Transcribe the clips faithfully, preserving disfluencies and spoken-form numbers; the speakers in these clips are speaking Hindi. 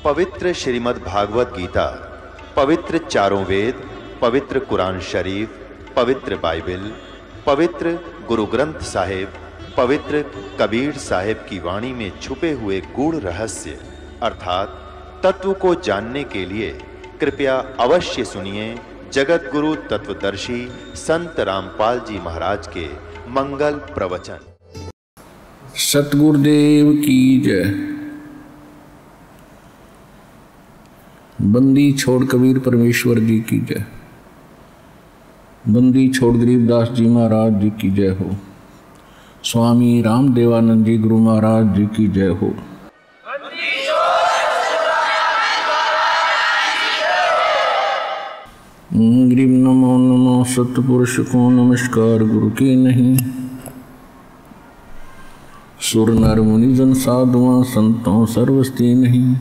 पवित्र श्रीमद् भागवत गीता, पवित्र चारों वेद, पवित्र कुरान शरीफ, पवित्र बाइबल, पवित्र गुरु ग्रंथ साहिब, पवित्र कबीर साहिब की वाणी में छुपे हुए गूढ़ रहस्य अर्थात तत्व को जानने के लिए कृपया अवश्य सुनिए जगत गुरु तत्वदर्शी संत रामपाल जी महाराज के मंगल प्रवचन। सतगुरुदेव की जय। बंदी छोड़ कबीर परमेश्वर जी की जय। बंदी छोड़ गरीबदास जी महाराज जी की जय हो। स्वामी रामदेवानंद जी गुरु महाराज जी की जय हो। गरीब नमो नमो सतपुरुष को नमस्कार गुरु के नहीं। सुर नर मुनि जन साधुआं संतों सर्वस्ती नहीं।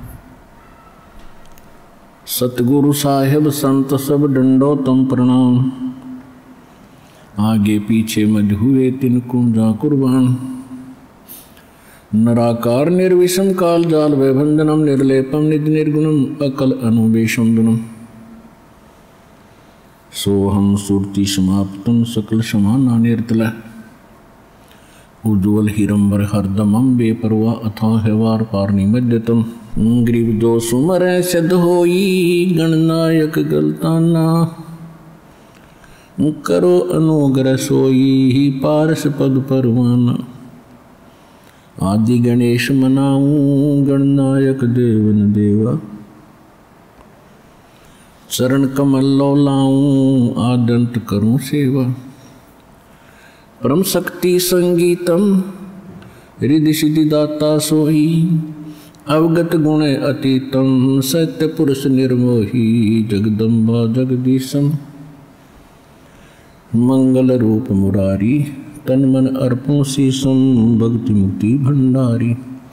सतगुरु साहेब संत सब डंडो तम प्रणाम। आगे पीछे मज हुए तिनको जा कुर्बान। नराकार निर्विषम काल जाल वैभंजनम निर्लेपम निज निर्गुणम अकल अनुवेशम दुनम। सोहम सुरति समाप्तम सकल समाना निर्तल। उज्ज्वल हिरंबर हरदमम बेपरवा अथाह वार पार निमज्जतम। ग्रीव जो सुमर सिद्ध होई गणनायक गलताना। करो अनुग्रह सोई पारस पद परवाना। आदि गणेश मनाऊं गणनायक देवन देवा। चरण कमल लो लाऊं आदंत करूं सेवा। परम शक्ति संगीतम रिद्धि सिद्धि दाता सोई। अवगत गुण अतीतम सत्य पुरुष निर्मोही। जगदम्बा जगदीशम मंगल रूप मुरारी। तन मन अर्पों शीशम भक्ति मुक्ति भंडारी।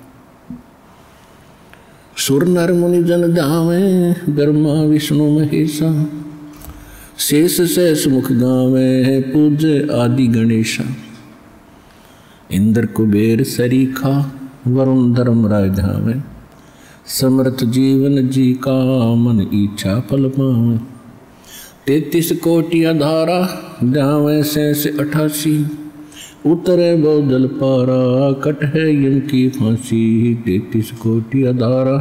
सुर नर मुनि जन जावे ब्रह्मा विष्णु महेशा। शेष शेष मुख गावे पूज्य आदि गणेशा। इंद्र कुबेर सरीखा वरुण धर्म राय धावे। समर्थ जीवन जी का मन इच्छा फल पावे। तैतीस कोटि अधारा जावे शेष अठासी। उतरे बहुजल पारा कट है यम की फांसी। तैतीस कोटि अधारा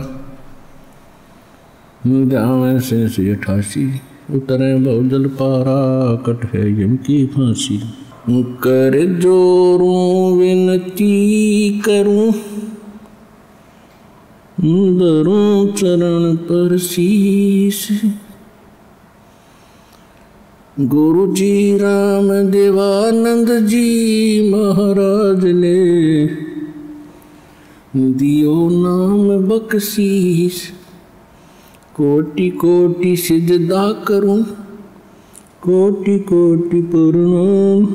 जावे शेष अठासी। उतरे बहुजल पारा कट है यम की फांसी। कर जोरूं विनती करूं धरूं चरण पर शीश। गुरु जी राम देवानंद जी महाराज ने दियो नाम बख्शीश। कोटि कोटि सिजदा करूं कोटि कोटि प्रणाम।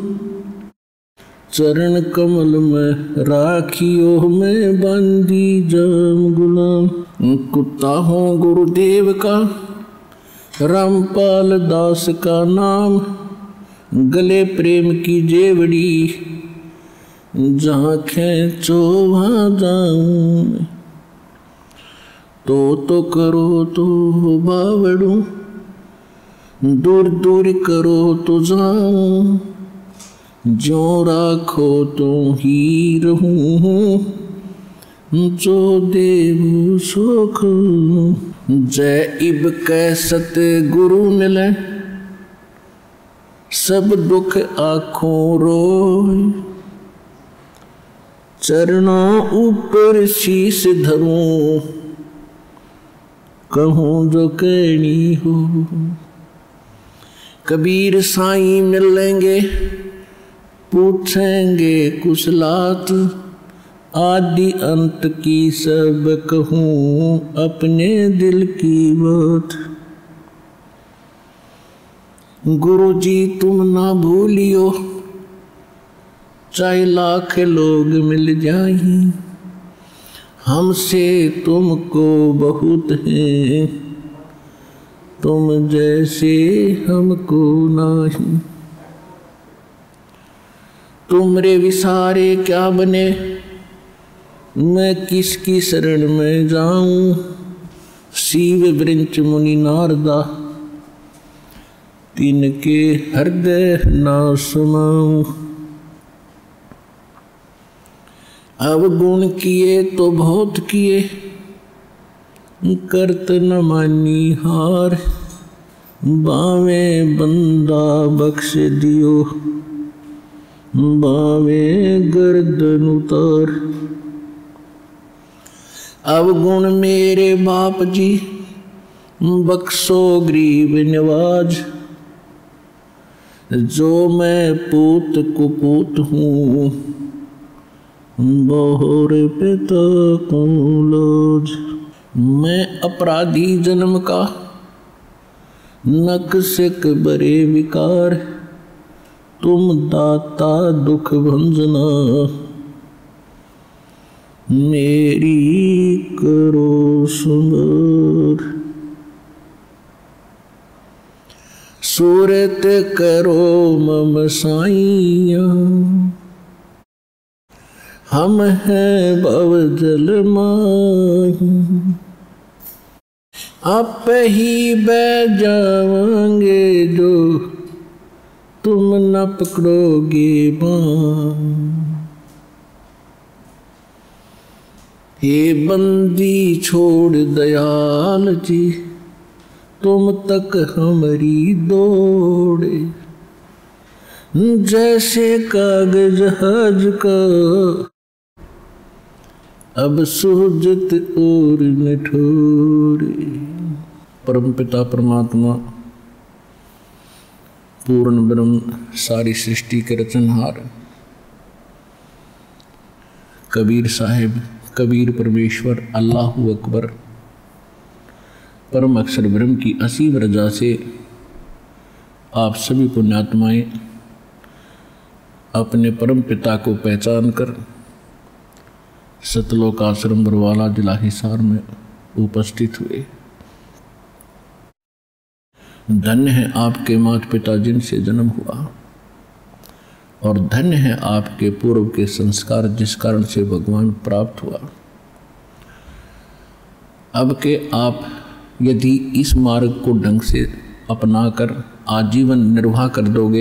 चरण कमल में राखियो मैं बंदी जाम गुलाम। कुत्ता हूँ गुरुदेव का रामपाल दास का नाम। गले प्रेम की जेवड़ी जहाँ खेचो वहाँ जाऊँ। तो तो करो तो बावड़ू दूर दूर करो तो जाऊँ। जो राखो तो ही रहूँ जो देव सुख। जय इब कै सत गुरु मिले सब दुख आँखों रोए। चरणों ऊपर शीश धरूं कहूँ जो कहनी हो। कबीर साईं मिलेंगे पूछेंगे कुशलात। आदि अंत की सब कहूँ अपने दिल की बात। गुरु जी तुम ना भूलियो चाहे लाख लोग मिल जाएं। हमसे तुमको बहुत है तुम जैसे हमको नहीं। तुमरे विसारे क्या बने मैं किसकी शरण में जाऊं, शिव वृंच मुनि नारदा, तिनके हृदय ना समाऊं। अवगुण किए तो बहुत किए, करत न मानी हार, बावे बंदा बख्श दियो, बावे गर्दन उतार। अवगुण मेरे बाप जी, बख्शो गरीब नवाज, जो मैं पूत कुपूत हूँ, बहुर पिता को लाज। मैं अपराधी जन्म का, नक्सिक बरे विकार, तुम दाता दुख भंजना, मेरी करो सुमर। सूरत करो मम साइया, हम हैं भव जल माही, आप ही बह जावांगे जो तुम न पकड़ोगे बाँ। हे बंदी छोड़ दयाल जी, तुम तक हमारी दौड़े, जैसे कागज हज का अब सुहजत और निठोरे। परम पिता परमात्मा पूर्ण ब्रह्म, सारी सृष्टि के रचनहार कबीर साहिब, कबीर परमेश्वर, अल्लाहु अकबर, परम अक्षर ब्रह्म की असीम रजा से आप सभी पुण्यात्माएं अपने परम पिता को पहचान कर सतलोक आश्रम बरवाला जिला हिसार में उपस्थित हुए। धन्य है आपके माता पिता जिनसे जन्म हुआ, और धन्य है आपके पूर्व के संस्कार जिस कारण से भगवान प्राप्त हुआ। अब के आप यदि इस मार्ग को ढंग से अपनाकर आजीवन निर्वाह कर दोगे,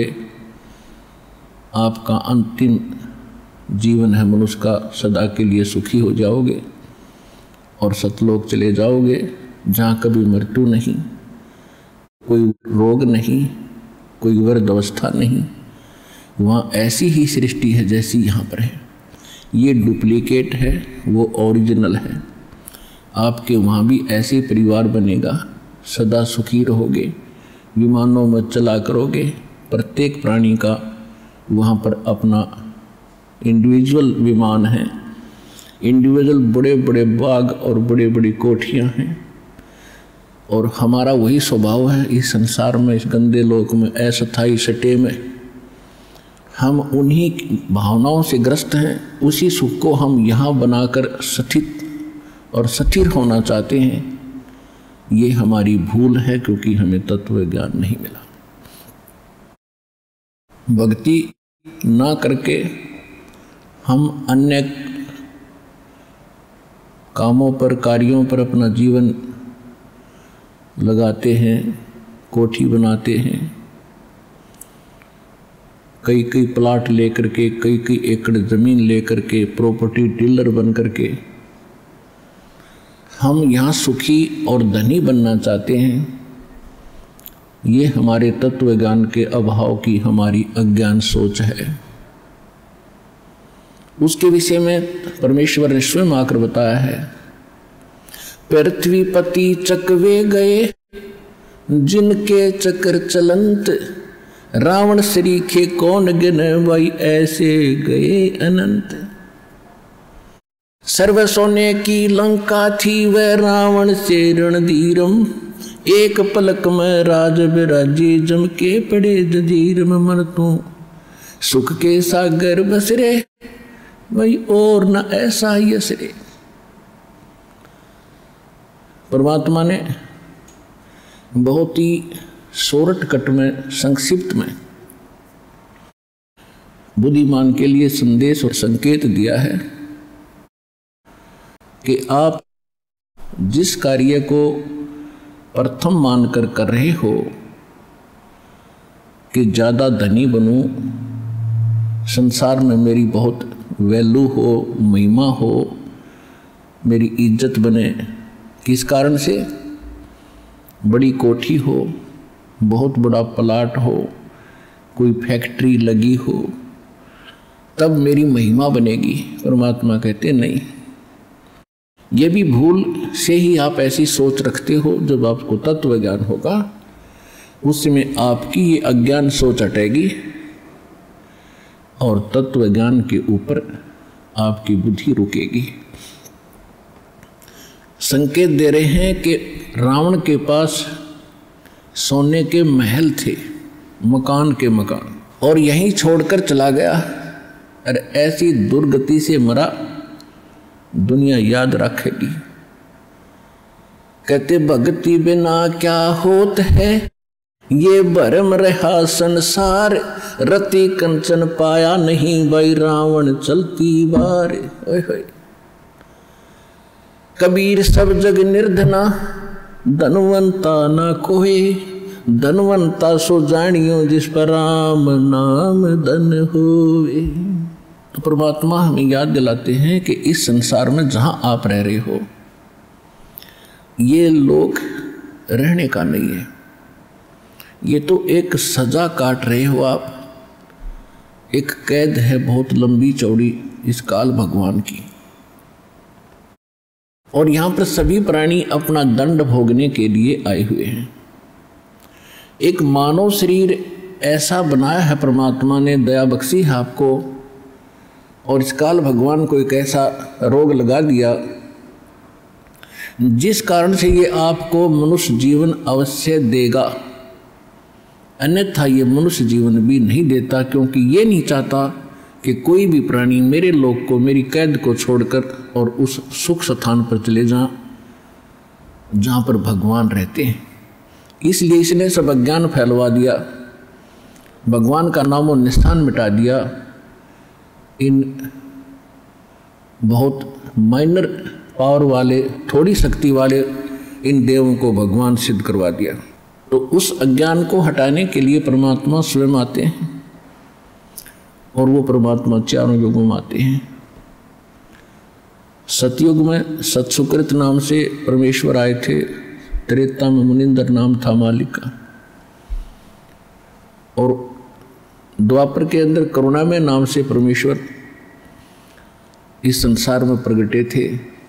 आपका अंतिम जीवन है मनुष्य का, सदा के लिए सुखी हो जाओगे और सतलोक चले जाओगे, जहाँ कभी मृत्यु नहीं, कोई रोग नहीं, कोई वृद्ध अवस्था नहीं। वहाँ ऐसी ही सृष्टि है जैसी यहाँ पर है। ये डुप्लीकेट है, वो ओरिजिनल है। आपके वहाँ भी ऐसे परिवार बनेगा, सदा सुखी रहोगे, विमानों में चला करोगे। प्रत्येक प्राणी का वहाँ पर अपना इंडिविजुअल विमान है, इंडिविजुअल बड़े बड़े बाग और बड़े बड़ी कोठियाँ हैं। और हमारा वही स्वभाव है इस संसार में, इस गंदे लोक में, अस्थायी सटे में हम उन्हीं भावनाओं से ग्रस्त हैं। उसी सुख को हम यहाँ बनाकर स्थित और स्थिर होना चाहते हैं। ये हमारी भूल है, क्योंकि हमें तत्व ज्ञान नहीं मिला। भक्ति ना करके हम अन्य कामों पर, कार्यों पर अपना जीवन लगाते हैं, कोठी बनाते हैं, कई कई प्लाट लेकर के, कई कई एकड़ ज़मीन लेकर के, प्रॉपर्टी डीलर बन करके हम यहाँ सुखी और धनी बनना चाहते हैं। ये हमारे तत्व ज्ञान के अभाव की हमारी अज्ञान सोच है। उसके विषय में परमेश्वर ने स्वयं आकर बताया है, पृथ्वीपति चकवे गए जिनके चक्र चलंत, रावण सरीखे कौन गिन भाई ऐसे गए अनंत। सर्व सोने की लंका थी वह रावण से रणधीरम, एक पलक में राज बिराजी जम के पड़े जंजीर में। मन तू सुख के सागर बसरे भाई और न ऐसा ही असरे। परमात्मा ने बहुत ही शॉर्टकट में, संक्षिप्त में बुद्धिमान के लिए संदेश और संकेत दिया है। कि आप जिस कार्य को प्रथम मानकर कर रहे हो कि ज़्यादा धनी बनूं, संसार में मेरी बहुत वैल्यू हो, महिमा हो, मेरी इज्जत बने, किस कारण से? बड़ी कोठी हो, बहुत बड़ा प्लाट हो, कोई फैक्ट्री लगी हो, तब मेरी महिमा बनेगी। परमात्मा कहते नहीं, ये भी भूल से ही आप ऐसी सोच रखते हो। जब आपको तत्व ज्ञान होगा उसमें आपकी ये अज्ञान सोच हटेगी और तत्व ज्ञान के ऊपर आपकी बुद्धि रुकेगी। संकेत दे रहे हैं कि रावण के पास सोने के महल थे, मकान के मकान, और यहीं छोड़कर चला गया। अरे ऐसी दुर्गति से मरा, दुनिया याद रखेगी। कहते भक्ति बिना क्या होत है, ये भरम रहा संसार, रति कंचन पाया नहीं, भाई रावण चलती बार। ओए होए। कबीर सब जग निर्धना, धनवंता ना कोई, धनवंता सो जानियो जिस पर राम नाम धन होवे। तो परमात्मा हमें याद दिलाते हैं कि इस संसार में जहां आप रह रहे हो, ये लोग रहने का नहीं है। ये तो एक सजा काट रहे हो आप, एक कैद है बहुत लंबी चौड़ी इस काल भगवान की। और यहां पर सभी प्राणी अपना दंड भोगने के लिए आए हुए हैं। एक मानव शरीर ऐसा बनाया है परमात्मा ने, दया बख्शी है आपको, और इस काल भगवान को एक ऐसा रोग लगा दिया जिस कारण से ये आपको मनुष्य जीवन अवश्य देगा, अन्यथा ये मनुष्य जीवन भी नहीं देता, क्योंकि ये नहीं चाहता कि कोई भी प्राणी मेरे लोक को, मेरी कैद को छोड़कर और उस सुख स्थान पर चले जाएं जहाँ पर भगवान रहते हैं। इसलिए इसने सब अज्ञान फैलवा दिया, भगवान का नामो निशान मिटा दिया, इन बहुत माइनर पावर वाले, थोड़ी शक्ति वाले इन देवों को भगवान सिद्ध करवा दिया। तो उस अज्ञान को हटाने के लिए परमात्मा स्वयं आते हैं, और वो परमात्मा चारों युगों में आते हैं। सतयुग में सत्सुकृत नाम से परमेश्वर आए थे, त्रेता में मुनिंदर नाम था मालिक का, और द्वापर के अंदर करुणामय नाम से परमेश्वर इस संसार में प्रगटे थे।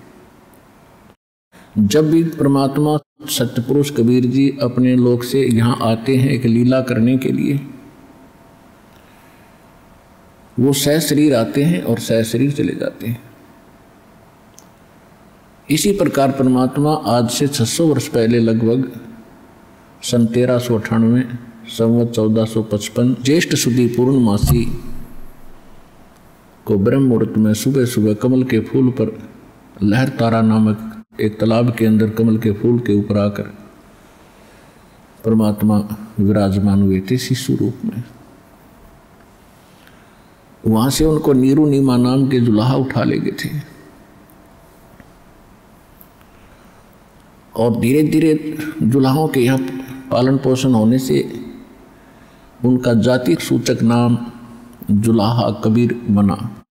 जब भी परमात्मा सत्यपुरुष कबीर जी अपने लोक से यहाँ आते हैं एक लीला करने के लिए, वो सह शरीर आते हैं और सह शरीर चले जाते हैं। इसी प्रकार परमात्मा आज से छह सौ वर्ष पहले लगभग सन तेरह सौ अठानवे संवत चौदह सौ पचपन ज्येष्ठ सुदी पूर्णमासी को ब्रह्म मुहूर्त में सुबह सुबह कमल के फूल पर लहर तारा नामक एक तालाब के अंदर कमल के फूल के ऊपर आकर परमात्मा विराजमान हुए थे शिशु रूप में। वहां से उनको नीरू नीमा नाम के जुलाहा उठा ले गए थे, और धीरे धीरे जुलाहों के यहाँ पालन पोषण होने से उनका जाति सूचक नाम जुलाहा कबीर बना।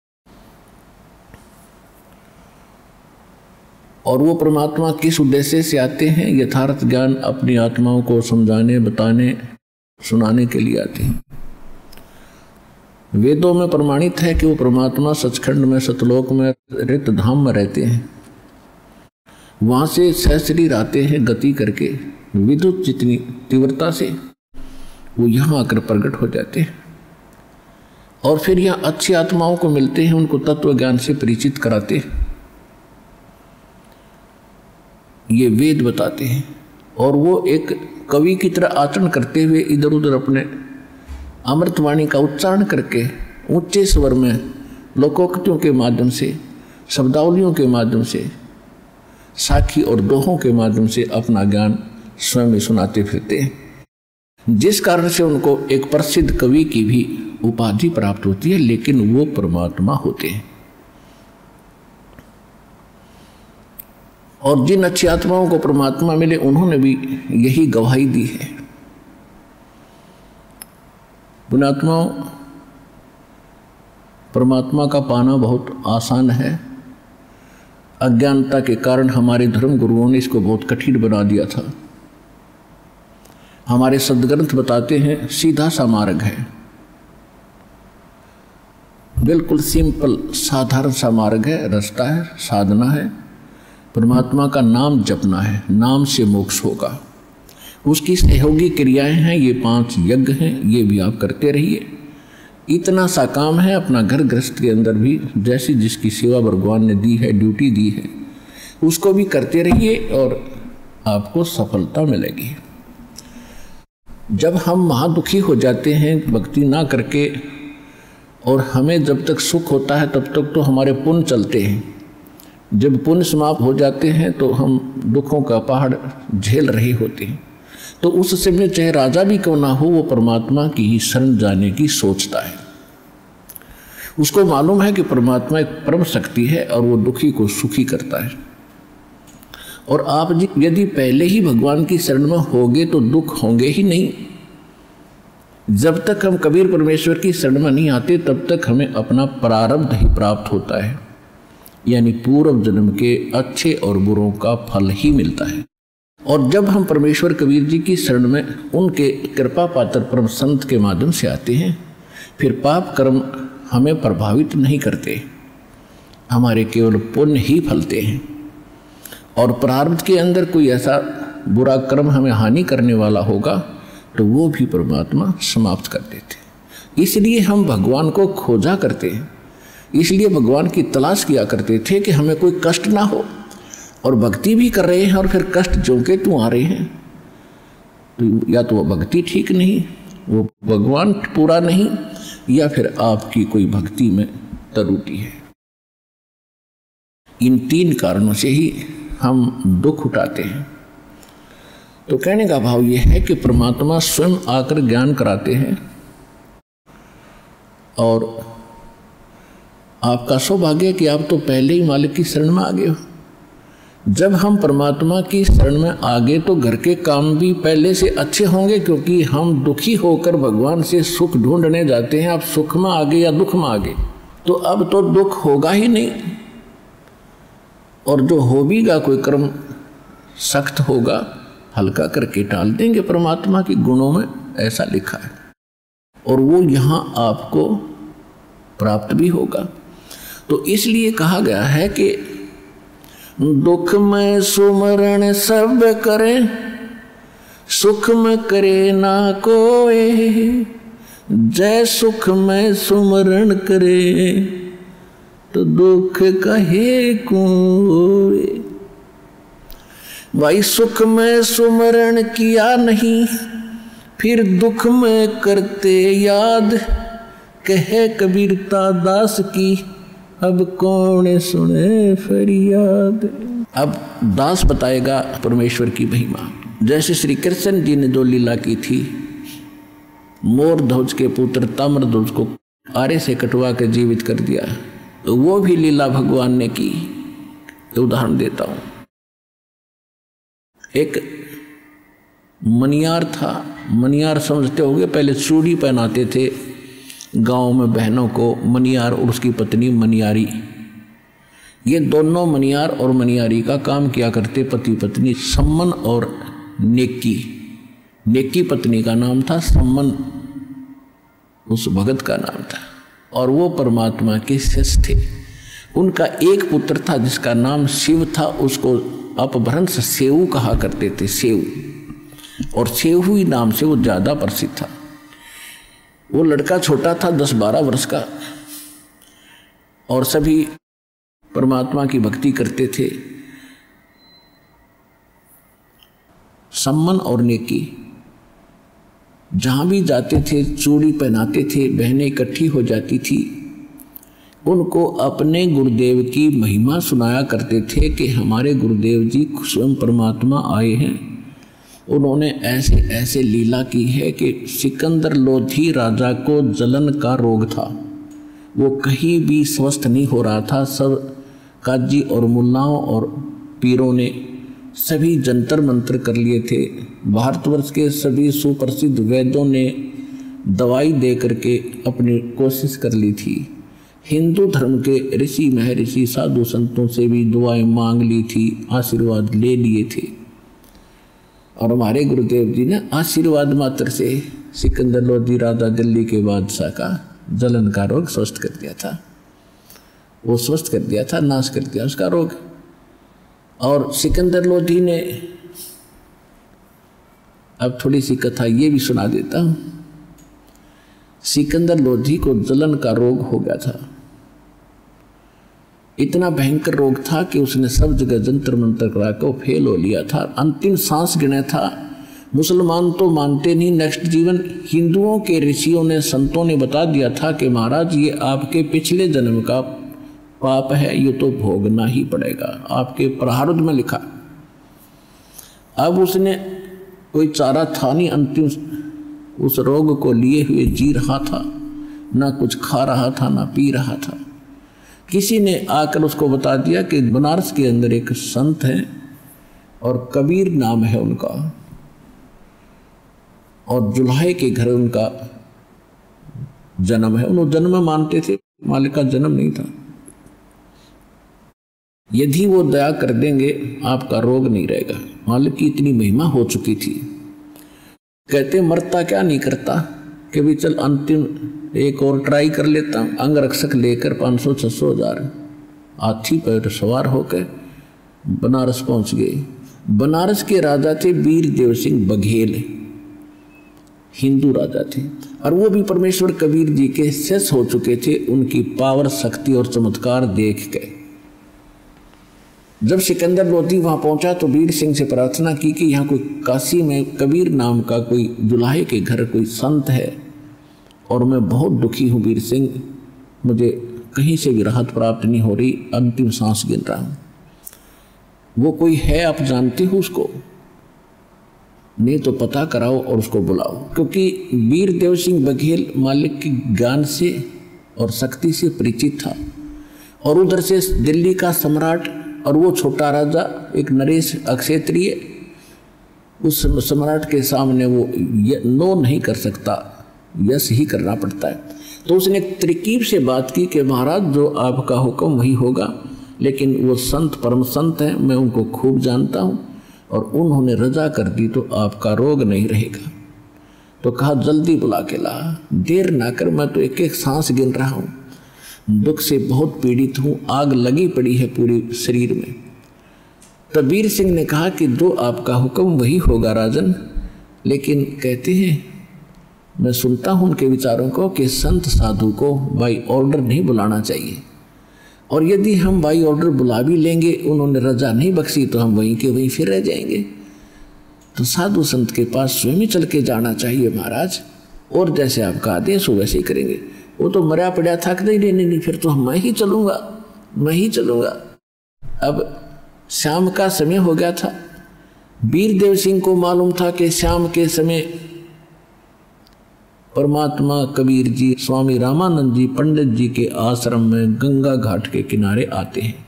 और वो परमात्मा किस उद्देश्य से आते हैं? यथार्थ ज्ञान अपनी आत्माओं को समझाने, बताने, सुनाने के लिए आते हैं। वेदों में प्रमाणित है कि वो परमात्मा सचखंड में, सतलोक में, रित धाम में रहते हैं। वहां से सहशरीर आते हैं गति करके, विद्युत जितनी तीव्रता से वो यहाँ आकर प्रकट हो जाते हैं, और फिर यहाँ अच्छी आत्माओं को मिलते हैं, उनको तत्व ज्ञान से परिचित कराते हैं। ये वेद बताते हैं, और वो एक कवि की तरह आचरण करते हुए इधर उधर अपने अमृतवाणी का उच्चारण करके ऊंचे स्वर में लोकोक्तियों के माध्यम से, शब्दावलियों के माध्यम से, साखी और दोहों के माध्यम से अपना ज्ञान स्वयं सुनाते फिरते हैं, जिस कारण से उनको एक प्रसिद्ध कवि की भी उपाधि प्राप्त होती है, लेकिन वो परमात्मा होते हैं। और जिन अच्छी आत्माओं को परमात्मा मिले उन्होंने भी यही गवाही दी है। पुण्यात्माओं, परमात्मा का पाना बहुत आसान है। अज्ञानता के कारण हमारे धर्म गुरुओं ने इसको बहुत कठिन बना दिया था। हमारे सद्ग्रंथ बताते हैं सीधा सा मार्ग है, बिल्कुल सिंपल साधारण सा मार्ग है, रास्ता है, साधना है। परमात्मा का नाम जपना है, नाम से मोक्ष होगा। उसकी सहयोगी क्रियाएं हैं, ये पांच यज्ञ हैं, ये भी आप करते रहिए। इतना सा काम है, अपना घर गृहस्थ के अंदर भी जैसी जिसकी सेवा भगवान ने दी है, ड्यूटी दी है, उसको भी करते रहिए और आपको सफलता मिलेगी। जब हम महादुखी हो जाते हैं भक्ति ना करके, और हमें जब तक सुख होता है तब तक तो हमारे पुण्य चलते हैं। जब पुण्य समाप्त हो जाते हैं तो हम दुखों का पहाड़ झेल रहे होते हैं। तो उस समय चाहे राजा भी क्यों ना हो, वो परमात्मा की ही शरण जाने की सोचता है। उसको मालूम है कि परमात्मा एक परम शक्ति है और वो दुखी को सुखी करता है। और आप यदि पहले ही भगवान की शरण में होंगे तो दुख होंगे ही नहीं। जब तक हम कबीर परमेश्वर की शरण में नहीं आते तब तक हमें अपना प्रारब्ध ही प्राप्त होता है, यानी पूर्व जन्म के अच्छे और बुरों का फल ही मिलता है। और जब हम परमेश्वर कबीर जी की शरण में उनके कृपा पात्र परम संत के माध्यम से आते हैं, फिर पाप कर्म हमें प्रभावित नहीं करते, हमारे केवल पुण्य ही फलते हैं। और प्रारब्ध के अंदर कोई ऐसा बुरा कर्म हमें हानि करने वाला होगा तो वो भी परमात्मा समाप्त कर देते। इसलिए हम भगवान को खोजा करते हैं, इसलिए भगवान की तलाश किया करते थे कि हमें कोई कष्ट ना हो। और भक्ति भी कर रहे हैं और फिर कष्ट जो के तू आ रहे हैं, तो या तो वो भक्ति ठीक नहीं, वो भगवान पूरा नहीं, या फिर आपकी कोई भक्ति में त्रुटि है। इन तीन कारणों से ही हम दुख उठाते हैं। तो कहने का भाव यह है कि परमात्मा स्वयं आकर ज्ञान कराते हैं। और आपका सौभाग्य कि आप तो पहले ही मालिक की शरण में आ गए हो। जब हम परमात्मा की शरण में आ गए तो घर के काम भी पहले से अच्छे होंगे, क्योंकि हम दुखी होकर भगवान से सुख ढूंढने जाते हैं। आप सुख में आ गए या दुख में आ गए, तो अब तो दुख होगा ही नहीं। और जो हो भीगा कोई कर्म सख्त होगा, हल्का करके टाल देंगे। परमात्मा के गुणों में ऐसा लिखा है, और वो यहाँ आपको प्राप्त भी होगा। तो इसलिए कहा गया है कि दुख में सुमरण सब करे, सुख में करे ना कोई। जय सुख में सुमरण करे, तो दुख कहे कोई। भाई सुख में सुमरण किया नहीं, फिर दुख में करते याद। कहे कबीरता दास की, अब कौन सुने फरियाद। अब दास बताएगा परमेश्वर की महिमा। जैसे श्री कृष्ण जी ने जो लीला की थी, मोर ध्वज के पुत्र ताम्र ध्वज को आरे से कटवा कर जीवित कर दिया, तो वो भी लीला भगवान ने की। तो उदाहरण देता हूं। एक मनियार था, मनियार समझते होंगे, पहले चूड़ी पहनाते थे गांव में बहनों को, मनियार और उसकी पत्नी मनियारी। ये दोनों मनियार और मनियारी का काम किया करते, पति पत्नी। सम्मन और नेकी, नेकी पत्नी का नाम था, सम्मन उस भगत का नाम था, और वो परमात्मा के शिष्य थे। उनका एक पुत्र था जिसका नाम शिव था, उसको अपभ्रंश सेऊ कहा करते थे, सेऊ। और सेऊ ही नाम से वो ज़्यादा प्रसिद्ध था। वो लड़का छोटा था, दस बारह वर्ष का, और सभी परमात्मा की भक्ति करते थे। सम्मन और नेकी जहाँ भी जाते थे चूड़ी पहनाते थे, बहनें इकट्ठी हो जाती थी, उनको अपने गुरुदेव की महिमा सुनाया करते थे कि हमारे गुरुदेव जी स्वयं परमात्मा आए हैं। उन्होंने ऐसे ऐसे लीला की है कि सिकंदर लोधी राजा को जलन का रोग था, वो कहीं भी स्वस्थ नहीं हो रहा था। सब काजी और मुल्लाओं और पीरों ने सभी जंतर मंत्र कर लिए थे। भारतवर्ष के सभी सुप्रसिद्ध वैद्यों ने दवाई दे करके अपनी कोशिश कर ली थी। हिंदू धर्म के ऋषि महर्षि साधु संतों से भी दुआएं मांग ली थी, आशीर्वाद ले लिए थे। और हमारे गुरुदेव जी ने आशीर्वाद मात्र से सिकंदर लोधी राजा दिल्ली के बादशाह का जलन का रोग स्वस्थ कर दिया था। वो स्वस्थ कर दिया था, नाश कर दिया उसका रोग। और सिकंदर लोधी ने, अब थोड़ी सी कथा ये भी सुना देता हूँ। सिकंदर लोधी को जलन का रोग हो गया था। इतना भयंकर रोग था कि उसने सब जगह जंतर मंतर करा के फेल हो लिया था। अंतिम सांस गिना था। मुसलमान तो मानते नहीं नेक्स्ट जीवन। हिंदुओं के ऋषियों ने, संतों ने बता दिया था कि महाराज ये आपके पिछले जन्म का पाप है, ये तो भोगना ही पड़ेगा, आपके प्रारब्ध में लिखा। अब उसने कोई चारा था नहीं, अंतिम उस रोग को लिए हुए जी रहा था, ना कुछ खा रहा था ना पी रहा था। किसी ने आकर उसको बता दिया कि बनारस के अंदर एक संत है और कबीर नाम है उनका, और जुल्हे के घर उनका जन्म है। उन्होंने जन्म मानते थे, मालिक का जन्म नहीं था। यदि वो दया कर देंगे आपका रोग नहीं रहेगा। मालिक की इतनी महिमा हो चुकी थी। कहते मरता क्या नहीं करता कि भी चल अंतिम एक और ट्राई कर लेता हूँ। अंग रक्षक लेकर पाँच सौ छः सौ हजार हाथी पर सवार होकर बनारस पहुँच गए। बनारस के राजा थे वीर देव सिंह बघेल, हिंदू राजा थे, और वो भी परमेश्वर कबीर जी के शिष्य हो चुके थे। उनकी पावर, शक्ति और चमत्कार देख के जब सिकंदर लोधी वहाँ पहुँचा तो वीर सिंह से प्रार्थना की कि यहाँ कोई काशी में कबीर नाम का कोई जुल्हे के घर कोई संत है और मैं बहुत दुखी हूँ वीर सिंह, मुझे कहीं से भी राहत प्राप्त नहीं हो रही, अंतिम सांस गिन रहा हूँ। वो कोई है, आप जानते हो उसको? नहीं तो पता कराओ और उसको बुलाओ। क्योंकि वीर देव सिंह बघेल मालिक के ज्ञान से और शक्ति से परिचित था, और उधर से दिल्ली का सम्राट और वो छोटा राजा एक नरेश अक्षेत्रीय, उस सम्राट के सामने वो नो नहीं कर सकता, यस ही करना पड़ता है। तो उसने एक तरकीब से बात की कि महाराज जो आपका हुक्म वही होगा, लेकिन वो संत परम संत हैं, मैं उनको खूब जानता हूँ, और उन्होंने रजा कर दी तो आपका रोग नहीं रहेगा। तो कहा जल्दी बुला के ला, देर ना कर, मैं तो एक एक सांस गिन रहा हूँ, दुख से बहुत पीड़ित हूँ, आग लगी पड़ी है पूरे शरीर में। तब वीर सिंह ने कहा कि जो आपका हुक्म वही होगा राजन, लेकिन कहते हैं मैं सुनता हूँ उनके विचारों को कि संत साधु को बाई ऑर्डर नहीं बुलाना चाहिए, और यदि हम बाई ऑर्डर बुला भी लेंगे, उन्होंने रजा नहीं बख्शी, तो हम वहीं के वहीं फिर रह जाएंगे। तो साधु संत के पास स्वयं ही चल के जाना चाहिए महाराज, और जैसे आपका आदेश हो वैसे ही करेंगे। वो तो मरा पड़ा था कि नहीं नहीं नहीं फिर तो मैं ही चलूँगा, मैं ही चलूँगा। अब शाम का समय हो गया था। वीर देव सिंह को मालूम था कि शाम के समय परमात्मा कबीर जी, स्वामी रामानंद जी पंडित जी के आश्रम में गंगा घाट के किनारे आते हैं,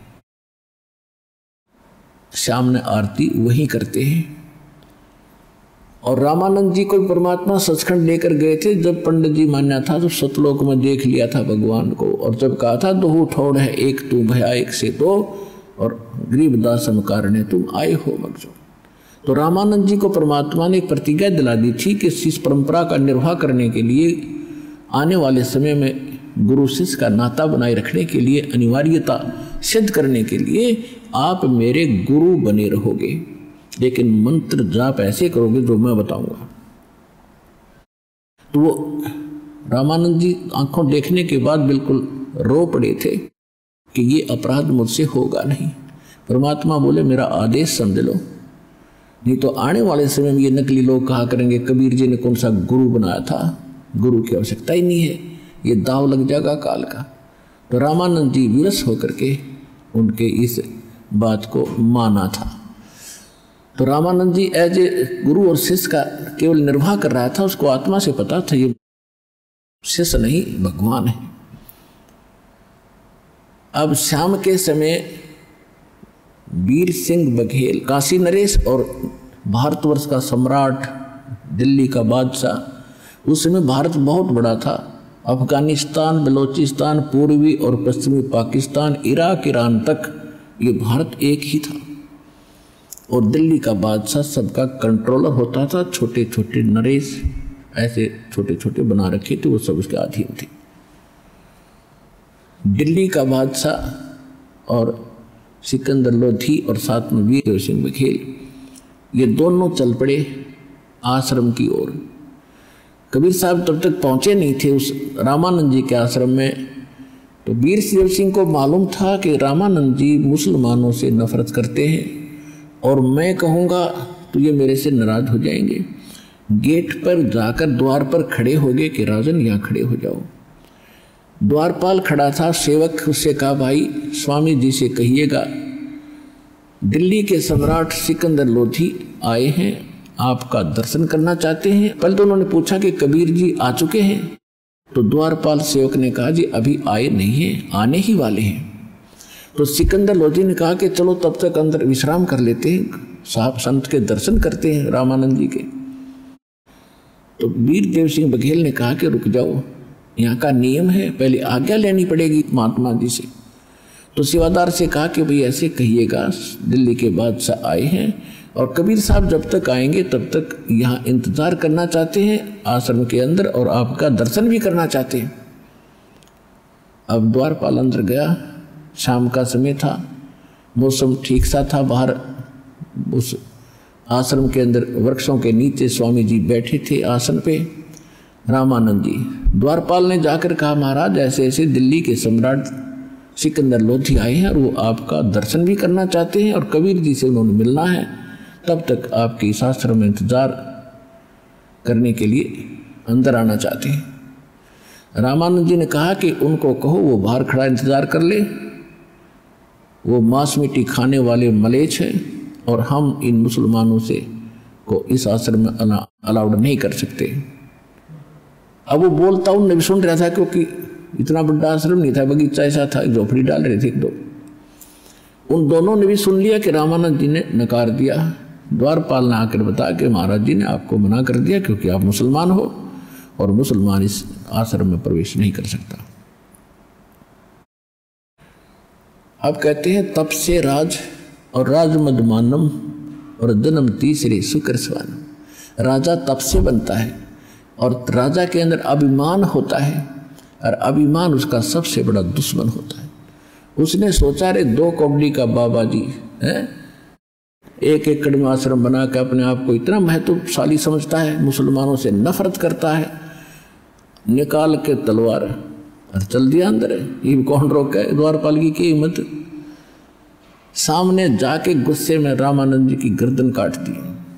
शाम ने आरती वहीं करते हैं। और रामानंद जी को परमात्मा सचखंड लेकर गए थे। जब पंडित जी मान्या था तो सतलोक में देख लिया था भगवान को, और जब कहा था दो ठोड़ है एक तू भया एक से दो, और गरीबदासम कारणे तुम आए हो मगजो। तो रामानंद जी को परमात्मा ने एक प्रतिज्ञा दिला दी थी कि इस परंपरा का निर्वाह करने के लिए, आने वाले समय में गुरु शिष्य का नाता बनाए रखने के लिए, अनिवार्यता सिद्ध करने के लिए आप मेरे गुरु बने रहोगे, लेकिन मंत्र जाप ऐसे करोगे जो मैं बताऊंगा। तो वो रामानंद जी आंखों देखने के बाद बिल्कुल रो पड़े थे कि ये अपराध मुझसे होगा नहीं। परमात्मा बोले मेरा आदेश समझ लो, नहीं तो आने वाले समय में ये नकली लोग कहा करेंगे कबीर जी ने कौन सा गुरु बनाया था, गुरु की आवश्यकता ही नहीं है, ये दाव लग जाएगा काल का। तो रामानंद जी विवश होकर के उनके इस बात को माना था। तो रामानंद जी एज ए गुरु और शिष्य का केवल निर्वाह कर रहा था, उसको आत्मा से पता था ये शिष्य नहीं भगवान है। अब शाम के समय वीर सिंह बघेल काशी नरेश और भारतवर्ष का सम्राट, दिल्ली का बादशाह। उस समय भारत बहुत बड़ा था। अफगानिस्तान, बलूचिस्तान, पूर्वी और पश्चिमी पाकिस्तान, इराक, ईरान तक ये भारत एक ही था। और दिल्ली का बादशाह सबका कंट्रोलर होता था। छोटे छोटे नरेश ऐसे छोटे छोटे बना रखे थे, वो सब उसके अधीन थे। दिल्ली का बादशाह और सिकंदर लोधी और साथ में वीर देव सिंह बघेल, ये दोनों चल पड़े आश्रम की ओर। कबीर साहब तब तक पहुंचे नहीं थे उस रामानंद जी के आश्रम में। तो वीर देव सिंह को मालूम था कि रामानंद जी मुसलमानों से नफरत करते हैं और मैं कहूँगा तो ये मेरे से नाराज हो जाएंगे। गेट पर जाकर द्वार पर खड़े हो गए कि राजन यहाँ खड़े हो जाओ। द्वारपाल खड़ा था, सेवक उससे कहा भाई स्वामी जी से कहिएगा दिल्ली के सम्राट सिकंदर लोधी आए हैं, आपका दर्शन करना चाहते हैं। पहले तो उन्होंने पूछा कि कबीर जी आ चुके हैं, तो द्वारपाल सेवक ने कहा जी अभी आए नहीं हैं, आने ही वाले हैं। तो सिकंदर लोधी ने कहा कि चलो तब तक अंदर विश्राम कर लेते हैं, साहब संत के दर्शन करते हैं रामानंद जी के। तो वीर देव सिंह बघेल ने कहा कि रुक जाओ, यहाँ का नियम है, पहले आज्ञा लेनी पड़ेगी महात्मा जी से। तो सेवादार से कहा कि भाई ऐसे कहिएगा दिल्ली के बादशाह आए हैं और कबीर साहब जब तक आएंगे तब तक यहाँ इंतजार करना चाहते हैं आश्रम के अंदर और आपका दर्शन भी करना चाहते हैं। अब द्वारपाल अंदर गया, शाम का समय था, मौसम ठीक सा था। बाहर उस आश्रम के अंदर वृक्षों के नीचे स्वामी जी बैठे थे आसन पे। रामानंद जी, द्वारपाल ने जाकर कहा महाराज ऐसे ऐसे दिल्ली के सम्राट सिकंदर लोधी आए हैं और वो आपका दर्शन भी करना चाहते हैं और कबीर जी से उन्होंने मिलना है, तब तक आपके इस आश्रम में इंतजार करने के लिए अंदर आना चाहते हैं। रामानंद जी ने कहा कि उनको कहो वो बाहर खड़ा इंतजार कर ले, वो मांस मिट्टी खाने वाले मलेच्छ हैं और हम इन मुसलमानों से को इस आश्रम में अलाउड नहीं कर सकते। अब वो बोलता उनने भी सुन रहा था क्योंकि इतना बड़ा आश्रम नहीं था, बगीचा ऐसा था, झोपड़ी डाल रहे थे एक दो। उन दोनों ने भी सुन लिया कि रामानंद जी ने नकार दिया। द्वारपाल ने आकर बताया कि महाराज जी ने आपको मना कर दिया क्योंकि आप मुसलमान हो और मुसलमान इस आश्रम में प्रवेश नहीं कर सकता। अब कहते हैं तप से राज और राजमदमानम और जन्म तीसरे शुक्र स्वान। राजा तप से बनता है और राजा के अंदर अभिमान होता है और अभिमान उसका सबसे बड़ा दुश्मन होता है। उसने सोचा रे दो कौड़ी का बाबा जी है, एक एकड़ में आश्रम बना के अपने आप को इतना महत्वशाली समझता है, मुसलमानों से नफरत करता है, निकाल के तलवार और चल दिया अंदर। ये कौन रोके द्वारपाल की की हिम्मत। सामने जाके गुस्से में रामानंद जी की गर्दन काट दी।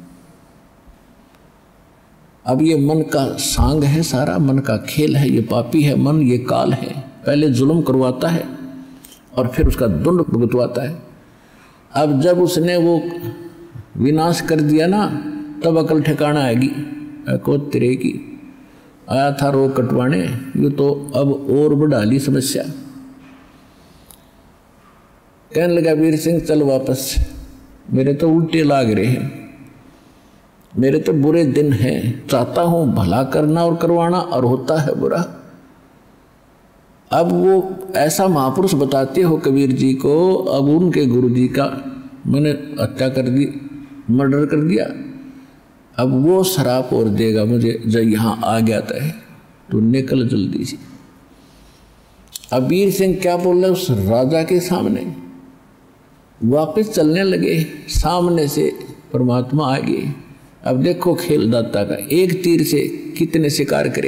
अब ये मन का सांग है, सारा मन का खेल है, ये पापी है मन, ये काल है, पहले जुल्म करवाता है और फिर उसका दंड भुगतवाता है। अब जब उसने वो विनाश कर दिया ना, तब अकल ठिकाना आएगी। को तेरे की आया था रोग कटवाने, ये तो अब और बढ़ा ली समस्या। कहने लगा वीर सिंह चल वापस, मेरे तो उल्टे लाग रहे हैं, मेरे तो बुरे दिन हैं, चाहता हूं भला करना और करवाना और होता है बुरा। अब वो ऐसा महापुरुष बताते हो कबीर जी को, अब उनके गुरु जी का मैंने हत्या कर दी, मर्डर कर दिया, अब वो शराप और देगा मुझे जब यहाँ आ गया था, तो निकल जल्दी से। अब वीर सिंह क्या बोल रहे उस राजा के सामने, वापस चलने लगे। सामने से परमात्मा आ गए। अब देखो खेल दाता का, एक तीर से कितने शिकार करे।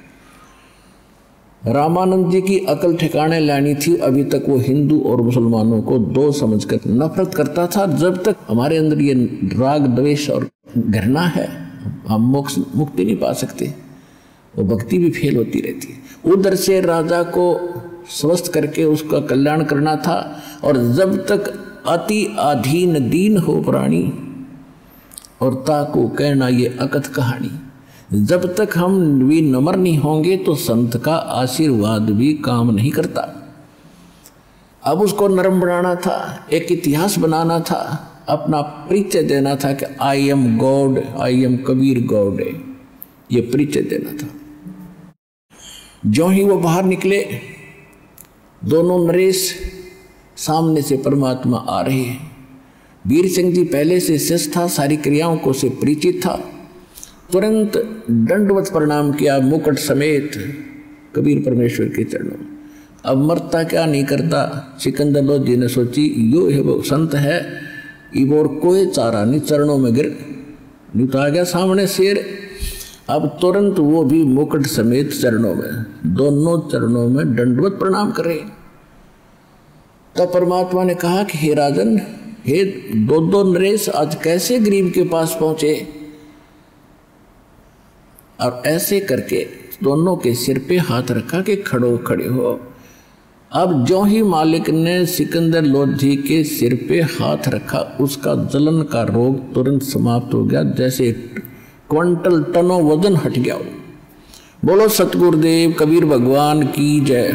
रामानंद जी की अकल ठिकाने लानी थी। अभी तक वो हिंदू और मुसलमानों को दो समझकर नफरत करता था। जब तक हमारे अंदर ये राग द्वेष और घृणा है, हम मोक्ष मुक्ति नहीं पा सकते, वो भक्ति भी फेल होती रहती है। उधर से राजा को स्वस्थ करके उसका कल्याण करना था। और जब तक अति अधीन दीन हो प्राणी और ताको कहना ये अकथ कहानी, जब तक हम भी नम्र नहीं होंगे तो संत का आशीर्वाद भी काम नहीं करता। अब उसको नरम बनाना था, एक इतिहास बनाना था, अपना परिचय देना था कि I am God, I am Kabir God है, ये परिचय देना था। जो ही वो बाहर निकले, दोनों नरेश सामने से परमात्मा आ रहे हैं। वीर सिंह जी पहले से शिष्य था, सारी क्रियाओं को से परिचित था। तुरंत दंडवत प्रणाम किया मुकुट समेत कबीर परमेश्वर के चरणों में। अब मरता क्या नहीं करता। सिकंदर लोधी ने सोची यो है वो संत है, इबोर कोई चारा नहीं, चरणों में गिर नहीं तो आ गया सामने शेर। अब तुरंत वो भी मुकुट समेत चरणों में, दोनों चरणों में दंडवत प्रणाम करे। तब परमात्मा ने कहा कि हे राजन, हे दो दो नरेश आज कैसे गरीब के पास पहुंचे। और ऐसे करके दोनों के सिर पे हाथ रखा कि खड़ो खड़े हो। अब जो ही मालिक ने सिकंदर लोधी के सिर पे हाथ रखा, उसका जलन का रोग तुरंत समाप्त हो गया, जैसे क्विंटल टनों वजन हट गया। बोलो सतगुरुदेव कबीर भगवान की जय।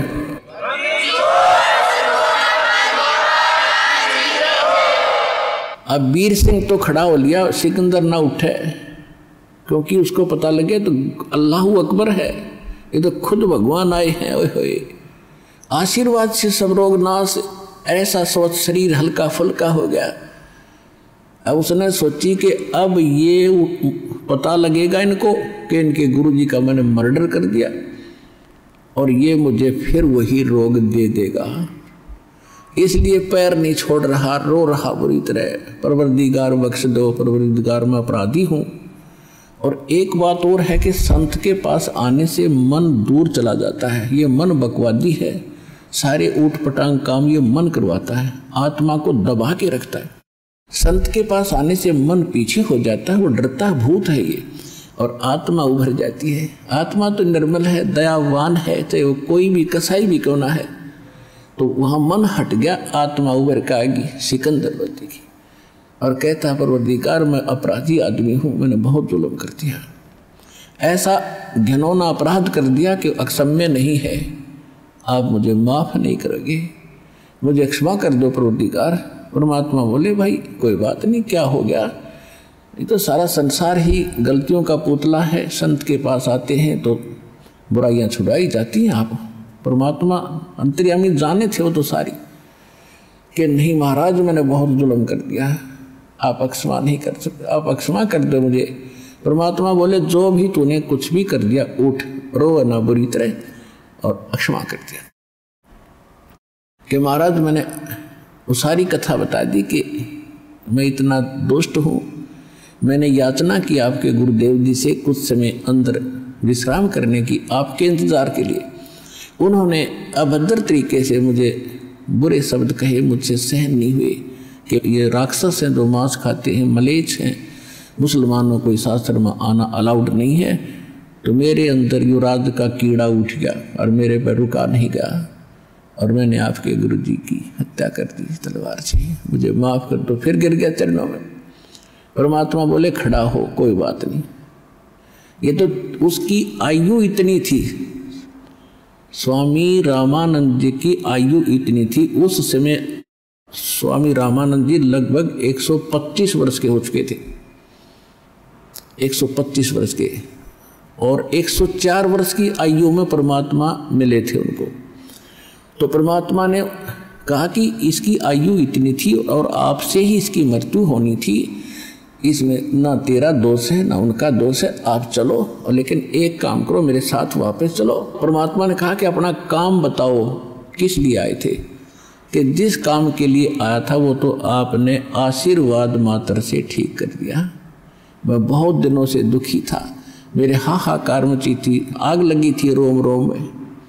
अब वीर सिंह तो खड़ा हो लिया, सिकंदर ना उठे, क्योंकि उसको पता लगे तो अल्लाहू अकबर है, ये तो खुद भगवान आए हैं। ओए होए, आशीर्वाद से सब रोग नाश, ऐसा सोच शरीर हल्का फुल्का हो गया। अब उसने सोची कि अब ये पता लगेगा इनको कि इनके गुरुजी का मैंने मर्डर कर दिया और ये मुझे फिर वही रोग दे देगा, इसलिए पैर नहीं छोड़ रहा, रो रहा बुरी तरह, परवरदिगार बख्श दो, परवरदिगार मैं अपराधी हूँ। और एक बात और है कि संत के पास आने से मन दूर चला जाता है, ये मन बकवादी है, सारे ऊट पटांग काम ये मन करवाता है, आत्मा को दबा के रखता है। संत के पास आने से मन पीछे हो जाता है, वो डरता भूत है ये, और आत्मा उभर जाती है। आत्मा तो निर्मल है, दयावान है, चाहे वो कोई भी कसाई भी क्यों ना है। तो वहाँ मन हट गया, आत्मा उभर के आएगी सिकंदर लोधी की, और कहता परवरदिगार मैं अपराधी आदमी हूँ, मैंने बहुत जुल्म कर दिया, ऐसा घिनौना अपराध कर दिया कि अक्षम्य नहीं है, आप मुझे माफ़ नहीं करोगे, मुझे क्षमा कर दो परवरदिगार। परमात्मा बोले भाई कोई बात नहीं, क्या हो गया, ये तो सारा संसार ही गलतियों का पुतला है, संत के पास आते हैं तो बुराइयां छुड़ाई जाती हैं। आप परमात्मा अंतर्यामी जाने थे वो तो सारी, कि नहीं महाराज मैंने बहुत जुल्म कर दिया, आप अक्षमा नहीं कर सकते, आप अक्षमा कर दो मुझे। परमात्मा बोले जो भी तूने कुछ भी कर दिया, उठ रो ना बुरी तरह, और अक्षमा कर दिया। कि महाराज मैंने वो सारी कथा बता दी कि मैं इतना दुष्ट हूँ, मैंने याचना की आपके गुरुदेव जी से कुछ समय अंदर विश्राम करने की, आपके इंतज़ार के लिए। उन्होंने अभद्र तरीके से मुझे बुरे शब्द कहे, मुझसे सहन नहीं हुए कि ये राक्षस हैं जो मांस खाते हैं, मलेच्छ हैं, मुसलमानों को इस आश्रम में आना अलाउड नहीं है। तो मेरे अंदर युवराज का कीड़ा उठ गया और मेरे पर रुका नहीं गया, और मैंने आपके गुरुजी की हत्या कर दी तलवार से, मुझे माफ़ कर दो। फिर गिर गया चरणों में। परमात्मा बोले खड़ा हो, कोई बात नहीं। ये तो उसकी आयु इतनी थी, स्वामी रामानंद जी की आयु इतनी थी। उस समय स्वामी रामानंद जी लगभग एक सौ पच्चीस वर्ष के हो चुके थे, एक सौ पच्चीस वर्ष के, और एक सौ चार वर्ष की आयु में परमात्मा मिले थे उनको। तो परमात्मा ने कहा कि इसकी आयु इतनी थी और आपसे ही इसकी मृत्यु होनी थी, इसमें ना तेरा दोष है ना उनका दोष है, आप चलो, और लेकिन एक काम करो, मेरे साथ वापस चलो। परमात्मा ने कहा कि अपना काम बताओ, किस लिए आए थे। कि जिस काम के लिए आया था वो तो आपने आशीर्वाद मात्र से ठीक कर दिया। मैं बहुत दिनों से दुखी था, मेरे हाहाकार मची थी, आग लगी थी रोम रोम में,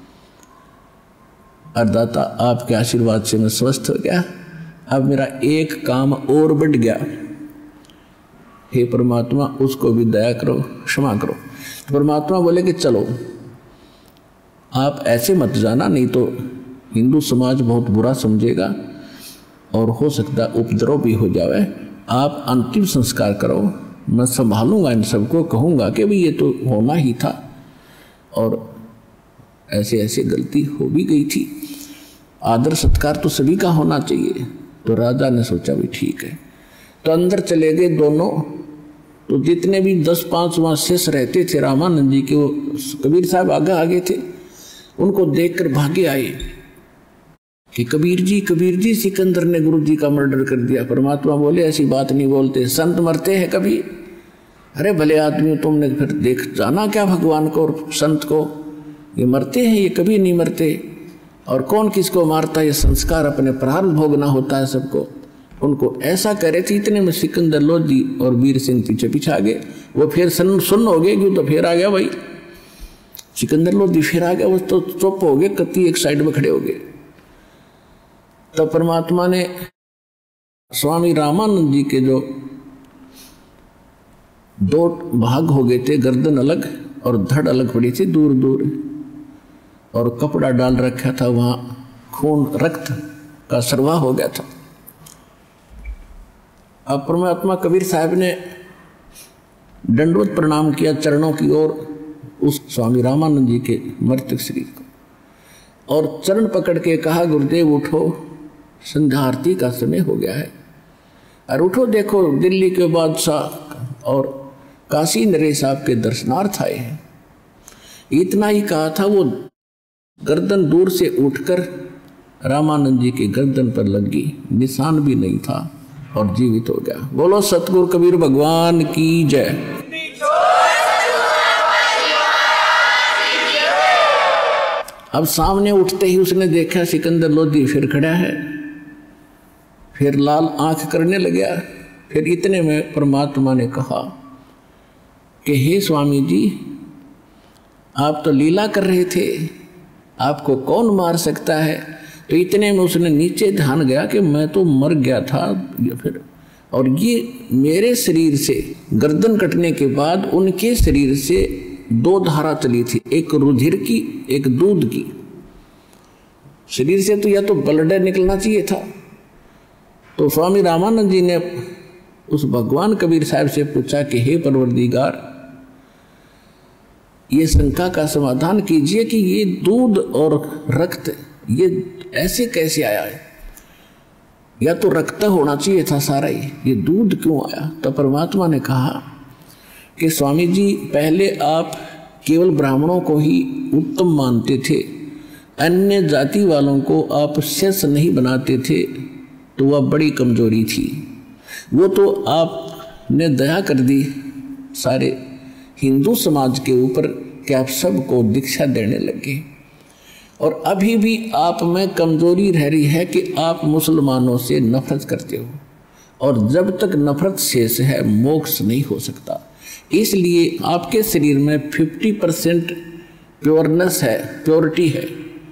और दाता आपके आशीर्वाद से मैं स्वस्थ हो गया। अब मेरा एक काम और बढ़ गया, हे परमात्मा उसको भी दया करो, क्षमा करो। तो परमात्मा बोले कि चलो आप ऐसे मत जाना, नहीं तो हिंदू समाज बहुत बुरा समझेगा और हो सकता उपद्रव भी हो जाए। आप अंतिम संस्कार करो, मैं संभालूंगा इन सबको, कहूँगा कि भाई ये तो होना ही था और ऐसे ऐसे गलती हो भी गई थी। आदर सत्कार तो सभी का होना चाहिए। तो राजा ने सोचा भी ठीक है, तो अंदर चले गए दोनों। तो जितने भी दस पाँच वहाँ शेष रहते थे रामानंद जी के, वो कबीर साहब आगे आगे थे, उनको देखकर भागे आए कि कबीर जी कबीर जी सिकंदर ने गुरु जी का मर्डर कर दिया। परमात्मा बोले ऐसी बात नहीं बोलते, संत मरते हैं कभी? अरे भले आदमी तुमने फिर देख जाना क्या भगवान को और संत को, ये मरते हैं, ये कभी नहीं मरते। और कौन किसको मारता है, ये संस्कार अपने प्रारंभ भोगना होता है सबको। उनको ऐसा करे थे। इतने में सिकंदर लोधी और वीर सिंह पीछे पीछे आ गए। वो फिर सुन सुन हो गए, क्यों तो फिर आ गया भाई सिकंदर लोधी, फिर आ गया। वो तो चुप हो गए, कत्ती एक साइड में खड़े हो गए। तब परमात्मा ने स्वामी रामानंद जी के जो दो भाग हो गए थे, गर्दन अलग और धड़ अलग पड़ी थी दूर दूर, और कपड़ा डाल रखा था, वहां खून रक्त का सरवाह हो गया था। अब परमात्मा कबीर साहब ने दंडवत प्रणाम किया चरणों की ओर उस स्वामी रामानंद जी के मृतक शरीर को, और चरण पकड़ के कहा गुरुदेव उठो, संध्या आरती का समय हो गया है, और उठो देखो दिल्ली के बादशाह और काशी नरेश आपके दर्शनार्थ आए हैं। इतना ही कहा था, वो गर्दन दूर से उठकर रामानंद जी की गर्दन पर लगी, निशान भी नहीं था और जीवित हो गया। बोलो सतगुरु कबीर भगवान की जय। अब सामने उठते ही उसने देखा सिकंदर लोधी फिर खड़ा है, फिर लाल आंख करने लगा। फिर इतने में परमात्मा ने कहा कि हे स्वामी जी, आप तो लीला कर रहे थे, आपको कौन मार सकता है। तो इतने में उसने नीचे ध्यान गया कि मैं तो मर गया था फिर, और ये मेरे शरीर से गर्दन कटने के बाद उनके शरीर से दो धारा चली थी, एक रुधिर की एक दूध की। शरीर से तो या तो ब्लड निकलना चाहिए था। तो स्वामी रामानंद जी ने उस भगवान कबीर साहब से पूछा कि हे परवरदिगार, ये शंका का समाधान कीजिए कि ये दूध और रक्त ये ऐसे कैसे आया है, या तो रक्त होना चाहिए था सारा ही, ये दूध क्यों आया। तो परमात्मा ने कहा कि स्वामी जी, पहले आप केवल ब्राह्मणों को ही उत्तम मानते थे, अन्य जाति वालों को आप शेष नहीं बनाते थे, तो वह बड़ी कमजोरी थी। वो तो आपने दया कर दी सारे हिंदू समाज के ऊपर कि आप सबको दीक्षा देने लगे, और अभी भी आप में कमजोरी रह रही है कि आप मुसलमानों से नफरत करते हो, और जब तक नफरत शेष है मोक्ष नहीं हो सकता। इसलिए आपके शरीर में पचास परसेंट प्योरनेस है, प्योरिटी है,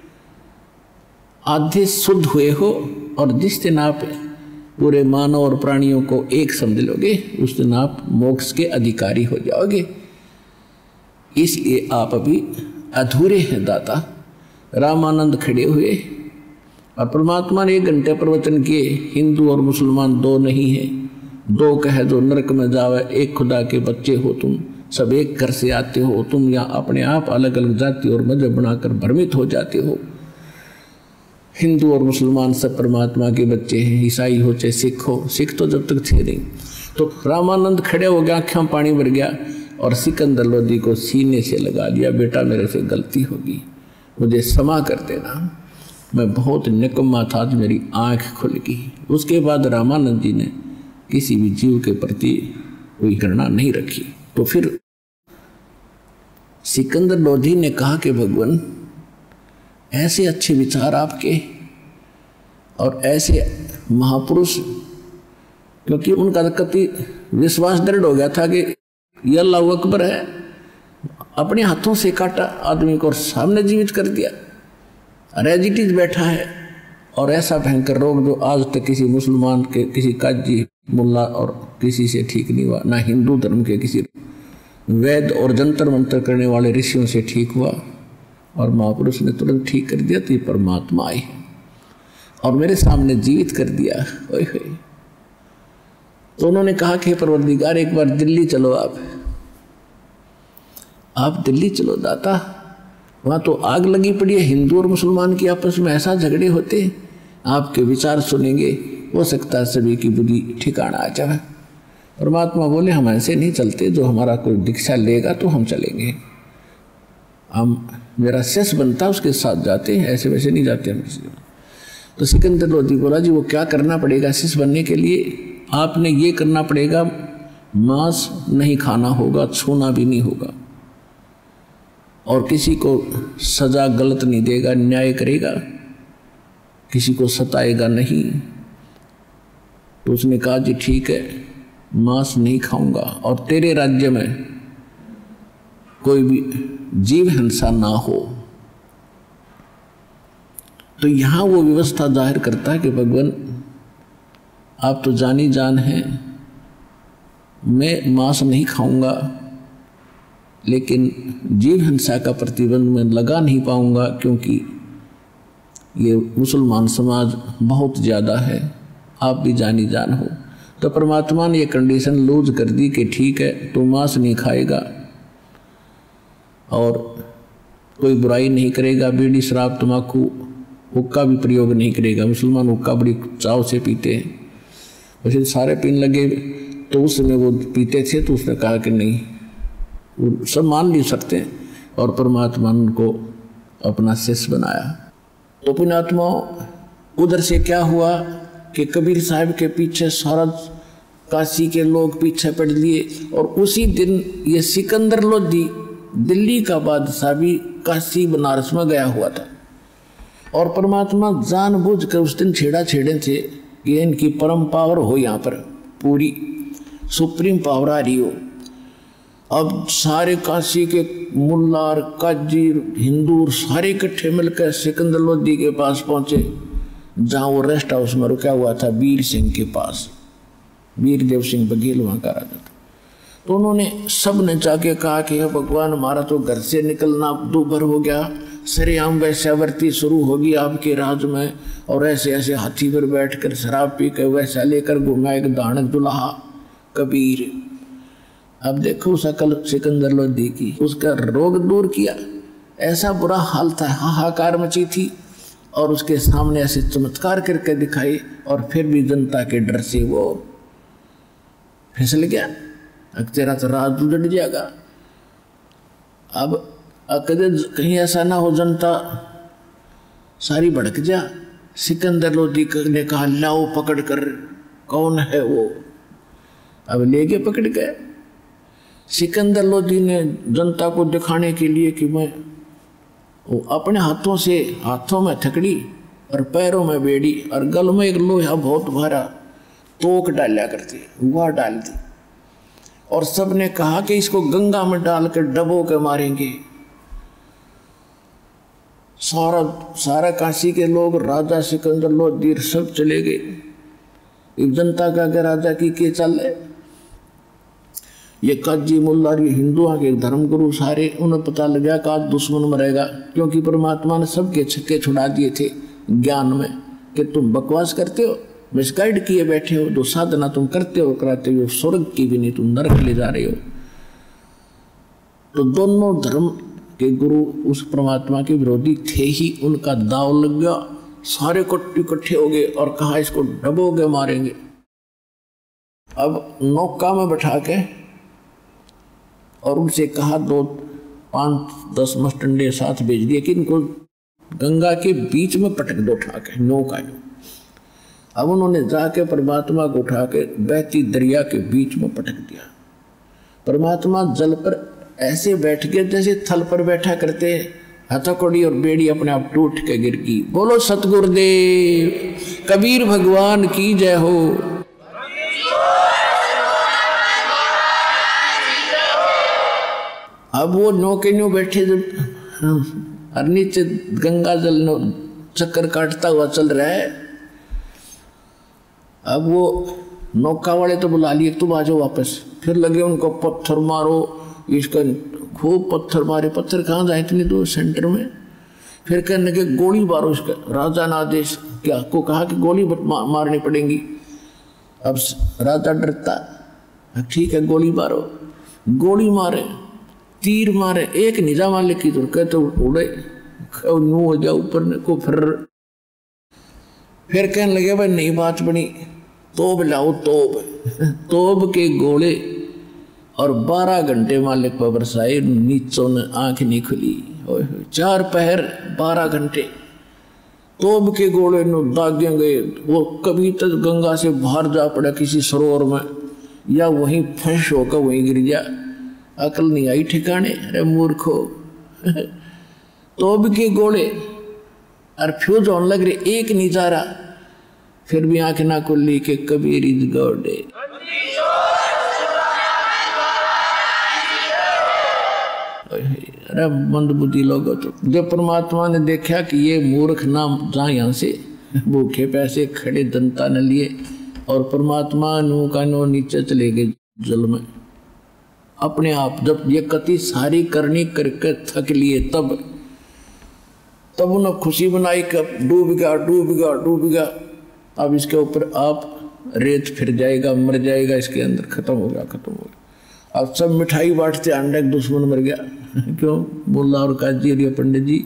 आधे शुद्ध हुए हो, और जिस दिन आप पूरे मानव और प्राणियों को एक समझ लोगे उस दिन आप मोक्ष के अधिकारी हो जाओगे। इसलिए आप अभी अधूरे हैं दाता। रामानंद खड़े हुए और परमात्मा ने एक घंटे प्रवचन किए। हिंदू और मुसलमान दो नहीं है, दो कह दो नरक में जावे, एक खुदा के बच्चे हो तुम, सब एक घर से आते हो तुम, या अपने आप अलग अलग जाति और मजहब बनाकर भ्रमित हो जाते हो। हिंदू और मुसलमान सब परमात्मा के बच्चे हैं, ईसाई हो चाहे सिख हो, सिख तो जब तक थे नहीं। तो रामानंद खड़े हो गया, आँखों पानी भर गया, और सिकंदर लोधी को सीने से लगा लिया, बेटा मेरे से गलती होगी, मुझे क्षमा कर देना, मैं बहुत निकम्मा था, आज मेरी आँख खुल गई। उसके बाद रामानंद जी ने किसी भी जीव के प्रति कोई घृणा नहीं रखी। तो फिर सिकंदर लोधी ने कहा कि भगवान, ऐसे अच्छे विचार आपके और ऐसे महापुरुष, क्योंकि उनका कति विश्वास दृढ़ हो गया था कि ये अल्लाह अकबर है, अपने हाथों से काटा आदमी को और सामने जीवित कर दिया, रेजिटीज बैठा है, और ऐसा भयंकर रोग जो आज तक किसी मुसलमान के, किसी काजी मुल्ला और किसी से ठीक नहीं हुआ, ना हिंदू धर्म के किसी वैद और जंतर मंतर करने वाले ऋषियों से ठीक हुआ, और महापुरुष ने तुरंत ठीक कर दिया। तो ये परमात्मा आए और मेरे सामने जीवित कर दिया। ओए होए। तो उन्होंने कहा कि परवरदिगार, एक बार दिल्ली चलो, आप आप दिल्ली चलो दाता, वहाँ तो आग लगी पड़ी है, हिंदू और मुसलमान की आपस में ऐसा झगड़े होते, आपके विचार सुनेंगे, हो सकता है सभी की बुद्धि ठिकाना आ जाए। परमात्मा बोले हम ऐसे नहीं चलते, जो हमारा कोई दीक्षा लेगा तो हम चलेंगे, हम मेरा शिष्य बनता उसके साथ जाते, ऐसे वैसे नहीं जाते हम किसी। तो सिकंदर लोधी बोला जी वो क्या करना पड़ेगा शिष्य बनने के लिए? आपने ये करना पड़ेगा, मांस नहीं खाना होगा, छूना भी नहीं होगा, और किसी को सजा गलत नहीं देगा, न्याय करेगा, किसी को सताएगा नहीं। तो उसने कहा जी ठीक है, मांस नहीं खाऊंगा, और तेरे राज्य में कोई भी जीव हिंसा ना हो। तो यहाँ वो व्यवस्था जाहिर करता है कि भगवान आप तो जानी जान हैं, मैं मांस नहीं खाऊंगा, लेकिन जीव हिंसा का प्रतिबंध मैं लगा नहीं पाऊंगा, क्योंकि ये मुसलमान समाज बहुत ज़्यादा है, आप भी जानी जान हो। तो परमात्मा ने ये कंडीशन लूज कर दी कि ठीक है तू मांस नहीं खाएगा और कोई बुराई नहीं करेगा, बीड़ी शराब तम्बाकू हुक्का भी प्रयोग नहीं करेगा। मुसलमान हुक्का बड़ी चाव से पीते हैं, वैसे सारे पीने लगे, तो उस समय वो पीते थे, तो उसने कहा कि नहीं, वो सब मान नहीं सकते, और परमात्मा ने उनको अपना शिष्य बनाया। तो पुण्यात्मा उधर से क्या हुआ कि कबीर साहब के पीछे सारा काशी के लोग पीछे पड़ लिए, और उसी दिन ये सिकंदर लोधी दिल्ली का बादशाह भी काशी बनारस में गया हुआ था, और परमात्मा जानबूझ कर उस दिन छेड़ा छेड़े थे कि इनकी परम पावर हो, यहाँ पर पूरी सुप्रीम पावर आ रही हो। अब सारे काशी के मुल्लार काजी हिंदू सारे इकट्ठे मिलकर सिकंदर लोधी के पास पहुंचे, जहाँ वो रेस्ट हाउस में रुका हुआ था वीर सिंह के पास। वीर देव सिंह बघेल वहाँ का राजा था। तो उन्होंने सब ने जाके कहा कि भगवान हमारा तो घर से निकलना दूभर हो गया, सरेआम वैश्यावर्ती शुरू होगी आपके राज में, और ऐसे ऐसे हाथी पर बैठकर शराब पी कर वैसा लेकर घुमा एक दानक दुल्हा कबीर। अब देखो सकल सिकंदर लोधी की, उसका रोग दूर किया, ऐसा बुरा हाल था, हाहाकार मची थी, और उसके सामने ऐसे चमत्कार करके दिखाई, और फिर भी जनता के डर से वो फिसल गया। अब तेरा तो राज उजड़ जाएगा। अब कहीं ऐसा ना हो जनता सारी भड़क जा। सिकंदर लोधी ने कहा लाओ पकड़ कर, कौन है वो? अब ले गए पकड़ गए। सिकंदर लोधी ने जनता को दिखाने के लिए कि मैं वो अपने हाथों से, हाथों में थकड़ी और पैरों में बेड़ी और गल में एक लोहा बहुत भारा तोक डाला करती, वह डाल दी, और सबने कहा कि इसको गंगा में डालकर डबो के मारेंगे। सारा सारा काशी के लोग, राजा सिकंदर लोधी सब चले गए। जनता का के राजा की के चल है, ये काजी मुल्ला ये हिंदुओं के धर्मगुरु सारे, उन्हें पता लगा कि आज दुश्मन मरेगा, क्योंकि परमात्मा ने सबके छक्के छुड़ा दिए थे ज्ञान में कि तुम बकवास करते हो, मिसगाइड किए बैठे हो, जो साधना तुम करते हो कराते हो स्वर्ग की भी नहीं, तुम नरक ले जा रहे हो। तो दोनों धर्म के गुरु उस परमात्मा के विरोधी थे ही, उनका दाव लग गया, सारे इकट्ठे हो गए और कहा इसको डबोगे मारेंगे। अब नौका में बैठा के और उनसे कहा दो पाँच दस मस्टंडे साथ भेज दिए कि इनको गंगा के बीच में पटक दो उठा के नौका में। अब उन्होंने जाके परमात्मा को उठा के बहती दरिया के बीच में पटक दिया। परमात्मा जल पर ऐसे बैठ गए जैसे थल पर बैठा करते, हथकड़ी और बेड़ी अपने आप टूट के गिर गई। बोलो सतगुरुदेव कबीर भगवान की जय हो। अब वो नौके न्यू बैठे जब और नीचे गंगा जल चक्कर काटता हुआ चल रहा है। अब वो नौका वाले तो बुला लिए, तुम आ जाओ वापस। फिर लगे उनको पत्थर मारो, इसका खूब पत्थर मारे। पत्थर कहाँ जाए इतनी दूर सेंटर में। फिर कहने के गोली मारो इसका। राजा ने आदेश क्या को कहा कि गोली मारनी पड़ेगी। अब राजा डरता, ठीक है गोली मारो। गोली मारे तीर मारे, एक निजा मालिक की तुरके तो उड़े नू हो जाए ऊपर ने को। फिर फिर कहने लगे भाई नई बात बनी, तोब लाओ तोब। तोब के गोले और बारह घंटे मालिक पर बरसाए, नीचों ने आंख नहीं खुली। चार पहर बारह घंटे तोब के गोले नो दागे गए। वो कभी तक गंगा से बाहर जा पड़ा किसी सरोवर में, या वहीं फंस होकर वहीं गिर जा। अकल नहीं आई ठिकाने, अरे मूर्खो। तोब के गोले और फ्यूज होने लग रहे, एक नहीं जा रहा। फिर भी आंख ना खुली के कबीर इज गॉड। अरे मंदबुद्धि लोगों, तो जब परमात्मा ने देखा कि ये मूर्ख ना जा यहाँ से, भूखे पैसे खड़े दंता न लिए, और परमात्मा नु का नो नीचे चले गए जल में अपने आप। जब ये कति सारी करनी करके थक लिए, तब तब उन्हें खुशी बनाई कि डूब गया डूब गया डूब गया, अब इसके ऊपर आप रेत फिर जाएगा, मर जाएगा, इसके अंदर खत्म हो गया खत्म हो गया। अब सब मिठाई बांटते, अंडे दुश्मन मर गया। क्यों? मुल्ला और काजी और पंडित जी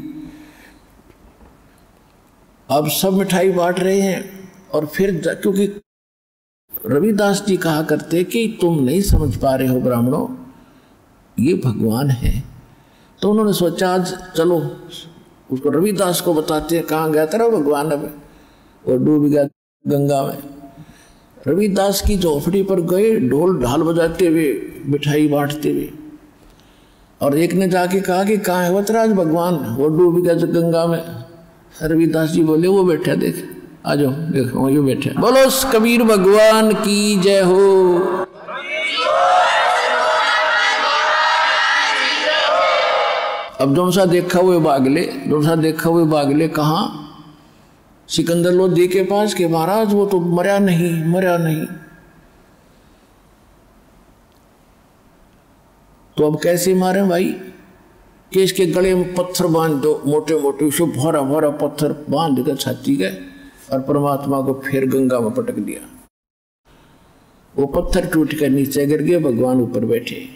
अब सब मिठाई बांट रहे हैं। और फिर क्योंकि रविदास जी कहा करते कि तुम नहीं समझ पा रहे हो ब्राह्मणों, ये भगवान है। तो उन्होंने सोचा आज चलो उसको रविदास को बताते हैं कहाँ गया तेरा भगवान। अब वो डूब गया गंगा में। रविदास की झोपड़ी पर गए, ढोल ढाल बजाते हुए, मिठाई बांटते हुए, और एक ने जाके कहा कि कहाँ है वो तेरा आज भगवान? वो डूब गया गंगा में। रविदास जी बोले वो बैठा, देख आ जाओ, देखो ये बैठा। बोलो कबीर भगवान की जय हो। अब जो सा देखा हुए बागले, जो सा देखा हुए बागले कहाँ? सिकंदर लोधी के पास के महाराज वो तो मरा नहीं मरा नहीं। तो अब कैसे मारे भाई? कि इसके गले में पत्थर बांध दो, मोटे मोटे उसे भरा भरा पत्थर बांध कर छाती गए और परमात्मा को फिर गंगा में पटक दिया। वो पत्थर टूट कर नीचे गिर गए, भगवान ऊपर बैठे।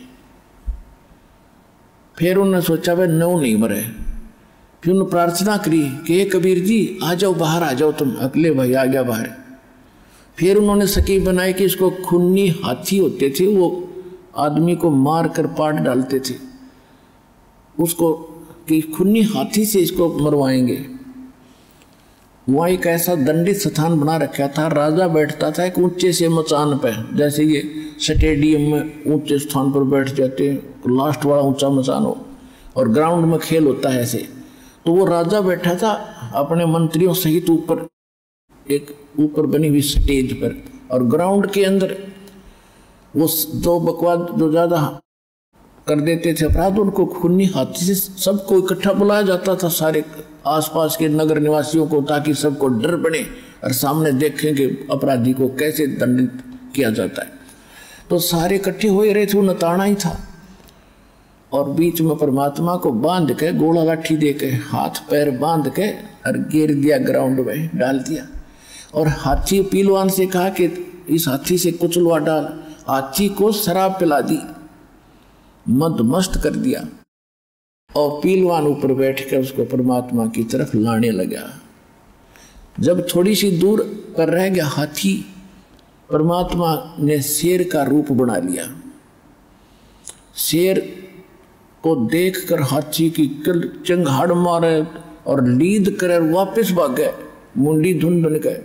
फिर उन्होंने सोचा भाई नौ नहीं मरे। फिर उन्होंने प्रार्थना करी कि कबीर जी आ जाओ बाहर, आ जाओ तुम। अगले भाई आ गया बाहर। फिर उन्होंने सकी बनाई कि इसको खूनी हाथी होते थे, वो आदमी को मार कर पाट डालते थे, उसको कि खूनी हाथी से इसको मरवाएंगे। वहाँ एक ऐसा दंडित स्थान बना रखा था, राजा बैठता था एक ऊंचे से मचान पे, जैसे ये स्टेडियम में ऊंचे स्थान पर बैठ जाते हैं, लास्ट वाला ऊंचा मचान हो, और ग्राउंड में खेल होता है ऐसे। तो वो राजा बैठा था अपने मंत्रियों सहित ऊपर, एक ऊपर बनी हुई स्टेज पर, और ग्राउंड के अंदर वो जो बकवाद जो ज़्यादा कर देते थे अपराध, उनको खूनी हाथी से सबको इकट्ठा बुलाया जाता था, सारे आसपास के नगर निवासियों को, ताकि सबको डर बने और सामने देखें कि अपराधी को कैसे दंडित किया जाता है। तो सारे इकट्ठे हो रहे थे, वो नताना ही था, और बीच में परमात्मा को बांध के, गोला लाठी दे के, हाथ पैर बांध के और गिर दिया, ग्राउंड में डाल दिया। और हाथी पीलवान से कहा कि इस हाथी से कुचलवा डाल। हाथी को शराब पिला दी, मद मस्त कर दिया, और पीलवान ऊपर बैठ कर उसको परमात्मा की तरफ लाने लगा। जब थोड़ी सी दूर पर रह गया हाथी, परमात्मा ने शेर का रूप बना लिया। शेर को देखकर हाथी की चंगाड़ मारे और लीद कर वापस भाग गए, मुंडी धुन धुन गए।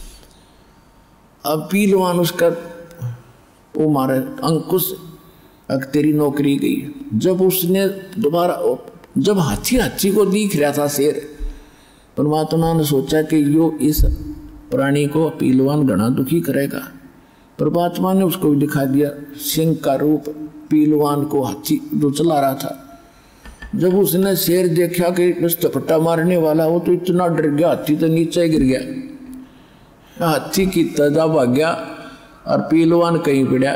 अब पीलवान उसका वो मारे अंकुश, अब तेरी नौकरी गई। जब उसने दोबारा, जब हाथी हाथी को दिख रहा था शेर, परमात्मा ने सोचा कि यो इस प्राणी को पीलवान घना दुखी करेगा। परमात्मा ने उसको भी दिखा दिया सिंह का रूप, पीलवान को हाथी जो चला रहा था। जब उसने शेर देखा कि बस चपटा मारने वाला हो, तो इतना डर गया, हाथी तो नीचे गिर गया। हाथी की तजा भाग गया और पीलवान कहीं पिड़ा।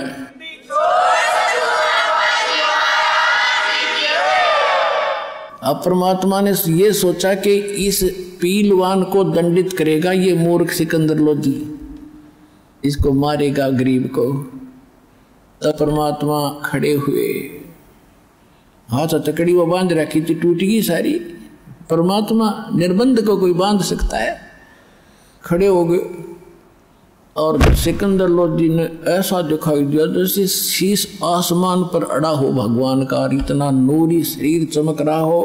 अब परमात्मा ने ये सोचा कि इस पीलवान को दंडित करेगा ये मूर्ख सिकंदर लोधी, इसको मारेगा गरीब को। तब परमात्मा खड़े हुए हाथ हथकड़ी वो बांध रखी थी, टूट गई सारी। परमात्मा निर्बंध को कोई बांध सकता है? खड़े हो गए और सिकंदर लोधी ने ऐसा दिखाई दिया जैसे शीश आसमान पर अड़ा हो भगवान का, और इतना नूरी शरीर चमक रहा हो।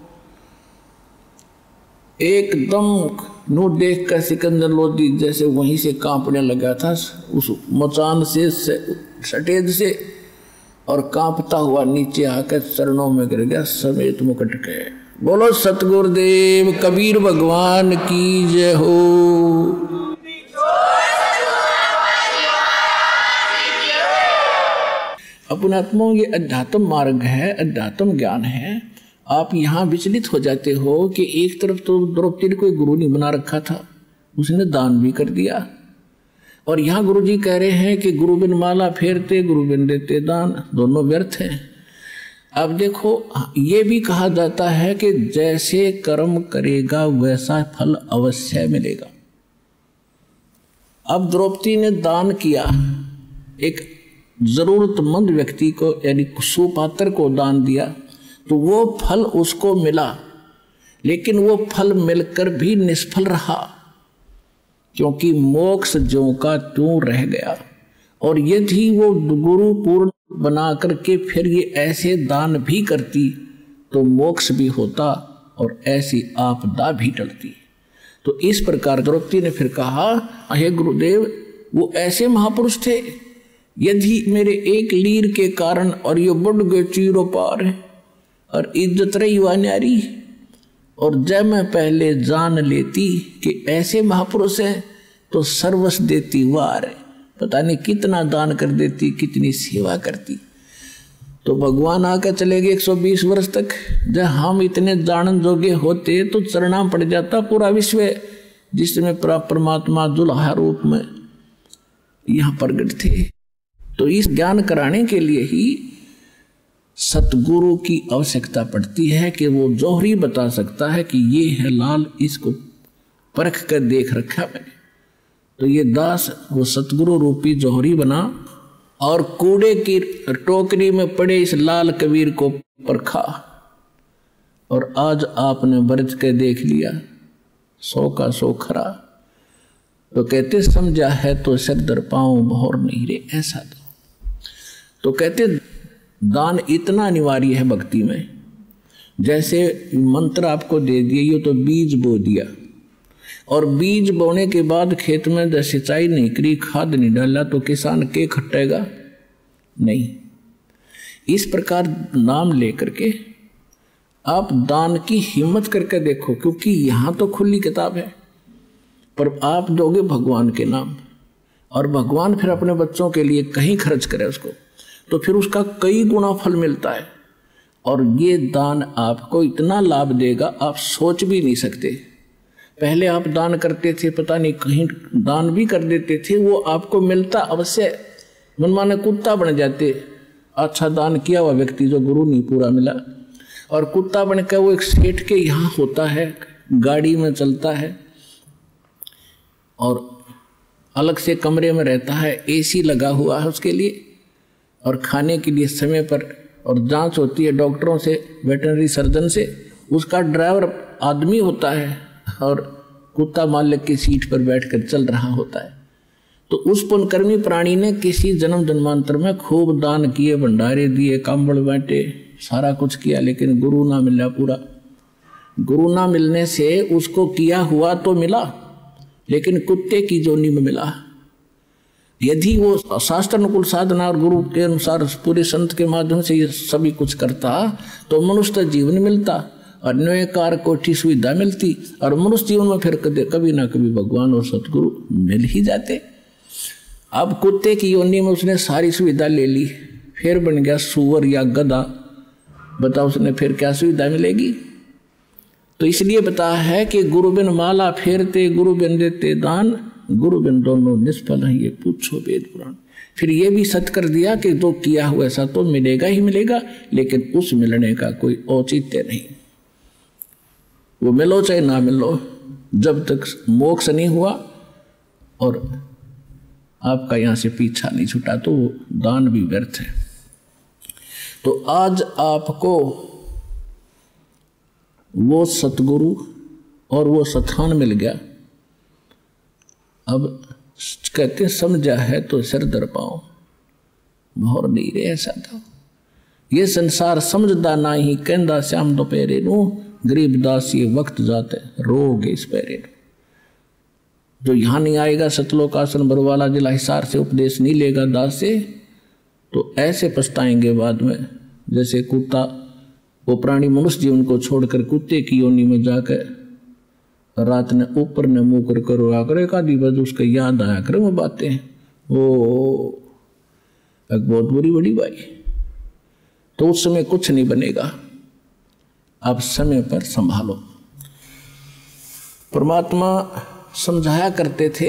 एकदम नूर देख कर सिकंदर लोधी जैसे वहीं से कांपने लगा था, उस मचान से सटेज से, और कांपता हुआ नीचे आकर चरणों में गिर गया समेत मुकुट के। बोलो सतगुरुदेव कबीर भगवान की जय हो। अपने आत्मा ये अध्यात्म मार्ग है, अध्यात्म ज्ञान है। आप यहाँ विचलित हो जाते हो कि एक तरफ तो द्रौपदी ने कोई गुरु नहीं बना रखा था, उसने दान भी कर दिया, और यहाँ गुरु जी कह रहे हैं कि गुरु बिन माला फेरते गुरु बिन देते दान, दोनों व्यर्थ हैं। अब देखो ये भी कहा जाता है कि जैसे कर्म करेगा वैसा फल अवश्य मिलेगा। अब द्रौपदी ने दान किया, एक जरूरतमंद व्यक्ति को यानी सुपात्र को दान दिया, तो वो फल उसको मिला, लेकिन वो फल मिलकर भी निष्फल रहा, क्योंकि मोक्ष ज्यों का त्यों रह गया। और यदि वो गुरु पूर्ण बना करके फिर ये ऐसे दान भी करती तो मोक्ष भी होता और ऐसी आपदा भी टलती। तो इस प्रकार द्रौपदी ने फिर कहा, हे गुरुदेव वो ऐसे महापुरुष थे, यदि मेरे एक लीर के कारण और ये बढ़ गए चीरो पार और इज्जत रही हुआ न्यारी, और जब मैं पहले जान लेती कि ऐसे महापुरुष हैं तो सर्वस्व देती वार, पता नहीं कितना दान कर देती, कितनी सेवा करती। तो भगवान आकर चले गए एक सौ बीस वर्ष तक। जब हम इतने जानन जोगे होते तो चरणा पड़ जाता पूरा विश्व, जिसमें परमात्मा दुल्हा रूप में यहाँ प्रगट थे। तो इस ज्ञान कराने के लिए ही सतगुरु की आवश्यकता पड़ती है कि वो जौहरी बता सकता है कि ये है लाल, इसको परख कर देख रखा मैंने। तो ये दास वो सतगुरु रूपी जौहरी बना और कूड़े की टोकरी में पड़े इस लाल कबीर को परखा, और आज आपने बरत के देख लिया, सौ का सौ खरा। तो कहते समझा है तो सर दर पाऊं भौर नहीं रे, ऐसा तो तो कहते दान इतना अनिवार्य है भक्ति में। जैसे मंत्र आपको दे दिए, ये तो बीज बो दिया, और बीज बोने के बाद खेत में जब सिंचाई नहीं करी, खाद नहीं डाला, तो किसान के खट्टेगा नहीं। इस प्रकार नाम लेकर के आप दान की हिम्मत करके देखो, क्योंकि यहाँ तो खुली किताब है, पर आप दोगे भगवान के नाम, और भगवान फिर अपने बच्चों के लिए कहीं खर्च करे उसको, तो फिर उसका कई गुना फल मिलता है। और ये दान आपको इतना लाभ देगा आप सोच भी नहीं सकते। पहले आप दान करते थे, पता नहीं कहीं दान भी कर देते थे, वो आपको मिलता अवश्य, मनमाने कुत्ता बन जाते। अच्छा दान किया हुआ व्यक्ति जो गुरु नहीं पूरा मिला, और कुत्ता बन कर वो एक सेठ के यहाँ होता है, गाड़ी में चलता है और अलग से कमरे में रहता है, एसी लगा हुआ है उसके लिए, और खाने के लिए समय पर, और जांच होती है डॉक्टरों से, वेटरनरी सर्जन से। उसका ड्राइवर आदमी होता है और कुत्ता मालिक की सीट पर बैठकर चल रहा होता है। तो उस पुण्यकर्मी प्राणी ने किसी जन्म जन्मांतर में खूब दान किए, भंडारे दिए, कांबड़ बांटे, सारा कुछ किया, लेकिन गुरु ना मिला पूरा। गुरु ना मिलने से उसको किया हुआ तो मिला, लेकिन कुत्ते की जोनी में मिला। यदि वो शास्त्र अनुकूल साधना और गुरु के अनुसार पूरे संत के माध्यम से ये सभी कुछ करता तो मनुष्य जीवन मिलता, और न्यायकार कोठी सुविधा मिलती, और मनुष्य जीवन में फिर कभी ना कभी भगवान और सतगुरु मिल ही जाते। अब कुत्ते की योनि में उसने सारी सुविधा ले ली, फिर बन गया सुअर या गधा, बताओ उसने फिर क्या सुविधा मिलेगी। तो इसलिए बता है कि गुरु बिन माला फेरते गुरु बिन देते दान, गुरु बिन दोनों निष्फल हैं, ये पूछो वेद पुराण। फिर ये भी सत्य कर दिया कि जो किया हुआ ऐसा तो मिलेगा ही मिलेगा, लेकिन उस मिलने का कोई औचित्य नहीं। वो मिलो चाहे ना मिलो, जब तक मोक्ष नहीं हुआ और आपका यहाँ से पीछा नहीं छूटा तो वो दान भी व्यर्थ है। तो आज आपको वो सतगुरु और वो स्थान मिल गया। अब कहते समझा है तो सिर दर पाओ, मोहर नहीं रे ऐसा था। ये संसार समझदा ना ही कहंदा श्याम दोपहरे नू, गरीब दास ये वक्त जाते रोगे इस पैरे। जो यहाँ नहीं आएगा सतलोक आसन बरवाला जिला हिसार से उपदेश नहीं लेगा दास से, तो ऐसे पछताएंगे बाद में जैसे कुत्ता, वो प्राणी मनुष्य जीवन को छोड़कर कुत्ते की योनि में जाकर रात ने ऊपर ने मुँह कर करो आकर आदि बज उसका याद आया करे वो बातें, वो एक बहुत बुरी बड़ी बाई। तो उस समय कुछ नहीं बनेगा, आप समय पर संभालो। परमात्मा समझाया करते थे,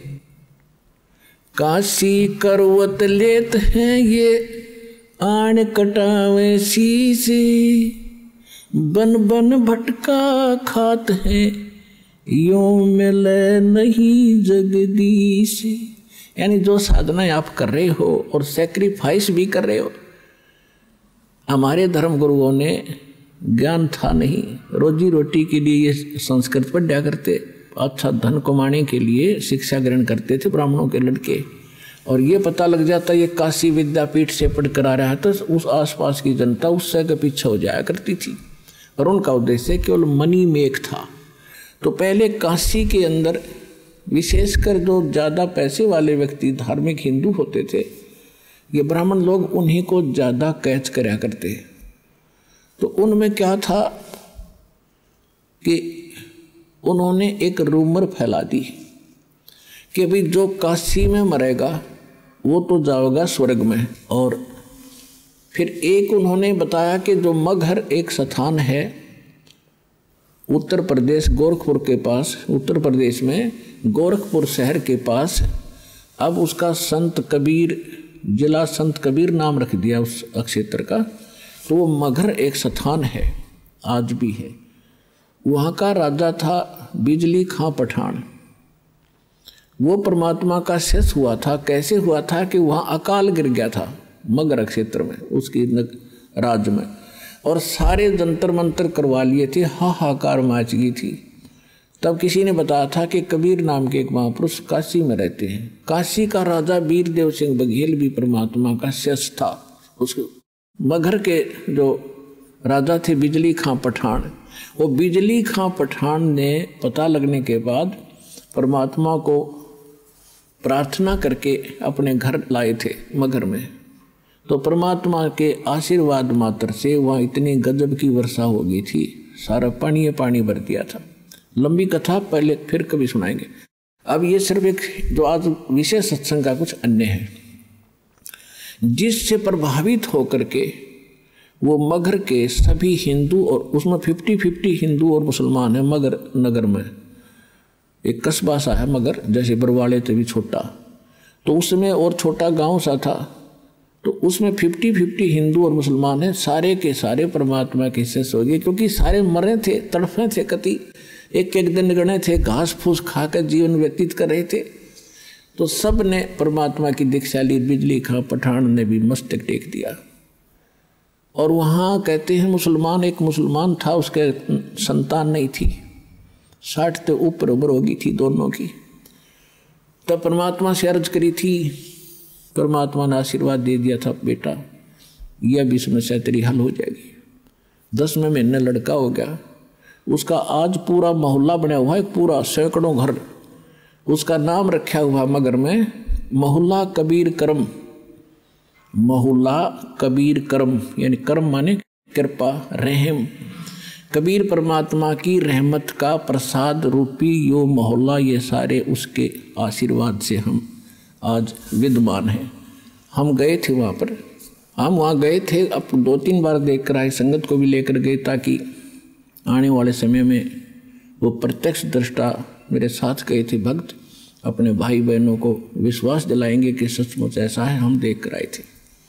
काशी करवत लेत हैं ये आन कटावे शीशे, बन बन भटका खात हैं यूं मिले नहीं जगदीश। यानी जो साधना आप कर रहे हो और सेक्रीफाइस भी कर रहे हो। हमारे धर्म गुरुओं ने ज्ञान था नहीं, रोजी रोटी के लिए ये संस्कृत पढ़ा करते, अच्छा धन कमाने के लिए शिक्षा ग्रहण करते थे ब्राह्मणों के लड़के। और ये पता लग जाता ये काशी विद्यापीठ से पढ़ कर आ रहा है तो उस आसपास की जनता उससे के पीछे हो जाया करती थी और उनका उद्देश्य केवल मनी मेक था। तो पहले काशी के अंदर विशेषकर जो ज़्यादा पैसे वाले व्यक्ति धार्मिक हिंदू होते थे, ये ब्राह्मण लोग उन्हीं को ज़्यादा कैच कराया करते। तो उनमें क्या था कि उन्होंने एक रूमर फैला दी कि भाई जो काशी में मरेगा वो तो जाएगा स्वर्ग में। और फिर एक उन्होंने बताया कि जो मगहर एक स्थान है उत्तर प्रदेश गोरखपुर के पास, उत्तर प्रदेश में गोरखपुर शहर के पास, अब उसका संत कबीर जिला संत कबीर नाम रख दिया उस क्षेत्र का। तो वो मगहर एक स्थान है, आज भी है। वहाँ का राजा था बिजली खां पठान। वो परमात्मा का शिष्य हुआ था। कैसे हुआ था कि वहाँ अकाल गिर गया था मगहर क्षेत्र में, उसकी राज्य में, और सारे जंतर मंतर करवा लिए थे, हाहाकार मच गई थी। तब किसी ने बताया था कि कबीर नाम के एक महापुरुष काशी में रहते हैं। काशी का राजा वीरदेव सिंह बघेल भी परमात्मा का शिष्य था। उस मगहर के जो राजा थे बिजली खां पठान, वो बिजली खां पठान ने पता लगने के बाद परमात्मा को प्रार्थना करके अपने घर लाए थे मगहर में। तो परमात्मा के आशीर्वाद मात्र से वहाँ इतनी गजब की वर्षा हो गई थी, सारा पानी पानी भर दिया था। लंबी कथा पहले फिर कभी सुनाएंगे। अब ये सिर्फ एक जो आज विशेष सत्संग का कुछ अन्य है, जिससे प्रभावित होकर के वो मगहर के सभी हिंदू, और उसमें फिफ्टी फिफ्टी हिंदू और मुसलमान है मगहर नगर में। एक कस्बा सा है मगहर, जैसे बरवाले से भी छोटा, तो उसमें और छोटा गांव सा था। तो उसमें फिफ्टी फिफ्टी हिंदू और मुसलमान हैं, सारे के सारे परमात्मा के शिष्य हो गए, क्योंकि सारे मरे थे, तड़फे थे, कति एक एक दिन गणे थे, घास फूस खाकर जीवन व्यतीत कर रहे थे। तो सब ने परमात्मा की दीक्षा ली। बिजली खां पठान ने भी मस्तक टेक दिया। और वहाँ कहते हैं मुसलमान, एक मुसलमान था, उसके संतान नहीं थी, साठ से ऊपर उम्र होगी थी दोनों की। तब परमात्मा से अर्ज करी थी, परमात्मा ने आशीर्वाद दे दिया था, बेटा यह भी समस्या तेरी हल हो जाएगी। दसवें महीने लड़का हो गया। उसका आज पूरा मोहल्ला बना हुआ है, पूरा सैकड़ों घर, उसका नाम रखा हुआ मगहर में मोहल्ला कबीर करम। मोहल्ला कबीर करम यानी करम माने कृपा, रहम। कबीर परमात्मा की रहमत का प्रसाद रूपी यो मोहल्ला, ये सारे उसके आशीर्वाद से हम आज विद्यमान हैं। हम गए थे वहाँ पर, हम वहाँ गए थे, अब दो तीन बार देख कर आए, संगत को भी लेकर गए, ताकि आने वाले समय में वो प्रत्यक्ष दृष्टा मेरे साथ गए थे भक्त, अपने भाई बहनों को विश्वास दिलाएंगे कि सचमुच ऐसा है, हम देख कर आए थे।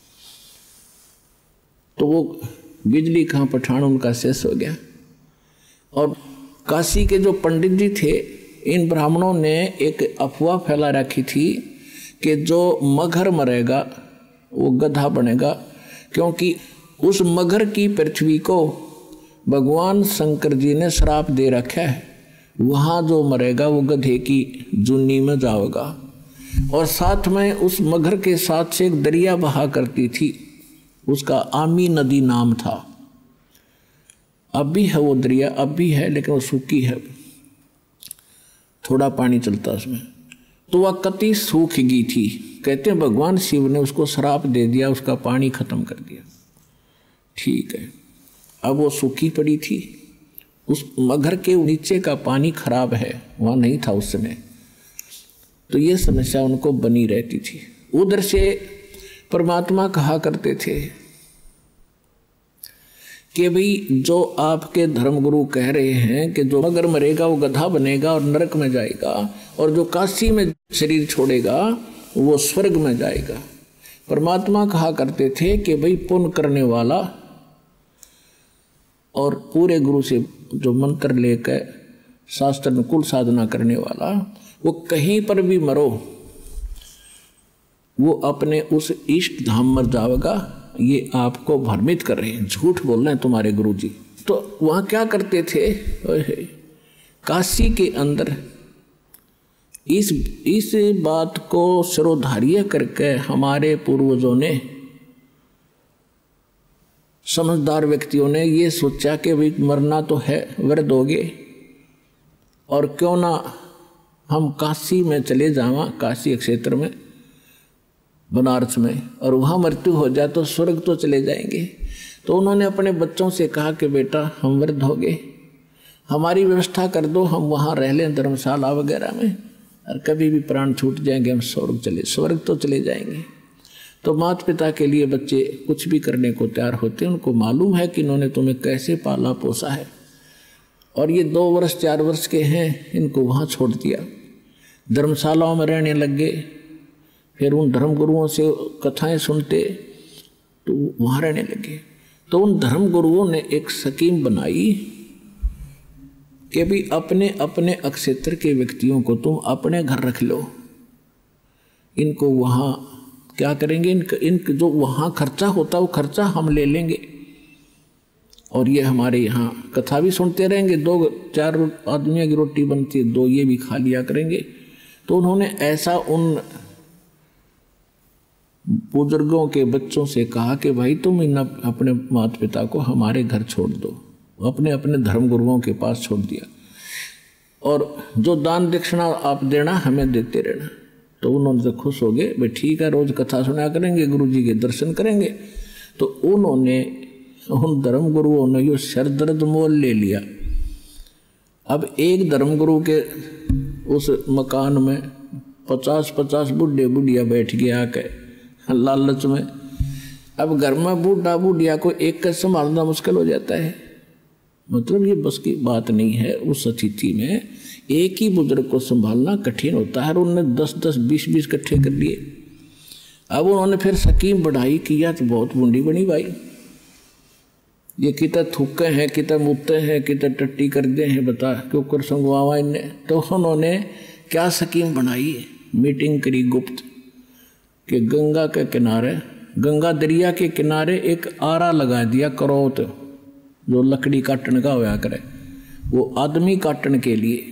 तो वो बिजली खां पठान उनका शेष हो गया। और काशी के जो पंडित जी थे, इन ब्राह्मणों ने एक अफवाह फैला रखी थी कि जो मगहर मरेगा वो गधा बनेगा, क्योंकि उस मगर की पृथ्वी को भगवान शंकर जी ने श्राप दे रखा है, वहाँ जो मरेगा वो गधे की जुन्नी में जाएगा। और साथ में उस मगर के साथ से एक दरिया बहा करती थी, उसका आमी नदी नाम था। अब भी है वो दरिया, अब भी है, लेकिन वो सूखी है, थोड़ा पानी चलता उसमें। तो वह कति सूख गई थी। कहते हैं भगवान शिव ने उसको श्राप दे दिया, उसका पानी खत्म कर दिया। ठीक है, अब वो सूखी पड़ी थी, उस मगर के नीचे का पानी खराब है, वहाँ नहीं था उस समय। तो ये समस्या उनको बनी रहती थी। उधर से परमात्मा कहा करते थे कि भाई जो आपके धर्मगुरु कह रहे हैं कि जो मगर मरेगा वो गधा बनेगा और नरक में जाएगा, और जो काशी में शरीर छोड़ेगा वो स्वर्ग में जाएगा। परमात्मा कहा करते थे कि भाई पुण्य करने वाला और पूरे गुरु से जो मंत्र लेकर शास्त्र अनुकूल साधना करने वाला, वो कहीं पर भी मरो वो अपने उस इष्ट धाम में जाएगा। ये आपको भ्रमित कर रहे हैं, झूठ बोल रहे हैं तुम्हारे गुरु जी। तो वहाँ क्या करते थे, काशी के अंदर इस इस बात को सिरोधार्य करके हमारे पूर्वजों ने, समझदार व्यक्तियों ने ये सोचा कि भाई मरना तो है, वृद्ध होगे, और क्यों ना हम काशी में चले जावा, काशी क्षेत्र में, बनारस में, और वहाँ मृत्यु हो जाए तो स्वर्ग तो चले जाएंगे। तो उन्होंने अपने बच्चों से कहा कि बेटा हम वृद्ध हो गए, हमारी व्यवस्था कर दो, हम वहाँ रह लें धर्मशाला वगैरह में, और कभी भी प्राण छूट जाएंगे हम स्वर्ग चले स्वर्ग तो चले जाएंगे। तो माता पिता के लिए बच्चे कुछ भी करने को तैयार होते हैं। उनको मालूम है कि इन्होंने तुम्हें कैसे पाला पोसा है, और ये दो वर्ष चार वर्ष के हैं, इनको वहाँ छोड़ दिया, धर्मशालाओं में रहने लग गए। फिर उन धर्मगुरुओं से कथाएं सुनते तो वहाँ रहने लगे। तो उन धर्मगुरुओं ने एक स्कीम बनाई कि भी अपने अपने अक्षेत्र के व्यक्तियों को तुम अपने घर रख लो, इनको वहाँ क्या करेंगे, इन इन जो वहाँ खर्चा होता वो खर्चा हम ले लेंगे, और ये हमारे यहाँ कथा भी सुनते रहेंगे, दो चार आदमियों की रोटी बनती है, दो ये भी खा लिया करेंगे। तो उन्होंने ऐसा उन बुजुर्गों के बच्चों से कहा कि भाई तुम इन अपने माता पिता को हमारे घर छोड़ दो, अपने अपने धर्मगुरुओं के पास छोड़ दिया, और जो दान दक्षिणा आप देना हमें देते रहना। तो उन्होंने तो खुश हो गए, भाई ठीक है, रोज कथा सुना करेंगे, गुरु जी के दर्शन करेंगे। तो उन्होंने उन धर्मगुरुओं ने यो सर दर्द मोल ले लिया। अब एक धर्मगुरु के उस मकान में पचास पचास बुढ़े बुढ़िया बैठ गया आके लालच में। अब घर में बूढ़ा बुढ़िया को एक का संभालना मुश्किल हो जाता है, मतलब ये बस की बात नहीं है। उस अतिथि में एक ही बुजुर्ग को संभालना कठिन होता है, और उन्होंने दस दस बीस बीस इकट्ठे कर लिए। अब उन्होंने फिर स्कीम बढ़ाई कि यार तो बहुत बूढ़ी बनी भाई, ये कितना थूके हैं, कितना मुत्ते हैं, कितना टट्टी कर दे हैं, बता क्यों कर संगवावा इनने। तो उन्होंने क्या स्कीम बनाई, मीटिंग करी गुप्त कि गंगा के किनारे, गंगा दरिया के किनारे एक आरा लगा दिया, करौत जो लकड़ी काटने का होया करे, वो आदमी काटने के लिए,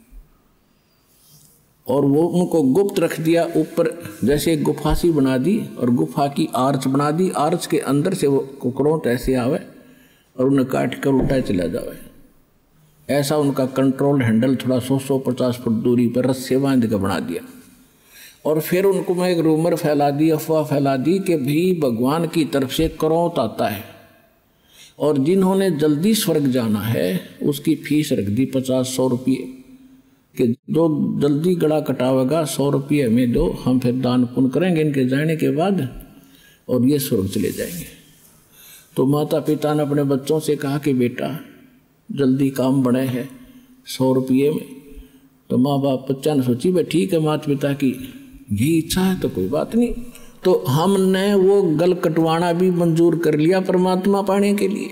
और वो उनको गुप्त रख दिया। ऊपर जैसे एक गुफा सी बना दी, और गुफा की आर्च बना दी, आर्च के अंदर से वो करौत ऐसे आवे और उन्हें काट कर उल्टा चला जावे। ऐसा उनका कंट्रोल हैंडल थोड़ा सौ सौ पचास फुट दूरी पर रस्से बांध कर बना दिया। और फिर उनको मैं एक रूमर फैला दी, अफवाह फैला दी कि भी भगवान की तरफ से करौत आता है, और जिन्होंने जल्दी स्वर्ग जाना है उसकी फीस रख दी पचास सौ रुपये, कि जो जल्दी गड़ा कटावेगा सौ रुपये हमें दो, हम फिर दान पुण्य करेंगे इनके जाने के बाद, और ये स्वर्ग चले जाएंगे। तो माता पिता ने अपने बच्चों से कहा कि बेटा जल्दी काम बने है सौ रुपये में। तो माँ बाप बच्चा ने सोची भाई ठीक है, माता पिता की यही इच्छा है तो कोई बात नहीं। तो हमने वो गल कटवाना भी मंजूर कर लिया परमात्मा पाने के लिए,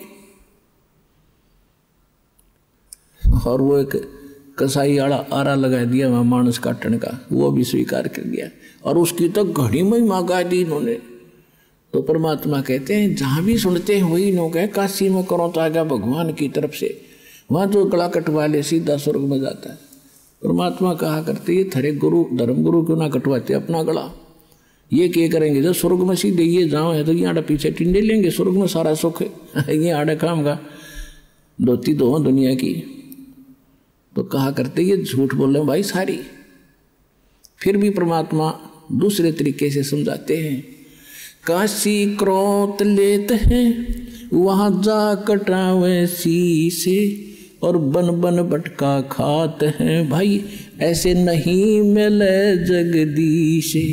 और वो एक कसाई आड़ा आरा लगा दिया वहाँ मानस काटने का, वो भी स्वीकार कर लिया। और उसकी तो घड़ी में ही मांगा दी इन्होंने, तो परमात्मा कहते हैं जहाँ भी सुनते हैं वही लोग है, काशी में करो तो आगा भगवान की तरफ से, वहाँ जो गला कटवा ले सीधा स्वर्ग में जाता है। परमात्मा कहा करते ये थरे गुरु धर्म गुरु क्यों ना कटवाते अपना गला, ये क्या करेंगे जब स्वर्ग में सीधे ये जाओ है तो ये आड़ा पीछे टिंडे लेंगे, स्वर्ग में सारा सुख है ये आड़े काम का धोती दो दुनिया की। तो कहा करते ये झूठ बोल रहे भाई सारी। फिर भी परमात्मा दूसरे तरीके से समझाते हैं, काशी क्रोत लेत हैं वहाँ जा कटावे शीशे और बन बन भटका खात हैं, भाई ऐसे नहीं मिले जगदीशे।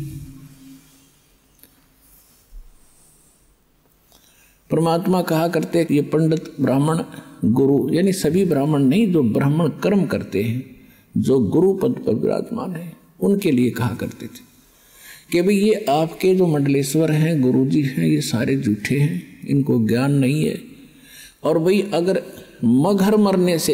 परमात्मा कहा करते ये पंडित ब्राह्मण गुरु यानी सभी ब्राह्मण नहीं, जो ब्राह्मण कर्म करते हैं, जो गुरु पद पर विराजमान है, उनके लिए कहा करते थे कि भाई ये आपके जो मंडलेश्वर हैं गुरुजी हैं ये सारे झूठे हैं, इनको ज्ञान नहीं है। और भाई अगर मगर मरने से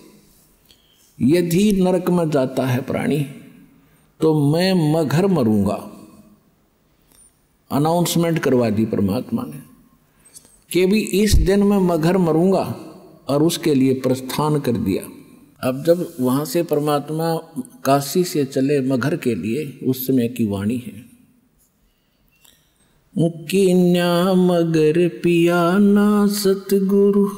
यदि नरक में जाता है प्राणी तो मैं मगर मरूंगा, अनाउंसमेंट करवा दी परमात्मा ने कि भी इस दिन मैं मगर मरूंगा, और उसके लिए प्रस्थान कर दिया। अब जब वहाँ से परमात्मा काशी से चले मगर के लिए, उस समय की वाणी है, किन्या मगर पिया ना सतगुरु,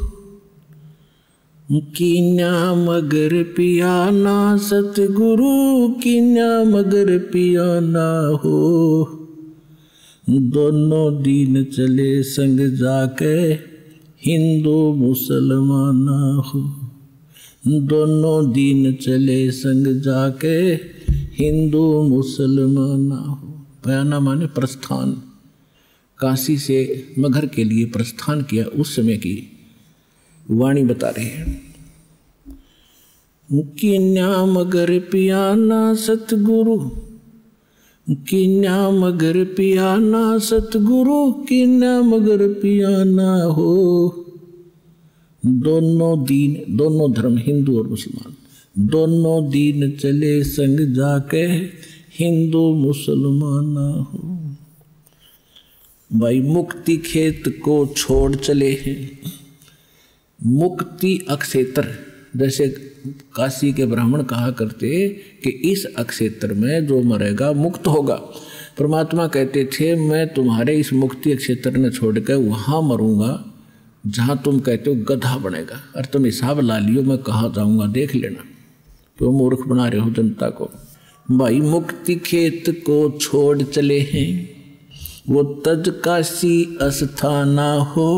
किन्या मगर पिया ना सतगुरु, किन्या मगर पिया ना हो, दोनों दीन चले संग जाके हिंदू मुसलमान हो, दोनों दीन चले संग जाके हिंदू मुसलमान हो। बयाना माने प्रस्थान, काशी से मगर के लिए प्रस्थान किया, उस समय की वाणी बता रहे हैं। किन्या मगर पियाना सतगुरु, किन्या मगर पियाना सतगुरु, किन्या मगर पियाना हो, दोनों दीन, दोनों धर्म हिंदू और मुसलमान, दोनों दीन चले संग जाके हिंदू मुसलमान हो। भाई मुक्ति खेत को छोड़ चले हैं, मुक्ति अक्षेत्र, जैसे काशी के ब्राह्मण कहा करते कि इस अक्षेत्र में जो मरेगा मुक्त होगा। परमात्मा कहते थे मैं तुम्हारे इस मुक्ति क्षेत्र ने छोड़कर वहाँ मरूंगा जहाँ तुम कहते हो गधा बनेगा, और तुम हिसाब ला लियो मैं कहाँ जाऊँगा देख लेना, क्यों मूर्ख बना रहे हो जनता को। भाई मुक्ति खेत को छोड़ चले हैं, वो तज काशी अस्थाना हो,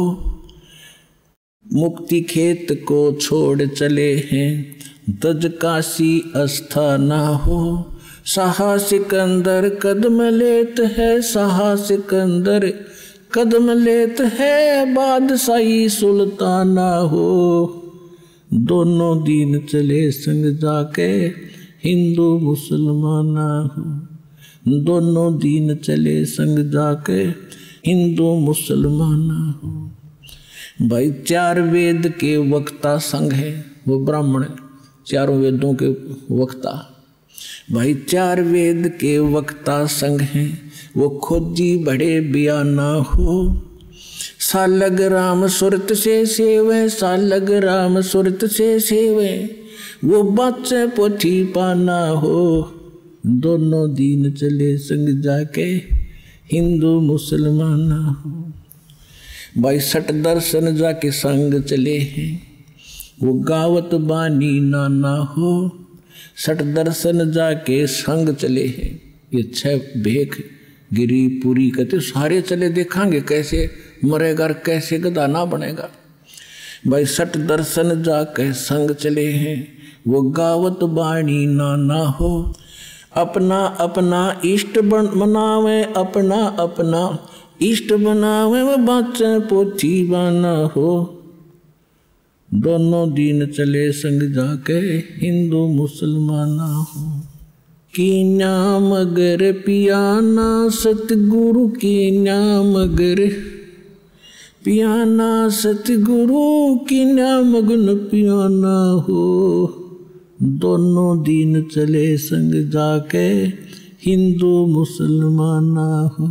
मुक्ति खेत को छोड़ चले हैं, तज काशी अस्थाना हो, साहा सिकंदर कदम लेत है, साहा सिकंदर कदम लेत है, बादशाही सुल्ताना हो, दोनों दीन चले संग जाके हिंदू मुसलमाना हो, दोनों दीन चले संग जाके हिंदू मुसलमाना हो। भाई चार वेद के वक्ता संघ है, वो ब्राह्मण चारों वेदों के वक्ता। भाई चार वेद के वक्ता संघ हैं, वो खोजी बड़े बयाना हो, सालग राम सुरत से सेवे, सालग राम सुरत से सेवे, वो बच्चे पोथी पाना हो, दोनों दीन चले संग जाके हिंदू मुसलमान हो। भाई सट दर्शन जाके संग चले हैं, वो गावत बानी नाना हो, सट दर्शन जाके संग चले हैं। ये छह भेख गिरी पूरी कहते सारे चले देखांगे कैसे मरेगा और कैसे गधा ना बनेगा। भाई सट दर्शन जाके संग चले हैं, वो गावत बाणी नाना हो, अपना अपना इष्ट बन मनावे, अपना अपना इष्ट बनावे, वो बाचे पोथी बाना हो, दोनों दीन चले संग जाके हिंदू मुसलमाना हो। कीन्या मगर पियाना सतगुरु, कीन्या मगर पियाना सतगुरु, कीन्या मगन पियाना हो, दोनों दीन चले संग जाके हिंदू मुसलमाना हो।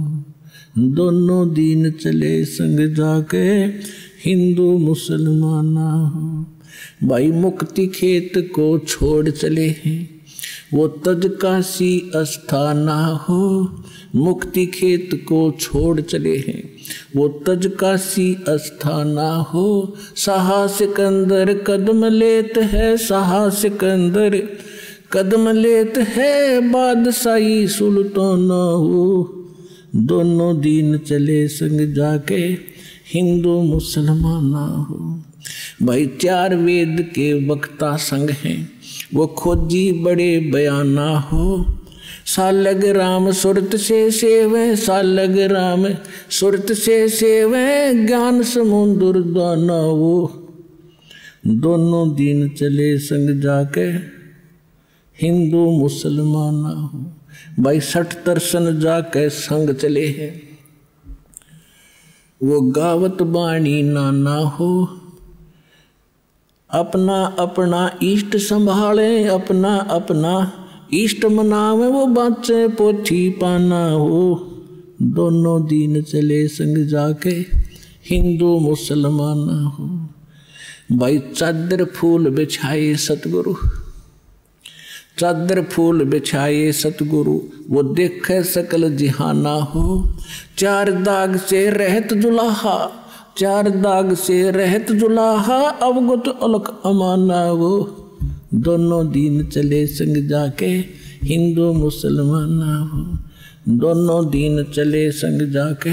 दोनों दीन चले संग जाके हिंदू मुसलमाना हो। भाई मुक्ति खेत को छोड़ चले हैं वो तज काशी अस्थाना हो। मुक्ति खेत को छोड़ चले हैं वो तज काशी अस्थाना हो। साहा सिकंदर कदम लेत है, साहा सिकंदर कदम लेत है, बादशाही सुल्ताना हो। दोनों दीन चले संग जाके हिंदू मुसलमाना हो। भाई चार वेद के वक्ता संग हैं वो खोजी बड़े बयाना हो। सालग राम सुरत से सेवे, सालग राम सुरत से सेवे, ज्ञान समुद्र दाना वो। दोनों दीन चले संग जाके हिंदू मुसलमाना हो। भाई सठ दर्शन जाके संग चले हैं वो गावत बाणी नाना हो। अपना अपना इष्ट संभाले, अपना अपना इष्ट मनावे, वो बाचे पोथी पाना हो। दोनों दीन चले संग जाके हिंदू मुसलमाना हो। भाई चादर फूल बिछाए सतगुरु, चादर फूल बिछाए सतगुरु, वो देखे सकल जिहाना हो। चार दाग से रहत जुलाहा, चार दाग से रहत जुलाहा, अवगत अलख अमाना वो। दोनों दीन चले संग जाके हिंदू मुसलमाना हो। दोनों दीन चले संग जाके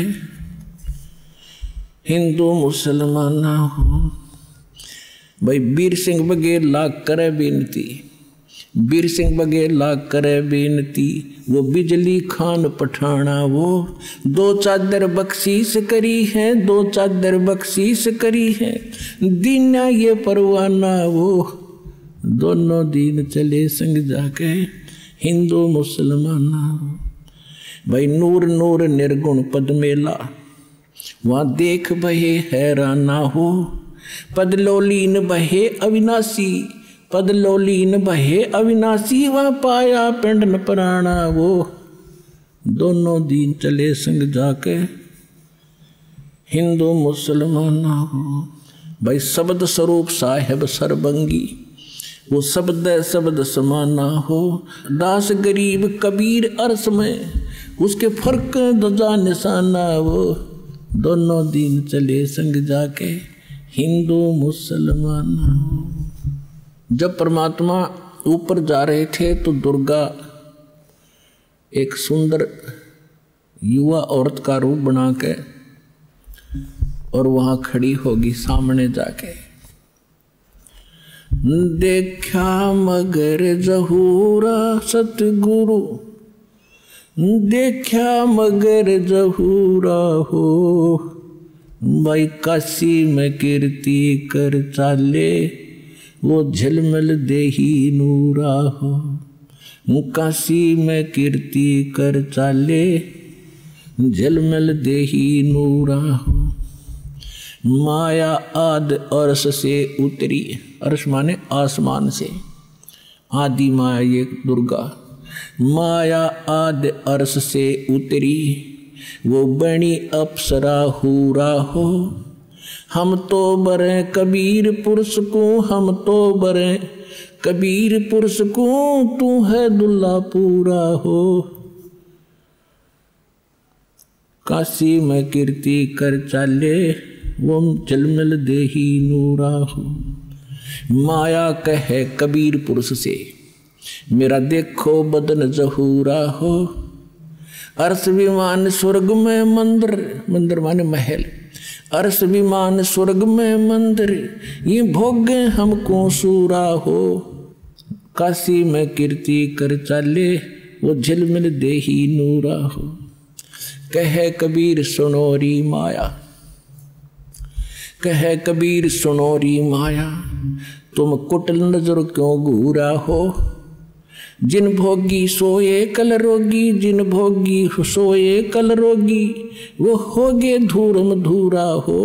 हिंदू मुसलमाना हो। भाई वीर सिंह बघेल लाग करे बेनती, वीर सिंह बघेल लाग करे बेनती, वो बिजली खान पठाना वो। दो चादर बख्शीश करी है, दो चादर बख्शीश करी है, दीना ये परवाना वो। दोनों दीन चले संग जाके हिंदू मुसलमाना हो। भाई नूर नूर निर्गुण पद मेला, वहाँ देख बहे हैराना हो। पदलोलीन बहे अविनाशी, पदलोलीन बहे अविनाशी, वहाँ पाया पिंड न प्राणा वो। दोनों दीन चले संग जाके हिंदू मुसलमाना हो। भाई शब्द स्वरूप साहेब सरबंगी, वो शब्द शब्द समाना हो। दास गरीब कबीर अरस में, उसके फर्क दजा निशाना वो। दोनों दीन चले संग जाके हिंदू मुसलमाना हो। जब परमात्मा ऊपर जा रहे थे तो दुर्गा एक सुंदर युवा औरत का रूप बना के और वहाँ खड़ी होगी सामने जाके। देखा मगर जहूरा सतगुरु, देखा मगर जहूरा हो। भाई काशी में कीर्ति कर चाले, वो झलमल देही नूरा हो। काशी में कीर्ति कर चाले, झलमल देही नूरा हो। माया आद अर्श से उतरी, अर्श माने आसमान से, आदि माया ये दुर्गा। माया आद अर्श से उतरी, वो बनी अप्सरा हूरा हो। हम तो बरे कबीर पुरुष को, हम तो बरे कबीर पुरुष को, तू है दुल्ला पूरा हो। काशी में कीर्ति कर चाले, वो झलमल देही नूरा हो। माया कहे कबीर पुरुष से, मेरा देखो बदन जहूरा हो। अर्श विमान स्वर्ग में मंदिर, मंदिर माने महल। अर्श विमान स्वर्ग में मंदिर, ये भोगे हमको सूरा हो। काशी में कीर्ति कर चाले, वो झलमल देही नूरा हो। कहे कबीर सुनोरी माया, कहे कबीर सुनोरी माया, तुम कुटिल नजर क्यों घूरा हो। जिन भोगी सोए कल रोगी, जिन भोगी सोए कल रोगी, वो होगे धूरम धूरा हो।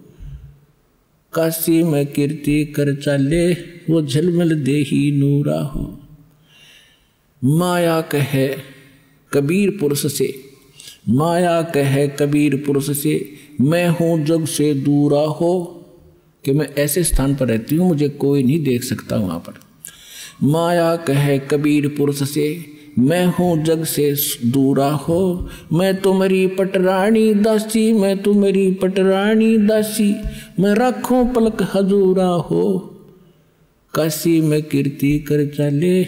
काशी में कीर्ति कर चाले, वो झलमल देही नूरा हो। माया कहे कबीर पुरुष से, माया कहे कबीर पुरुष से, मैं हूँ जग से दूरा हो, कि मैं ऐसे स्थान पर रहती हूँ मुझे कोई नहीं देख सकता वहाँ पर। माया कहे कबीर पुरुष से, मैं हूँ जग से दूरा हो, मैं तुम्हारी पटरानी दासी, मैं तुम्हारी पटरानी दासी, मैं रखूं पलक हजूरा हो, काशी में कीर्ति कर चले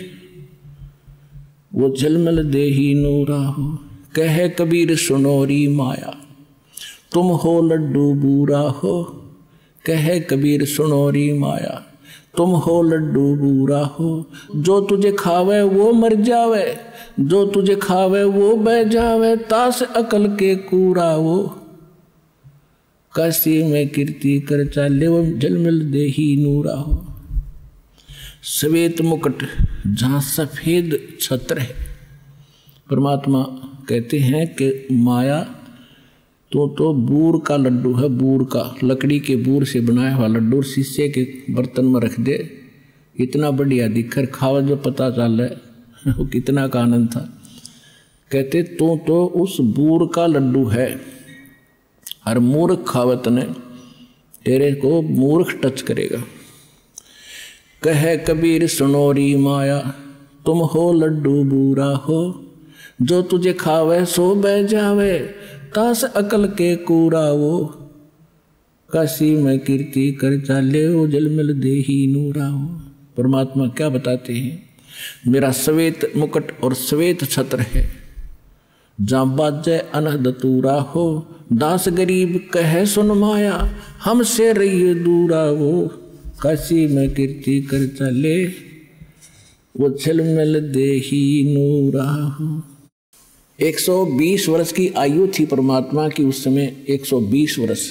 वो झलमल देही नूरा हो। कहे कबीर सुनोरी माया, तुम हो लड्डू बूरा हो, कहे कबीर सुनोरी माया, तुम हो लड्डू बूरा हो, जो तुझे खावे वो मर जावे, जो तुझे खावे वो बह जावे, तास अकल के कूरा वो, काशी में कीर्ति कर चाले वो झलमल देही नूरा हो। श्वेत मुकुट जहाँ सफेद छत्र है, परमात्मा कहते हैं कि माया तो तो बूर का लड्डू है, बूर का, लकड़ी के बूर से बनाया हुआ लड्डू शीशे के बर्तन में रख दे, इतना बढ़िया दिखकर खावा जो पता चल है वो कितना का आनंद था। कहते तो तो उस बूर का लड्डू है, हर मूर्ख खावत ने तेरे को मूर्ख टच करेगा। कहे कबीर सुनोरी माया, तुम हो लड्डू बूरा हो, जो तुझे खावे सो बह जावे, तास अकल के कूरा वो, काशी में कीर्ति कर चाले वो झलमल देही नूरा हो। परमात्मा क्या बताते हैं, मेरा श्वेत मुकुट और श्वेत छत्र है, जहाँ बाजे अनहद तूरा हो, दास गरीब कहे सुन माया, हमसे रहिए दूरा वो, काशी में कीर्ति कर चले वो झलमल देही नूरा हो। एक सौ बीस वर्ष की आयु थी परमात्मा की उस समय, एक सौ बीस वर्ष,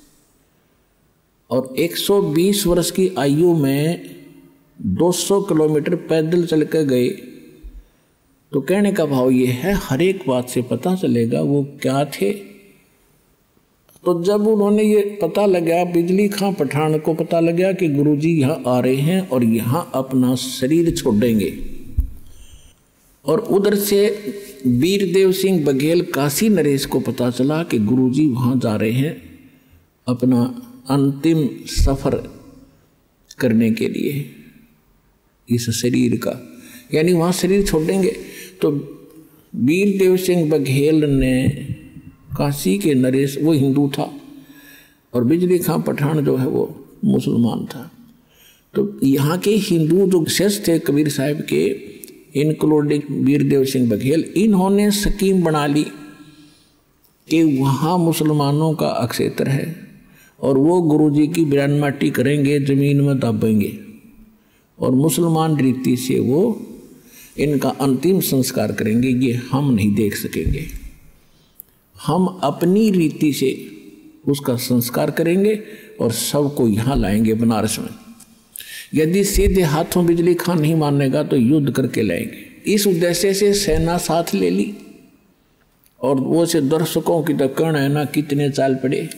और एक सौ बीस वर्ष की आयु में दो सौ किलोमीटर पैदल चल कर गए। तो कहने का भाव ये है, हर एक बात से पता चलेगा वो क्या थे। तो जब उन्होंने ये पता लगा, बिजली खां पठान को पता लगा कि गुरुजी यहाँ आ रहे हैं और यहाँ अपना शरीर छोड़ेंगे, और उधर से वीरदेव सिंह बघेल काशी नरेश को पता चला कि गुरुजी वहाँ जा रहे हैं अपना अंतिम सफर करने के लिए इस शरीर का, यानी वहाँ शरीर छोड़ेंगे। तो वीरदेव सिंह बघेल ने, काशी के नरेश वो हिंदू था और बिजली खां पठान जो है वो मुसलमान था। तो यहाँ के हिंदू जो शेष थे कबीर साहब के, इंक्लूडिंग वीरदेव सिंह बघेल, इन्होंने स्कीम बना ली कि वहाँ मुसलमानों का अक्षेत्र है और वो गुरुजी की बिरान माटी करेंगे, जमीन में दबेंगे, और मुसलमान रीति से वो इनका अंतिम संस्कार करेंगे। ये हम नहीं देख सकेंगे, हम अपनी रीति से उसका संस्कार करेंगे और सबको यहाँ लाएंगे बनारस में। यदि सीधे हाथों बिजली खां नहीं मानेगा तो युद्ध करके लाएंगे। इस उद्देश्य से सेना साथ ले ली, और वो से दर्शकों की तो कर्ण है ना कितने चाल पड़े।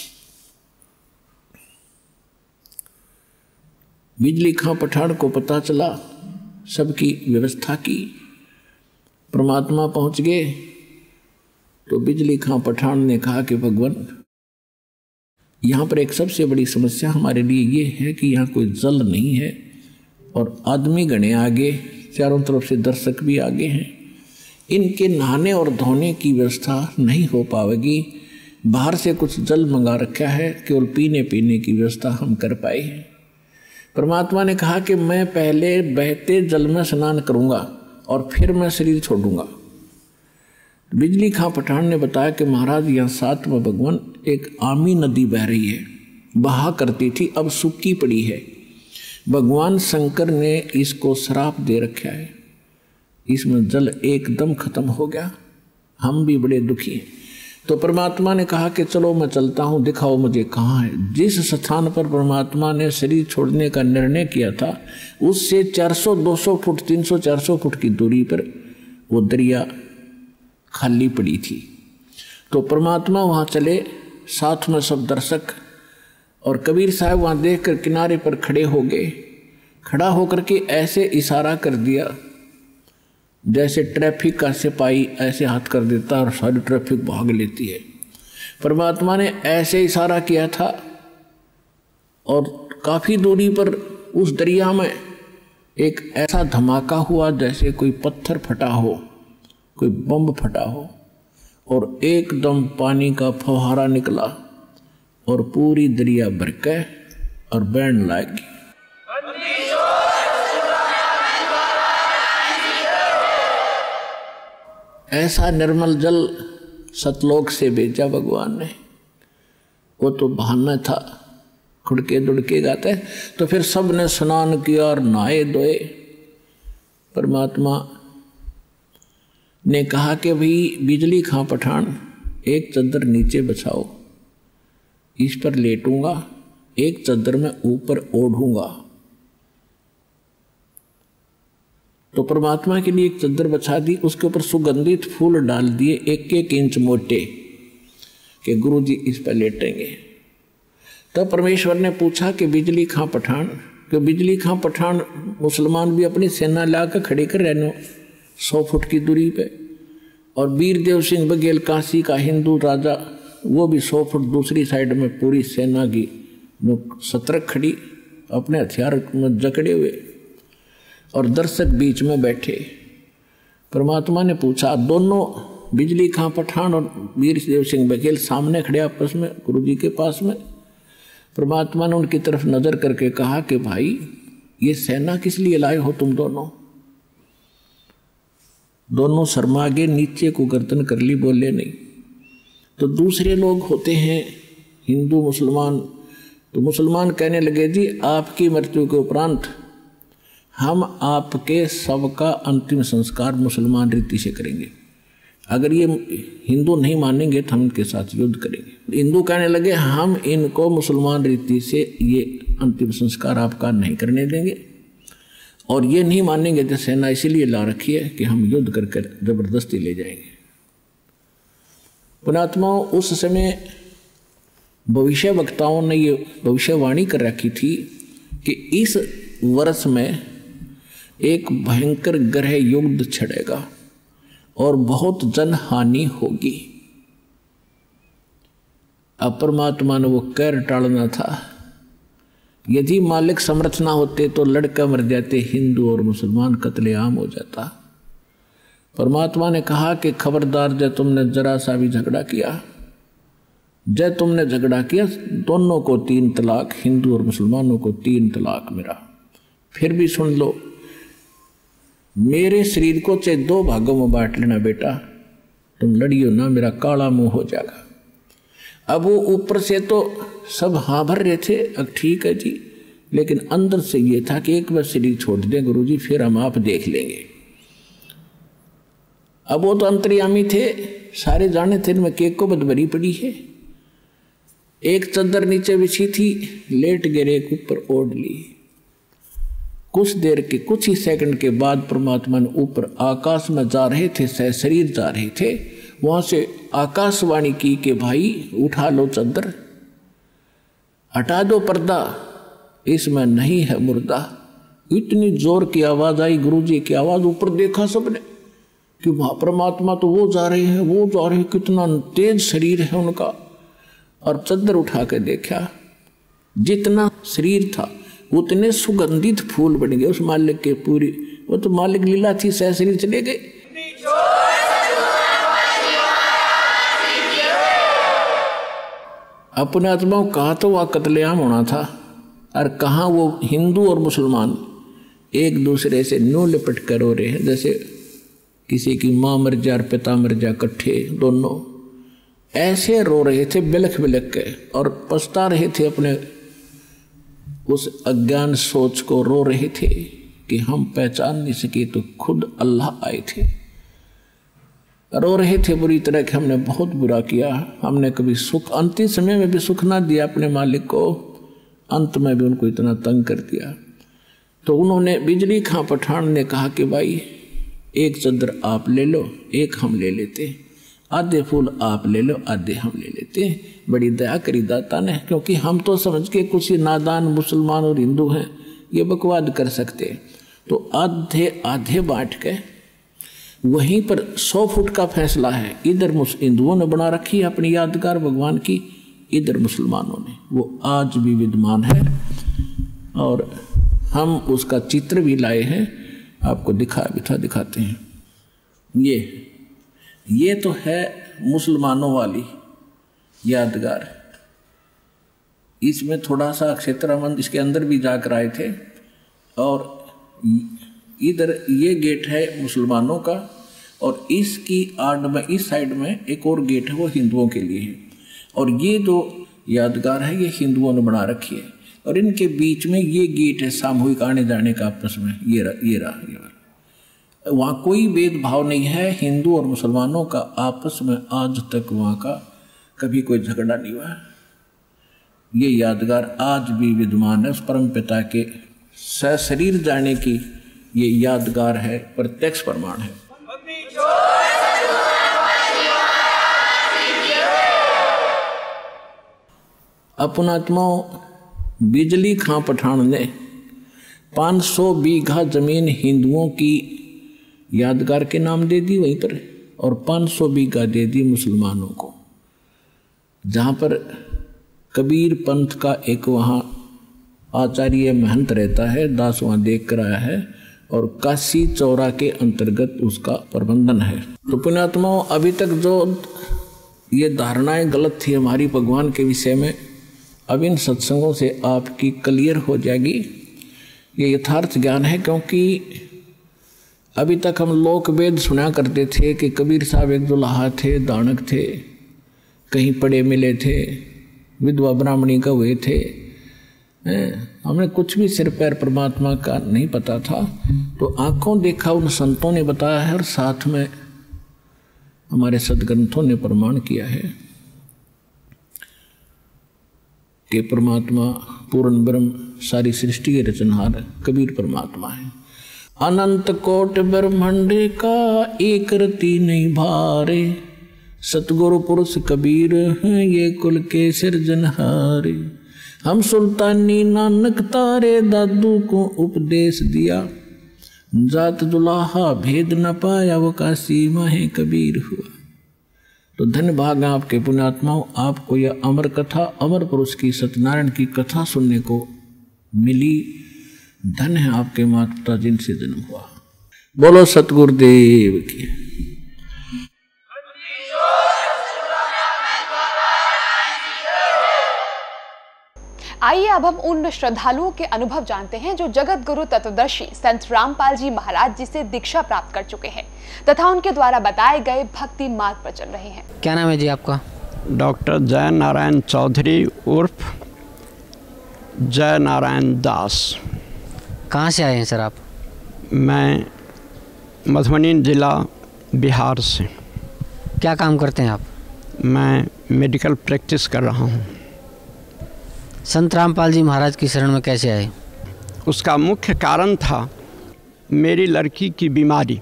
बिजली खां पठान को पता चला, सबकी व्यवस्था की, परमात्मा पहुंच गए। तो बिजली खां पठान ने कहा कि भगवान, यहाँ पर एक सबसे बड़ी समस्या हमारे लिए ये है कि यहाँ कोई जल नहीं है और आदमी गणे आगे, चारों तरफ से दर्शक भी आगे हैं, इनके नहाने और धोने की व्यवस्था नहीं हो पाएगी। बाहर से कुछ जल मंगा रखा है, केवल पीने पीने की व्यवस्था हम कर पाए हैं। परमात्मा ने कहा कि मैं पहले बहते जल में स्नान करूँगा और फिर मैं शरीर छोड़ूंगा। बिजली खां पठान ने बताया कि महाराज यहाँ साथ में भगवान एक आमी नदी बह रही है, बहा करती थी, अब सूखी पड़ी है। भगवान शंकर ने इसको श्राप दे रखा है, इसमें जल एकदम खत्म हो गया, हम भी बड़े दुखी हैं। तो परमात्मा ने कहा कि चलो मैं चलता हूँ, दिखाओ मुझे कहाँ है। जिस स्थान पर परमात्मा ने शरीर छोड़ने का निर्णय किया था उससे चार सौ दो सौ फुट तीन सौ चार सौ फुट की दूरी पर वो दरिया खाली पड़ी थी। तो परमात्मा वहाँ चले, साथ में सब दर्शक, और कबीर साहब वहाँ देख कर किनारे पर खड़े हो गए। खड़ा होकर के ऐसे इशारा कर दिया जैसे ट्रैफिक का सिपाही ऐसे हाथ कर देता और सारी ट्रैफिक भाग लेती है। परमात्मा ने ऐसे इशारा किया था और काफ़ी दूरी पर उस दरिया में एक ऐसा धमाका हुआ जैसे कोई पत्थर फटा हो, कोई बम फटा हो, और एकदम पानी का फव्वारा निकला और पूरी दरिया भर के और बहने लगी। ऐसा निर्मल जल सतलोक से भेजा भगवान ने। वो तो बहाना था, खुड़के दुड़के गाते। तो फिर सब ने स्नान किया और नहाए धोए। परमात्मा ने कहा कि भाई बिजली खां पठान, एक चद्दर नीचे बछाओ, इस पर लेटूंगा, एक चद्दर में ऊपर ओढ़ूंगा। तो परमात्मा के लिए एक चद्दर बछा दी, उसके ऊपर सुगंधित फूल डाल दिए एक एक इंच मोटे, कि गुरु जी इस पर लेटेंगे। तब तो परमेश्वर ने पूछा कि बिजली खां पठान, कि बिजली खां पठान मुसलमान भी अपनी सेना ला कर खड़े कर रहने सौ फुट की दूरी पे, और वीरदेव सिंह बघेल काशी का हिंदू राजा वो भी सौ फुट दूसरी साइड में पूरी सेना की सतर्क खड़ी अपने हथियार में जकड़े हुए, और दर्शक बीच में बैठे। परमात्मा ने पूछा, दोनों बिजली खां पठान और वीरदेव सिंह बघेल सामने खड़े आपस में गुरु जी के पास में। परमात्मा ने उनकी तरफ नजर करके कहा कि भाई ये सेना किस लिए लाए हो तुम दोनों? दोनों शर्मा गए, नीचे को गर्दन कर ली, बोले नहीं। तो दूसरे लोग होते हैं हिंदू मुसलमान, तो मुसलमान कहने लगे जी आपकी मृत्यु के उपरांत हम आपके सबका अंतिम संस्कार मुसलमान रीति से करेंगे, अगर ये हिंदू नहीं मानेंगे तो हम इनके साथ युद्ध करेंगे। हिंदू कहने लगे हम इनको मुसलमान रीति से ये अंतिम संस्कार आपका नहीं करने देंगे, और ये नहीं मानेंगे तो सेना इसीलिए ला रखी है कि हम युद्ध करके जबरदस्ती ले जाएंगे। पुणात्माओं, उस समय भविष्य वक्ताओं ने ये भविष्यवाणी कर रखी थी कि इस वर्ष में एक भयंकर ग्रह युद्ध छिड़ेगा और बहुत जनहानि होगी। अब परमात्मा ने वो कहर टालना था। यदि मालिक समर्थ ना होते तो लड़का मर जाते, हिंदू और मुसलमान कत्लेआम हो जाता। परमात्मा ने कहा कि खबरदार, जब तुमने जरा सा भी झगड़ा किया, जब तुमने झगड़ा किया, दोनों को तीन तलाक, हिंदू और मुसलमानों को तीन तलाक मेरा। फिर भी सुन लो, मेरे शरीर को चाहे दो भागों में बांट लेना बेटा, तुम लड़ियो ना, मेरा काला मुंह हो जाएगा। अब वो ऊपर से तो सब हाँ भर रहे थे, अब ठीक है जी, लेकिन अंदर से ये था कि एक बार शरीर छोड़ दें गुरुजी, फिर हम आप देख लेंगे। अब वो तो अंतर्यामी थे, सारे जाने थे इनमें केक को बदबरी पड़ी है। एक चद्दर नीचे बिछी थी, लेट गिरे, एक ऊपर ओढ़ ली। कुछ देर के कुछ ही सेकंड के बाद परमात्मा ने ऊपर आकाश में जा रहे थे, सह शरीर जा रहे थे, वहां से आकाशवाणी की कि भाई उठा लो चद्दर, हटा दो पर्दा, इसमें नहीं है मुर्दा। इतनी जोर की आवाज आई, गुरुजी की आवाज, ऊपर देखा सबने कि वहां परमात्मा तो वो जा रहे हैं, वो जा रहे हैं, कितना तेज शरीर है उनका। और चद्दर उठा के देखा, जितना शरीर था उतने सुगंधित फूल बन गए उस मालिक के पूरी। वो तो मालिक लीला थी, सह शरीर चले गए। अपने आत्माओं कहा तो वह कत्लेआम होना था, और कहाँ वो हिंदू और मुसलमान एक दूसरे से नो लिपट कर रो रहे हैं, जैसे किसी की माँ मर जा और पिता मर जा इकट्ठे, दोनों ऐसे रो रहे थे बिलख बिलख के, और पछता रहे थे अपने उस अज्ञान सोच को, रो रहे थे कि हम पहचान नहीं सके तो खुद अल्लाह आए थे। रो रहे थे बुरी तरह कि हमने बहुत बुरा किया, हमने कभी सुख, अंतिम समय में भी सुख ना दिया अपने मालिक को, अंत में भी उनको इतना तंग कर दिया। तो उन्होंने, बिजली खां पठान ने कहा कि भाई एक चद्दर आप ले लो, एक हम ले लेते, आधे फूल आप ले लो, आधे हम ले लेते। बड़ी दया करी दाता ने, क्योंकि हम तो समझ के कुछ ही नादान मुसलमान और हिंदू हैं, ये बकवाद कर सकते। तो आधे आधे बांट के वहीं पर सौ फुट का फैसला है। इधर हिंदुओं ने बना रखी है अपनी यादगार भगवान की, इधर मुसलमानों ने, वो आज भी विद्यमान है। और हम उसका चित्र भी लाए हैं, आपको दिखा बिठा दिखाते हैं। ये ये तो है मुसलमानों वाली यादगार। इसमें थोड़ा सा क्षेत्रामंद इसके अंदर भी जाकर आए थे। और इधर ये गेट है मुसलमानों का, और इसकी आड़ में इस साइड में एक और गेट है, वो हिंदुओं के लिए है। और ये जो यादगार है ये हिंदुओं ने बना रखी है, और इनके बीच में ये गेट है सामूहिक आने जाने का आपस में। ये रहा ये रहा ये रहा वहाँ कोई भेदभाव नहीं है, हिंदू और मुसलमानों का आपस में आज तक वहाँ का कभी कोई झगड़ा नहीं हुआ है। ये यादगार आज भी विद्यमान है, उस परम पिता के सशरीर जाने की ये यादगार है, प्रत्यक्ष प्रमाण है। अपनात्माओं, बिजली खां पठान ने पाँच सौ बीघा जमीन हिंदुओं की यादगार के नाम दे दी वहीं पर, और पाँच सौ बीघा दे दी मुसलमानों को। जहाँ पर कबीर पंथ का एक वहाँ आचार्य महंत रहता है, दास वहाँ देख कर आया है, और काशी चौरा के अंतर्गत उसका प्रबंधन है। तो पुण्यात्माओं, अभी तक जो ये धारणाएं गलत थी हमारी भगवान के विषय में, अब इन सत्संगों से आपकी क्लियर हो जाएगी। ये यथार्थ ज्ञान है, क्योंकि अभी तक हम लोक वेद सुना करते थे कि कबीर साहब एक दुल्हा थे, दानक थे, कहीं पड़े मिले थे, विधवा ब्राह्मणी का हुए थे। हमें कुछ भी सिर पैर परमात्मा का नहीं पता था। तो आंखों देखा उन संतों ने बताया है, और साथ में हमारे सदग्रंथों ने प्रमाण किया है कि परमात्मा पूर्ण ब्रह्म सारी सृष्टि के रचनहार कबीर परमात्मा है। अनंत कोट ब्रह्मांड का एक रति नहीं भारे, सतगुरु पुरुष कबीर हैं ये कुल के सिरजनहारे। हम सुल्तानी नानक तारे दादू को उपदेश दिया, जात दुलाहा भेद न पाया वो काशी माहे कबीर हुआ। तो धन्य भाग आपके पुण्यात्माओं, आपको यह अमर कथा, अमर पुरुष की सत्यनारायण की कथा सुनने को मिली। धन्य है आपके माता पिता जिनसे जन्म हुआ। बोलो सतगुरुदेव की। आइए अब हम उन श्रद्धालुओं के अनुभव जानते हैं जो जगत गुरु तत्वदर्शी संत रामपाल जी महाराज जी से दीक्षा प्राप्त कर चुके हैं तथा उनके द्वारा बताए गए भक्ति मार्ग पर चल रहे हैं। क्या नाम है जी आपका? डॉक्टर जय नारायण चौधरी उर्फ जय नारायण दास। कहाँ से आए हैं सर आप? मैं मधुबनी जिला बिहार से। क्या काम करते हैं आप? मैं मेडिकल प्रैक्टिस कर रहा हूँ। संत रामपाल जी महाराज की शरण में कैसे आए? उसका मुख्य कारण था मेरी लड़की की बीमारी।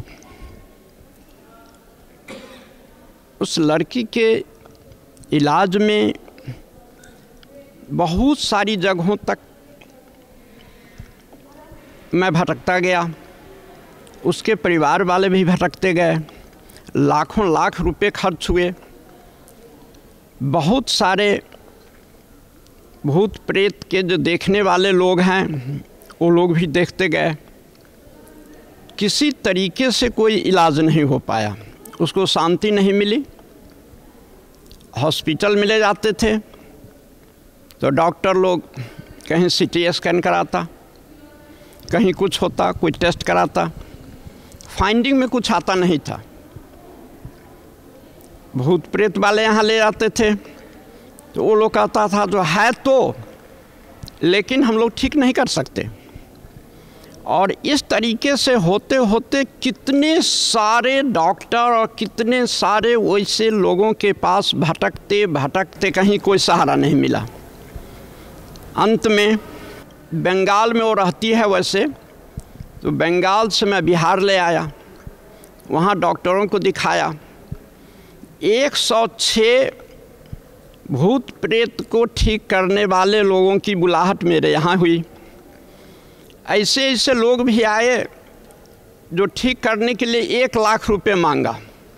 उस लड़की के इलाज में बहुत सारी जगहों तक मैं भटकता गया, उसके परिवार वाले भी भटकते गए, लाखों लाख रुपए खर्च हुए, बहुत सारे भूत प्रेत के जो देखने वाले लोग हैं वो लोग भी देखते गए। किसी तरीके से कोई इलाज नहीं हो पाया, उसको शांति नहीं मिली। हॉस्पिटल में ले जाते थे तो डॉक्टर लोग कहीं सीटी स्कैन कराता, कहीं कुछ होता, कोई टेस्ट कराता, फाइंडिंग में कुछ आता नहीं था। भूत प्रेत वाले यहाँ ले जाते थे तो वो लोग कहता था जो है तो, लेकिन हम लोग ठीक नहीं कर सकते। और इस तरीके से होते होते कितने सारे डॉक्टर और कितने सारे वैसे लोगों के पास भटकते भटकते कहीं कोई सहारा नहीं मिला। अंत में बंगाल में वो रहती है वैसे, तो बंगाल से मैं बिहार ले आया, वहाँ डॉक्टरों को दिखाया। एक सौ छः भूत प्रेत को ठीक करने वाले लोगों की बुलाहट मेरे यहाँ हुई। ऐसे ऐसे लोग भी आए जो ठीक करने के लिए एक लाख रुपए मांगा।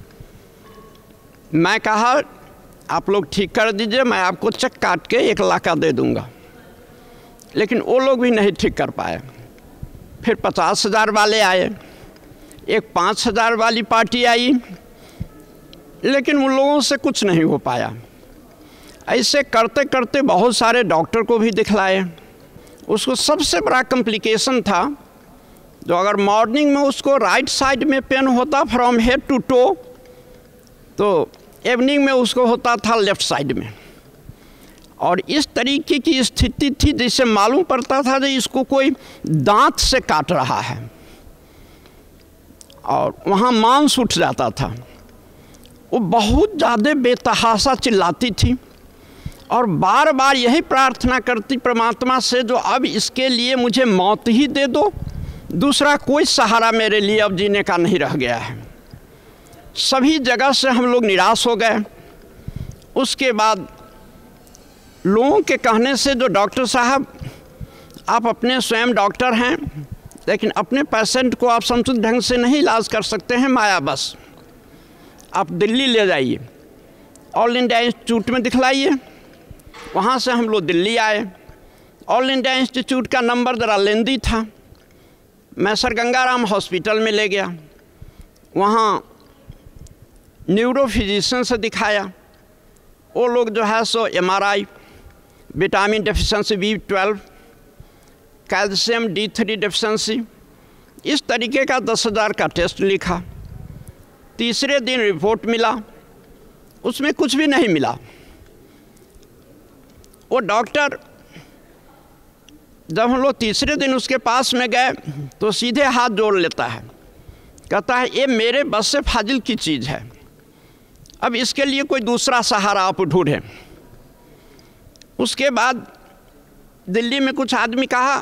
मैं कहा आप लोग ठीक कर दीजिए, मैं आपको चेक काट के एक लाख का दे दूंगा, लेकिन वो लोग भी नहीं ठीक कर पाए। फिर पचास हज़ार वाले आए, एक पाँच हज़ार वाली पार्टी आई, लेकिन उन लोगों से कुछ नहीं हो पाया। ऐसे करते करते बहुत सारे डॉक्टर को भी दिखलाए। उसको सबसे बड़ा कॉम्प्लिकेशन था, जो अगर मॉर्निंग में उसको राइट साइड में पेन होता फ्रॉम हेड टू टो, तो इवनिंग में उसको होता था लेफ्ट साइड में। और इस तरीके की स्थिति थी जिससे मालूम पड़ता था कि इसको कोई दांत से काट रहा है, और वहाँ मांस उठ जाता था। वो बहुत ज़्यादा बेतहाशा चिल्लाती थी और बार बार यही प्रार्थना करती परमात्मा से, जो अब इसके लिए मुझे मौत ही दे दो, दूसरा कोई सहारा मेरे लिए अब जीने का नहीं रह गया है। सभी जगह से हम लोग निराश हो गए। उसके बाद लोगों के कहने से, जो डॉक्टर साहब आप अपने स्वयं डॉक्टर हैं, लेकिन अपने पेशेंट को आप समुचित ढंग से नहीं इलाज कर सकते हैं, माया बस आप दिल्ली ले जाइए, ऑल इंडिया इंस्टीट्यूट में दिखलाइए। वहाँ से हम लोग दिल्ली आए। ऑल इंडिया इंस्टीट्यूट का नंबर ज़रा लेंदी था। मैं सर गंगाराम हॉस्पिटल में ले गया, वहाँ न्यूरो फिजिशियन से दिखाया। वो लोग जो है सो M R I, vitamin deficiency B twelve, calcium D three deficiency, इस तरीके का दस हज़ार का टेस्ट लिखा। तीसरे दिन रिपोर्ट मिला, उसमें कुछ भी नहीं मिला। वो डॉक्टर, जब हम लोग तीसरे दिन उसके पास में गए तो सीधे हाथ जोड़ लेता है, कहता है ये मेरे बस से फाजिल की चीज़ है, अब इसके लिए कोई दूसरा सहारा आप ढूंढें। उसके बाद दिल्ली में कुछ आदमी कहा,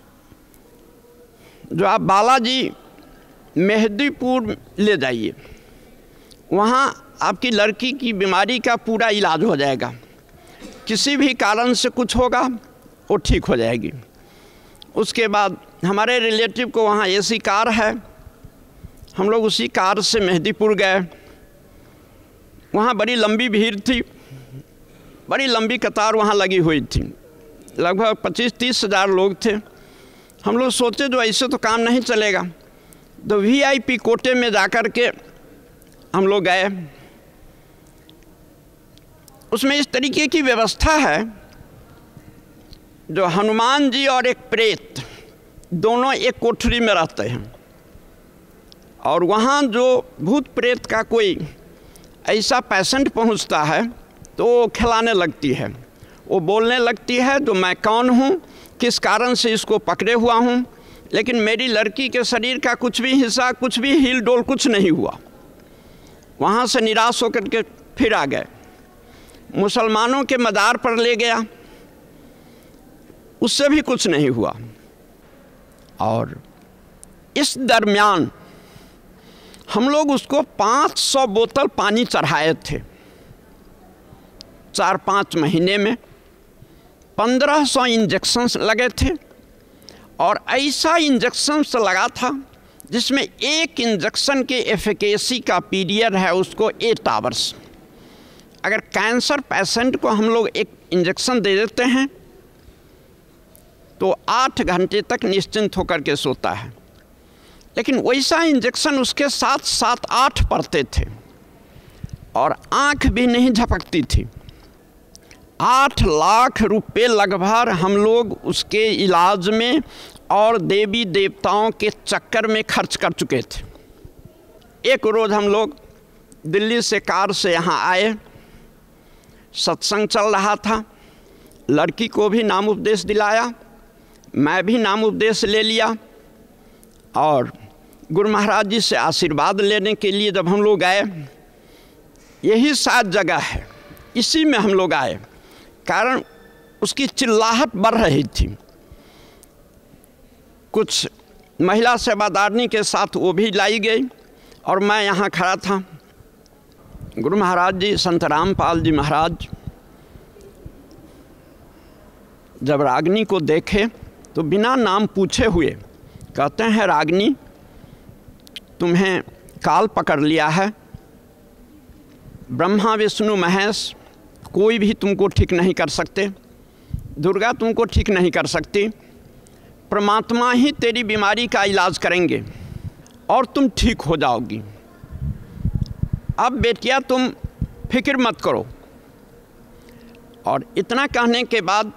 जो आप बालाजी मेहदीपुर ले जाइए, वहाँ आपकी लड़की की बीमारी का पूरा इलाज हो जाएगा, किसी भी कारण से कुछ होगा वो ठीक हो जाएगी। उसके बाद हमारे रिलेटिव को वहाँ एसी कार है, हम लोग उसी कार से मेहदीपुर गए। वहाँ बड़ी लंबी भीड़ थी, बड़ी लंबी कतार वहाँ लगी हुई थी, लगभग पच्चीस तीस हज़ार लोग थे। हम लोग सोचे जो ऐसे तो काम नहीं चलेगा, तो वी आई पी कोटे में जाकर के हम लोग गए। उसमें इस तरीके की व्यवस्था है, जो हनुमान जी और एक प्रेत दोनों एक कोठरी में रहते हैं, और वहाँ जो भूत प्रेत का कोई ऐसा पेशेंट पहुँचता है तो वो खिलाने लगती है, वो बोलने लगती है जो मैं कौन हूँ, किस कारण से इसको पकड़े हुआ हूँ, लेकिन मेरी लड़की के शरीर का कुछ भी हिस्सा, कुछ भी हिल डोल कुछ नहीं हुआ। वहाँ से निराश होकर के फिर आ गए। मुसलमानों के मज़ार पर ले गया, उससे भी कुछ नहीं हुआ। और इस दरमियान हम लोग उसको पाँच सौ बोतल पानी चढ़ाए थे। चार पाँच महीने में पंद्रह सौ इंजेक्शन्स लगे थे, और ऐसा इंजेक्शन्स लगा था जिसमें एक इंजेक्शन के एफिकेसी का पीरियड है उसको एट आवर्स। अगर कैंसर पेशेंट को हम लोग एक इंजेक्शन दे देते हैं तो आठ घंटे तक निश्चिंत होकर के सोता है, लेकिन वैसा इंजेक्शन उसके साथ सात आठ पड़ते थे और आँख भी नहीं झपकती थी। आठ लाख रुपए लगभग हम लोग उसके इलाज में और देवी देवताओं के चक्कर में खर्च कर चुके थे। एक रोज़ हम लोग दिल्ली से कार से यहाँ आए, सत्संग चल रहा था, लड़की को भी नाम उपदेश दिलाया, मैं भी नाम उपदेश ले लिया, और गुरु महाराज जी से आशीर्वाद लेने के लिए जब हम लोग आए, यही शायद जगह है, इसी में हम लोग आए, कारण उसकी चिल्लाहट बढ़ रही थी। कुछ महिला सेवादारनी के साथ वो भी लाई गई और मैं यहाँ खड़ा था। गुरु महाराज जी, संत रामपाल जी महाराज जब रागिनी को देखे तो बिना नाम पूछे हुए कहते हैं, रागिनी तुम्हें काल पकड़ लिया है। ब्रह्मा विष्णु महेश कोई भी तुमको ठीक नहीं कर सकते, दुर्गा तुमको ठीक नहीं कर सकती। परमात्मा ही तेरी बीमारी का इलाज करेंगे और तुम ठीक हो जाओगी। अब बेटिया तुम फिक्र मत करो। और इतना कहने के बाद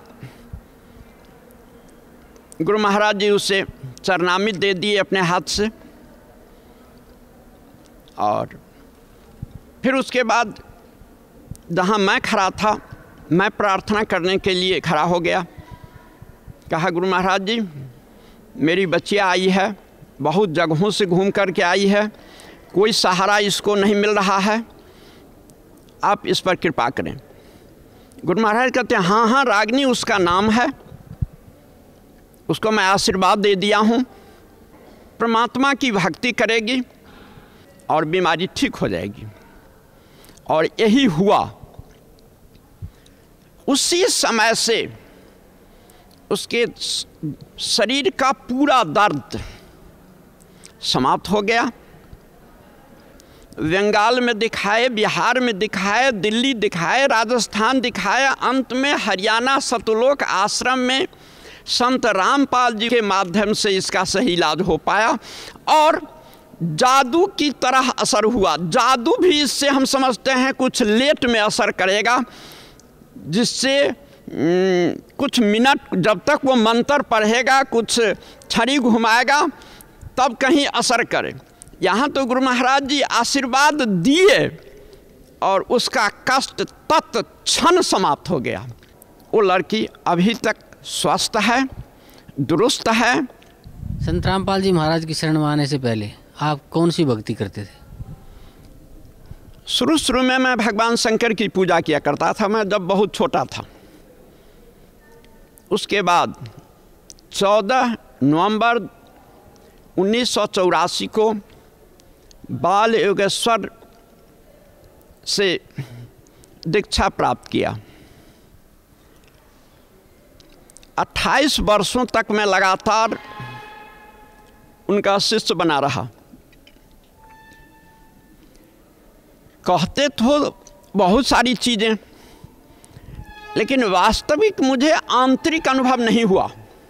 गुरु महाराज जी उसे चरणामृत दे दिए अपने हाथ से। और फिर उसके बाद जहाँ मैं खड़ा था, मैं प्रार्थना करने के लिए खड़ा हो गया। कहा, गुरु महाराज जी, मेरी बच्चियाँ आई है, बहुत जगहों से घूम कर के आई है, कोई सहारा इसको नहीं मिल रहा है, आप इस पर कृपा करें। गुरु महाराज कहते हैं, हाँ हाँ रागिनी उसका नाम है, उसको मैं आशीर्वाद दे दिया हूँ, परमात्मा की भक्ति करेगी और बीमारी ठीक हो जाएगी। और यही हुआ। उसी समय से उसके शरीर का पूरा दर्द समाप्त हो गया। बंगाल में दिखाए, बिहार में दिखाए, दिल्ली दिखाए, राजस्थान दिखाए, अंत में हरियाणा सतलोक आश्रम में संत रामपाल जी के माध्यम से इसका सही इलाज हो पाया और जादू की तरह असर हुआ। जादू भी इससे हम समझते हैं कुछ लेट में असर करेगा, जिससे कुछ मिनट जब तक वो मंत्र पढ़ेगा, कुछ छड़ी घुमाएगा, तब कहीं असर करे। यहाँ तो गुरु महाराज जी आशीर्वाद दिए और उसका कष्ट तत्क्षण समाप्त हो गया। वो लड़की अभी तक स्वस्थ है, दुरुस्त है। संत रामपाल जी महाराज की शरण में आने से पहले आप कौन सी भक्ति करते थे? शुरू शुरू में मैं भगवान शंकर की पूजा किया करता था, मैं जब बहुत छोटा था। उसके बाद चौदह नवंबर उन्नीस सौ चौरासी को बाल योगेश्वर से दीक्षा प्राप्त किया। अट्ठाईस वर्षों तक मैं लगातार उनका शिष्य बना रहा। कहते तो बहुत सारी चीज़ें, लेकिन वास्तविक मुझे आंतरिक अनुभव नहीं हुआ।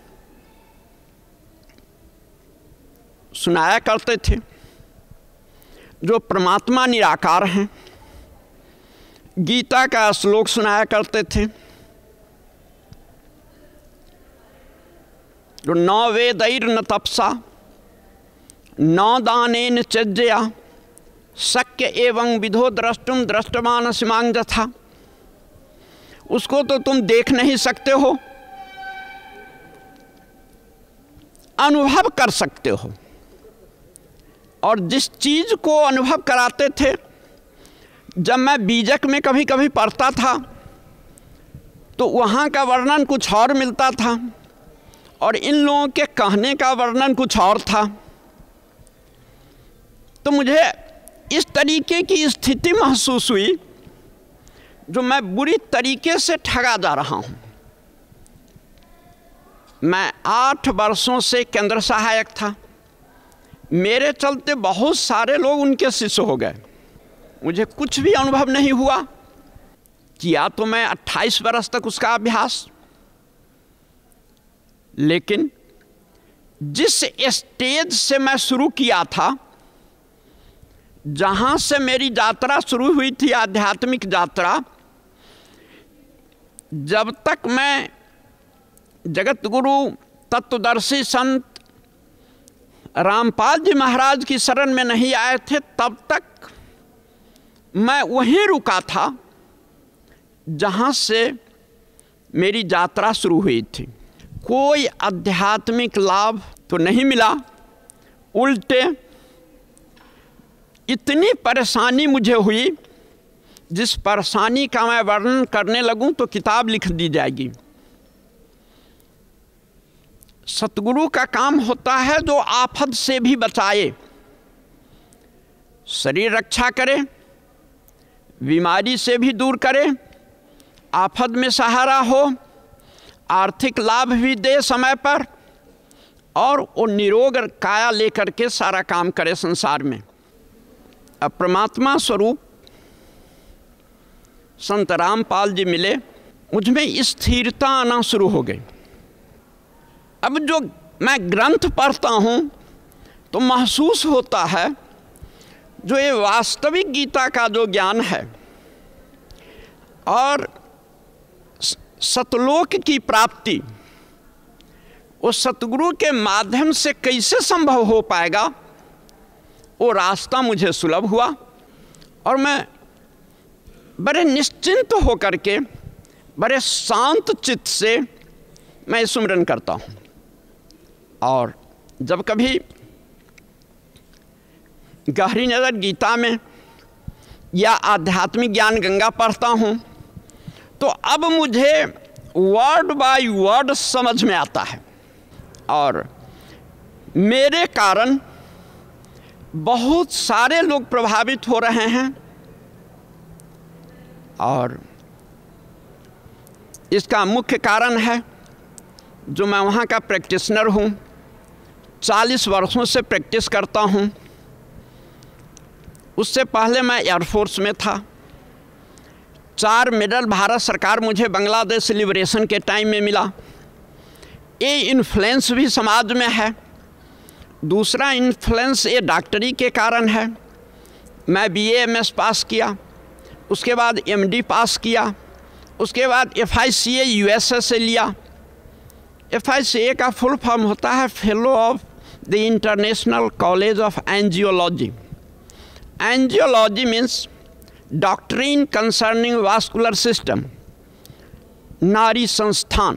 सुनाया करते थे जो परमात्मा निराकार हैं, गीता का श्लोक सुनाया करते थे, जो न वेदैर न तपसा न दानेन चज्जया शक्य एवं विधो द्रष्टुम दृष्टमान सिमांग जथा। उसको तो तुम देख नहीं सकते हो, अनुभव कर सकते हो। और जिस चीज़ को अनुभव कराते थे, जब मैं बीजक में कभी कभी पढ़ता था तो वहाँ का वर्णन कुछ और मिलता था और इन लोगों के कहने का वर्णन कुछ और था। तो मुझे इस तरीके की स्थिति महसूस हुई जो मैं बुरी तरीके से ठगा जा रहा हूँ। मैं आठ वर्षों से केंद्र सहायक था, मेरे चलते बहुत सारे लोग उनके शिष्य हो गए। मुझे कुछ भी अनुभव नहीं हुआ। किया तो मैं अट्ठाईस वर्ष तक उसका अभ्यास, लेकिन जिस स्टेज से मैं शुरू किया था, जहाँ से मेरी यात्रा शुरू हुई थी, आध्यात्मिक यात्रा, जब तक मैं जगत गुरु तत्वदर्शी संत रामपाल जी महाराज की शरण में नहीं आए थे, तब तक मैं वहीं रुका था जहाँ से मेरी यात्रा शुरू हुई थी। कोई आध्यात्मिक लाभ तो नहीं मिला, उल्टे इतनी परेशानी मुझे हुई, जिस परेशानी का मैं वर्णन करने लगूं तो किताब लिख दी जाएगी। सतगुरु का काम होता है जो आफत से भी बचाए, शरीर रक्षा करे, बीमारी से भी दूर करे, आफत में सहारा हो, आर्थिक लाभ भी दे समय पर, और वो निरोग काया लेकर के सारा काम करे संसार में। अब परमात्मा स्वरूप संत रामपाल जी मिले, मुझमें स्थिरता आना शुरू हो गई। अब जो मैं ग्रंथ पढ़ता हूँ तो महसूस होता है जो ये वास्तविक गीता का जो ज्ञान है और सतलोक की प्राप्ति उस सतगुरु के माध्यम से कैसे संभव हो पाएगा, वो रास्ता मुझे सुलभ हुआ और मैं बड़े निश्चिंत होकर के, बड़े शांत चित्त से मैं सुमिरन करता हूँ। और जब कभी गहरी नज़र गीता में या आध्यात्मिक ज्ञान गंगा पढ़ता हूँ तो अब मुझे वर्ड बाय वर्ड समझ में आता है और मेरे कारण बहुत सारे लोग प्रभावित हो रहे हैं। और इसका मुख्य कारण है जो मैं वहाँ का प्रैक्टिशनर हूँ, चालीस वर्षों से प्रैक्टिस करता हूँ। उससे पहले मैं एयरफोर्स में था। चार मेडल भारत सरकार मुझे बांग्लादेश लिबरेशन के टाइम में मिला। ये इन्फ्लुएंस भी समाज में है। दूसरा इन्फ्लुएंस ये डॉक्टरी के कारण है। मैं बी ए एम एस पास किया, उसके बाद एम डी पास किया, उसके बाद F I C A U S A से लिया। एफ आई सी ए का फुल फॉर्म होता है fellow of the international college of angiology. Angiology means doctrine concerning vascular system, नारी संस्थान।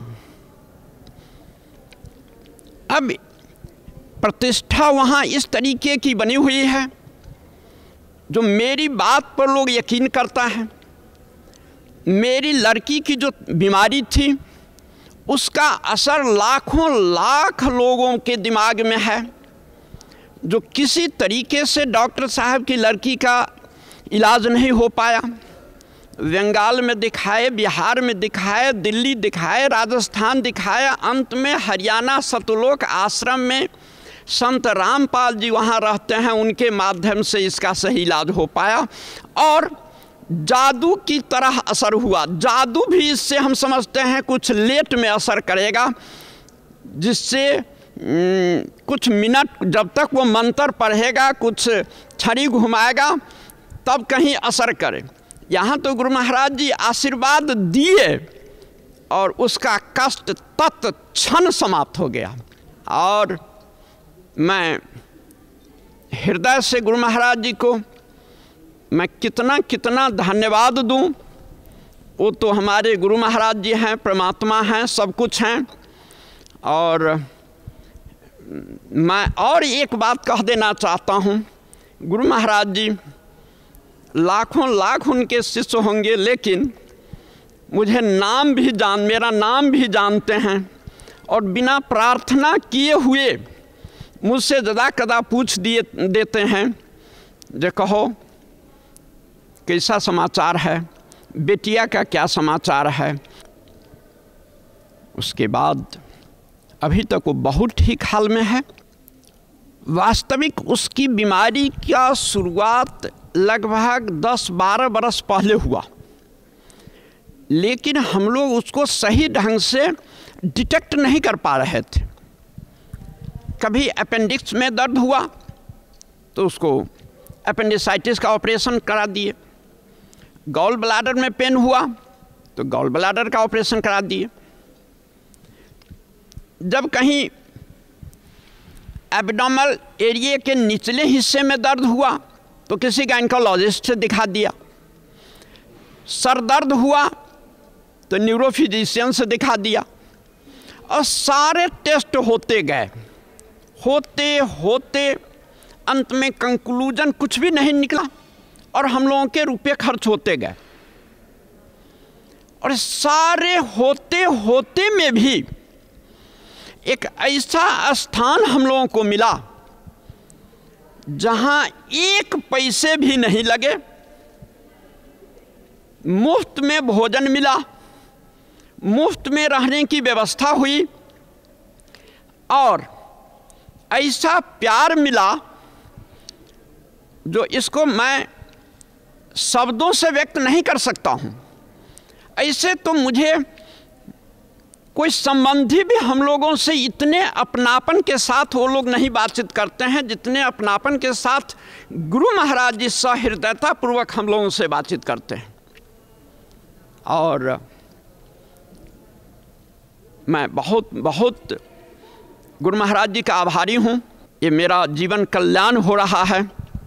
अब प्रतिष्ठा वहाँ इस तरीके की बनी हुई है जो मेरी बात पर लोग यकीन करता है। मेरी लड़की की जो बीमारी थी उसका असर लाखों लाख लोगों के दिमाग में है जो किसी तरीके से डॉक्टर साहब की लड़की का इलाज नहीं हो पाया। बंगाल में दिखाए, बिहार में दिखाए, दिल्ली दिखाए, राजस्थान दिखाए, अंत में हरियाणा सतलोक आश्रम में संत रामपाल जी वहाँ रहते हैं, उनके माध्यम से इसका सही इलाज हो पाया और जादू की तरह असर हुआ। जादू भी इससे हम समझते हैं कुछ लेट में असर करेगा, जिससे कुछ मिनट जब तक वो मंत्र पढ़ेगा, कुछ छड़ी घुमाएगा, तब कहीं असर करे। यहाँ तो गुरु महाराज जी आशीर्वाद दिए और उसका कष्ट तत्क्षण समाप्त हो गया। और मैं हृदय से गुरु महाराज जी को मैं कितना कितना धन्यवाद दूं। वो तो हमारे गुरु महाराज जी हैं, परमात्मा हैं, सब कुछ हैं। और मैं और एक बात कह देना चाहता हूँ, गुरु महाराज जी लाखों लाख उनके शिष्य होंगे, लेकिन मुझे नाम भी जान मेरा नाम भी जानते हैं और बिना प्रार्थना किए हुए मुझसे जदा कदा पूछ दिए देते हैं जो कहो कैसा समाचार है, बेटिया का क्या समाचार है। उसके बाद अभी तक वो बहुत ठीक हाल में है। वास्तविक उसकी बीमारी का शुरुआत लगभग दस बारह बरस पहले हुआ, लेकिन हम लोग उसको सही ढंग से डिटेक्ट नहीं कर पा रहे थे। कभी अपेंडिक्स में दर्द हुआ तो उसको अपेंडिसाइटिस का ऑपरेशन करा दिए। गॉल ब्लैडर में पेन हुआ तो गॉल ब्लैडर का ऑपरेशन करा दिए। जब कहीं एब्डोमिनल एरिया के निचले हिस्से में दर्द हुआ तो किसी गायनेकोलॉजिस्ट से दिखा दिया। सर दर्द हुआ तो न्यूरोफिजिशियन से दिखा दिया। और सारे टेस्ट होते गए, होते होते अंत में कंक्लूजन कुछ भी नहीं निकला और हम लोगों के रुपए खर्च होते गए। और सारे होते होते में भी एक ऐसा स्थान हम लोगों को मिला जहां एक पैसे भी नहीं लगे, मुफ्त में भोजन मिला, मुफ्त में रहने की व्यवस्था हुई और ऐसा प्यार मिला जो इसको मैं शब्दों से व्यक्त नहीं कर सकता हूँ। ऐसे तो मुझे कोई संबंधी भी हम लोगों से इतने अपनापन के साथ वो लोग नहीं बातचीत करते हैं जितने अपनापन के साथ गुरु महाराज जी सहृदयता पूर्वक हम लोगों से बातचीत करते हैं। और मैं बहुत बहुत गुरु महाराज जी का आभारी हूँ। ये मेरा जीवन कल्याण हो रहा है।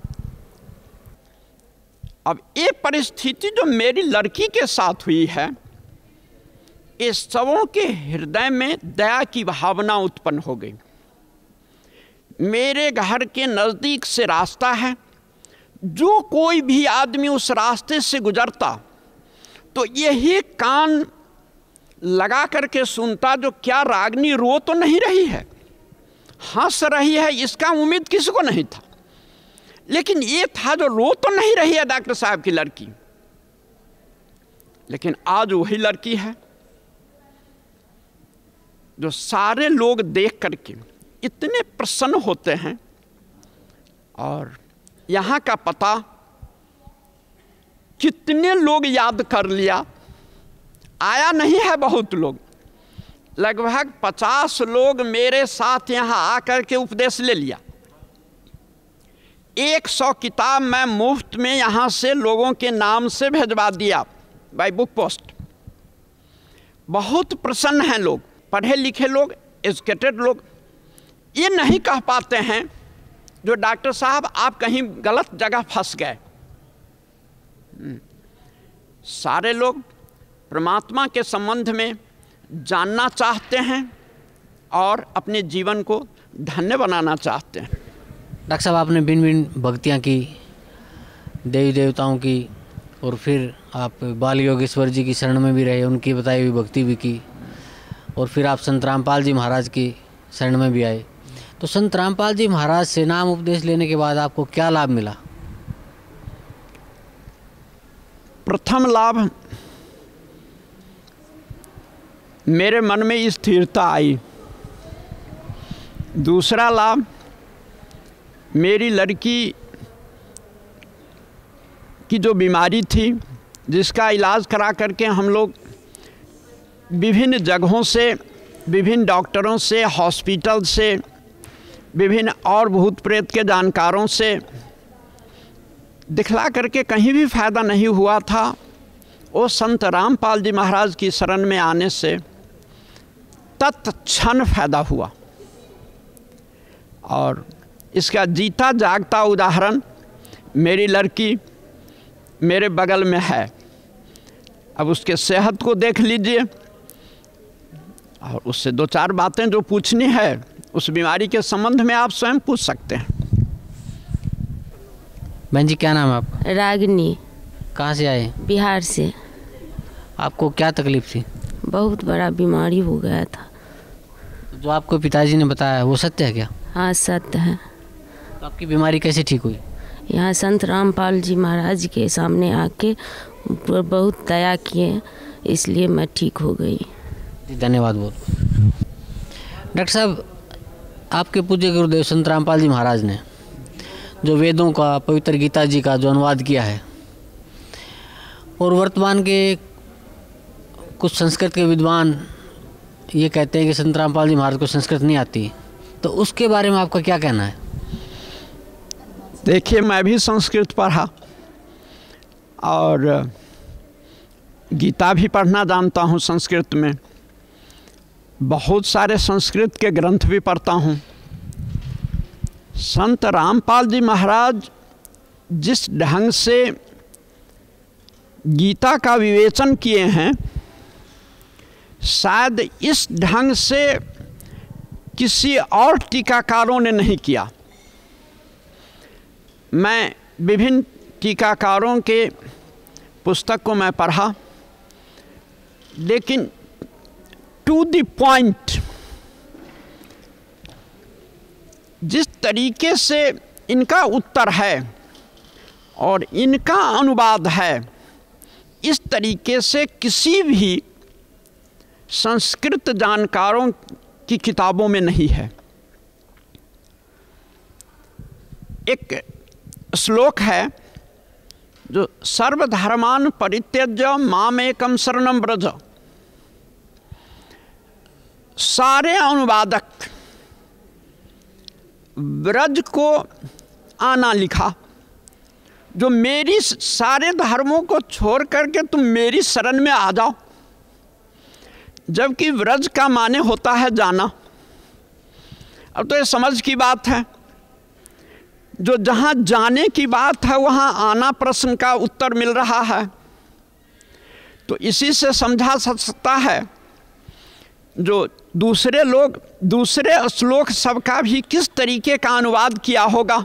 अब ये परिस्थिति जो मेरी लड़की के साथ हुई है, ये सबों के हृदय में दया की भावना उत्पन्न हो गई। मेरे घर के नज़दीक से रास्ता है, जो कोई भी आदमी उस रास्ते से गुजरता तो यही कान लगा करके सुनता, जो क्या रागनी रो तो नहीं रही है, हंस रही है, इसका उम्मीद किसी को नहीं था। लेकिन ये था जो रो तो नहीं रही है डॉक्टर साहब की लड़की, लेकिन आज वही लड़की है जो सारे लोग देख करके इतने प्रसन्न होते हैं। और यहाँ का पता कितने लोग याद कर लिया, आया नहीं है बहुत लोग, लगभग पचास लोग मेरे साथ यहाँ आकर के उपदेश ले लिया। एक सौ किताब मैं मुफ्त में यहाँ से लोगों के नाम से भेजवा दिया बाय बुक पोस्ट। बहुत प्रसन्न हैं लोग, पढ़े लिखे लोग, एजुकेटेड लोग। ये नहीं कह पाते हैं जो डॉक्टर साहब आप कहीं गलत जगह फंस गए। सारे लोग परमात्मा के संबंध में जानना चाहते हैं और अपने जीवन को धन्य बनाना चाहते हैं। डॉक्टर साहब, आपने भिन्न भिन्न भक्तियाँ की, देवी देवताओं की, और फिर आप बाल योगेश्वर जी की शरण में भी रहे, उनकी बताई हुई भक्ति भी की, और फिर आप संत रामपाल जी महाराज की शरण में भी आए। तो संत रामपाल जी महाराज से नाम उपदेश लेने के बाद आपको क्या लाभ मिला? प्रथम लाभ, मेरे मन में स्थिरता आई। दूसरा लाभ, मेरी लड़की की जो बीमारी थी, जिसका इलाज करा करके हम लोग विभिन्न जगहों से, विभिन्न डॉक्टरों से, हॉस्पिटल से, विभिन्न और भूत प्रेत के जानकारों से दिखला करके कहीं भी फ़ायदा नहीं हुआ था, वो संत रामपाल जी महाराज की शरण में आने से तत्क्षण फायदा हुआ। और इसका जीता जागता उदाहरण मेरी लड़की मेरे बगल में है। अब उसके सेहत को देख लीजिए और उससे दो चार बातें जो पूछनी है उस बीमारी के संबंध में आप स्वयं पूछ सकते हैं। बहन जी, क्या नाम है आपका? रागिनी। कहाँ से आए? बिहार से। आपको क्या तकलीफ थी? बहुत बड़ा बीमारी हो गया था। जो आपको पिताजी ने बताया वो सत्य है क्या? हाँ, सत्य है। तो आपकी बीमारी कैसे ठीक हुई? यहाँ संत रामपाल जी महाराज के सामने आके बहुत दया किए, इसलिए मैं ठीक हो गई। धन्यवाद बहुत। डॉक्टर साहब, आपके पूज्य गुरुदेव संत रामपाल जी महाराज ने जो वेदों का, पवित्र गीता जी का जो अनुवाद किया है, और वर्तमान के कुछ संस्कृत के विद्वान ये कहते हैं कि संत रामपाल जी महाराज को संस्कृत नहीं आती, तो उसके बारे में आपका क्या कहना है? देखिए, मैं भी संस्कृत पढ़ा और गीता भी पढ़ना जानता हूँ संस्कृत में, बहुत सारे संस्कृत के ग्रंथ भी पढ़ता हूँ। संत रामपाल जी महाराज जिस ढंग से गीता का विवेचन किए हैं, शायद इस ढंग से किसी और टीकाकारों ने नहीं किया। मैं विभिन्न टीकाकारों के पुस्तक को मैं पढ़ा, लेकिन टू द पॉइंट जिस तरीके से इनका उत्तर है और इनका अनुवाद है, इस तरीके से किसी भी संस्कृत जानकारों की किताबों में नहीं है। एक श्लोक है जो सर्वधर्मान परित्यज्य मामेकम शरणम व्रज। सारे अनुवादक व्रज को आना लिखा, जो मेरी सारे धर्मों को छोड़ करके तुम मेरी शरण में आ जाओ, जबकि व्रज का माने होता है जाना। अब तो ये समझ की बात है, जो जहाँ जाने की बात है वहाँ आना प्रश्न का उत्तर मिल रहा है। तो इसी से समझा सकता है जो दूसरे लोग दूसरे श्लोक सबका भी किस तरीके का अनुवाद किया होगा,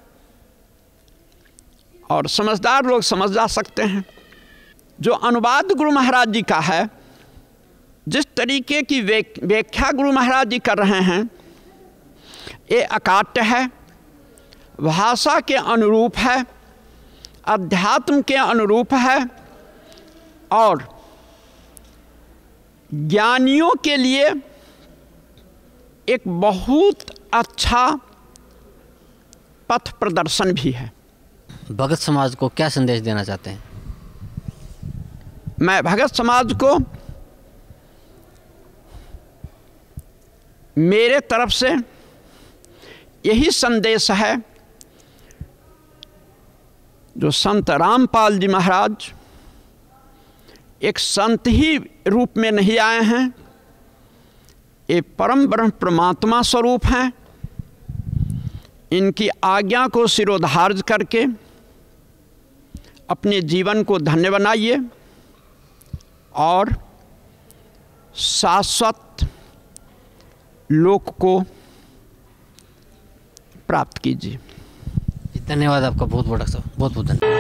और समझदार लोग समझ जा सकते हैं। जो अनुवाद गुरु महाराज जी का है, जिस तरीके की व्याख्या गुरु महाराज जी कर रहे हैं, ये अकाट्य है, भाषा के अनुरूप है, अध्यात्म के अनुरूप है, और ज्ञानियों के लिए एक बहुत अच्छा पथ प्रदर्शन भी है। भगत समाज को क्या संदेश देना चाहते हैं? मैं भगत समाज को मेरे तरफ से यही संदेश है, जो संत रामपाल जी महाराज एक संत ही रूप में नहीं आए हैं, ये परम ब्रह्म परमात्मा स्वरूप हैं। इनकी आज्ञा को सिरोधार्य करके अपने जीवन को धन्य बनाइए और शाश्वत लोक को प्राप्त कीजिए। धन्यवाद आपका, बहुत बहुत डॉक्टर साहब, बहुत बहुत धन्यवाद।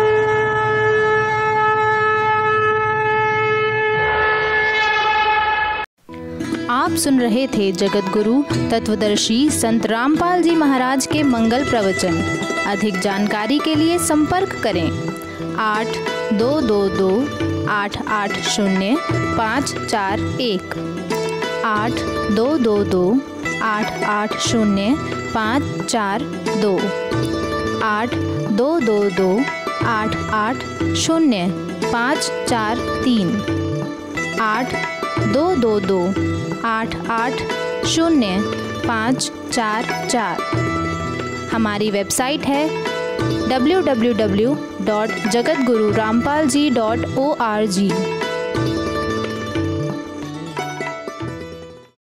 आप सुन रहे थे जगत गुरु तत्वदर्शी संत रामपाल जी महाराज के मंगल प्रवचन। अधिक जानकारी के लिए संपर्क करें आठ दो दो दो आठ आठ शून्य पाँच चार एक, आठ दो दो दो आठ आठ शून्य पाँच चार दो, आठ दो दो दो आठ आठ शून्य पाँच चार तीन, आठ दो दो दो आठ आठ शून्य पाँच चार चार। हमारी वेबसाइट है W W W dot Jagat Guru Rampal ji dot O R जी।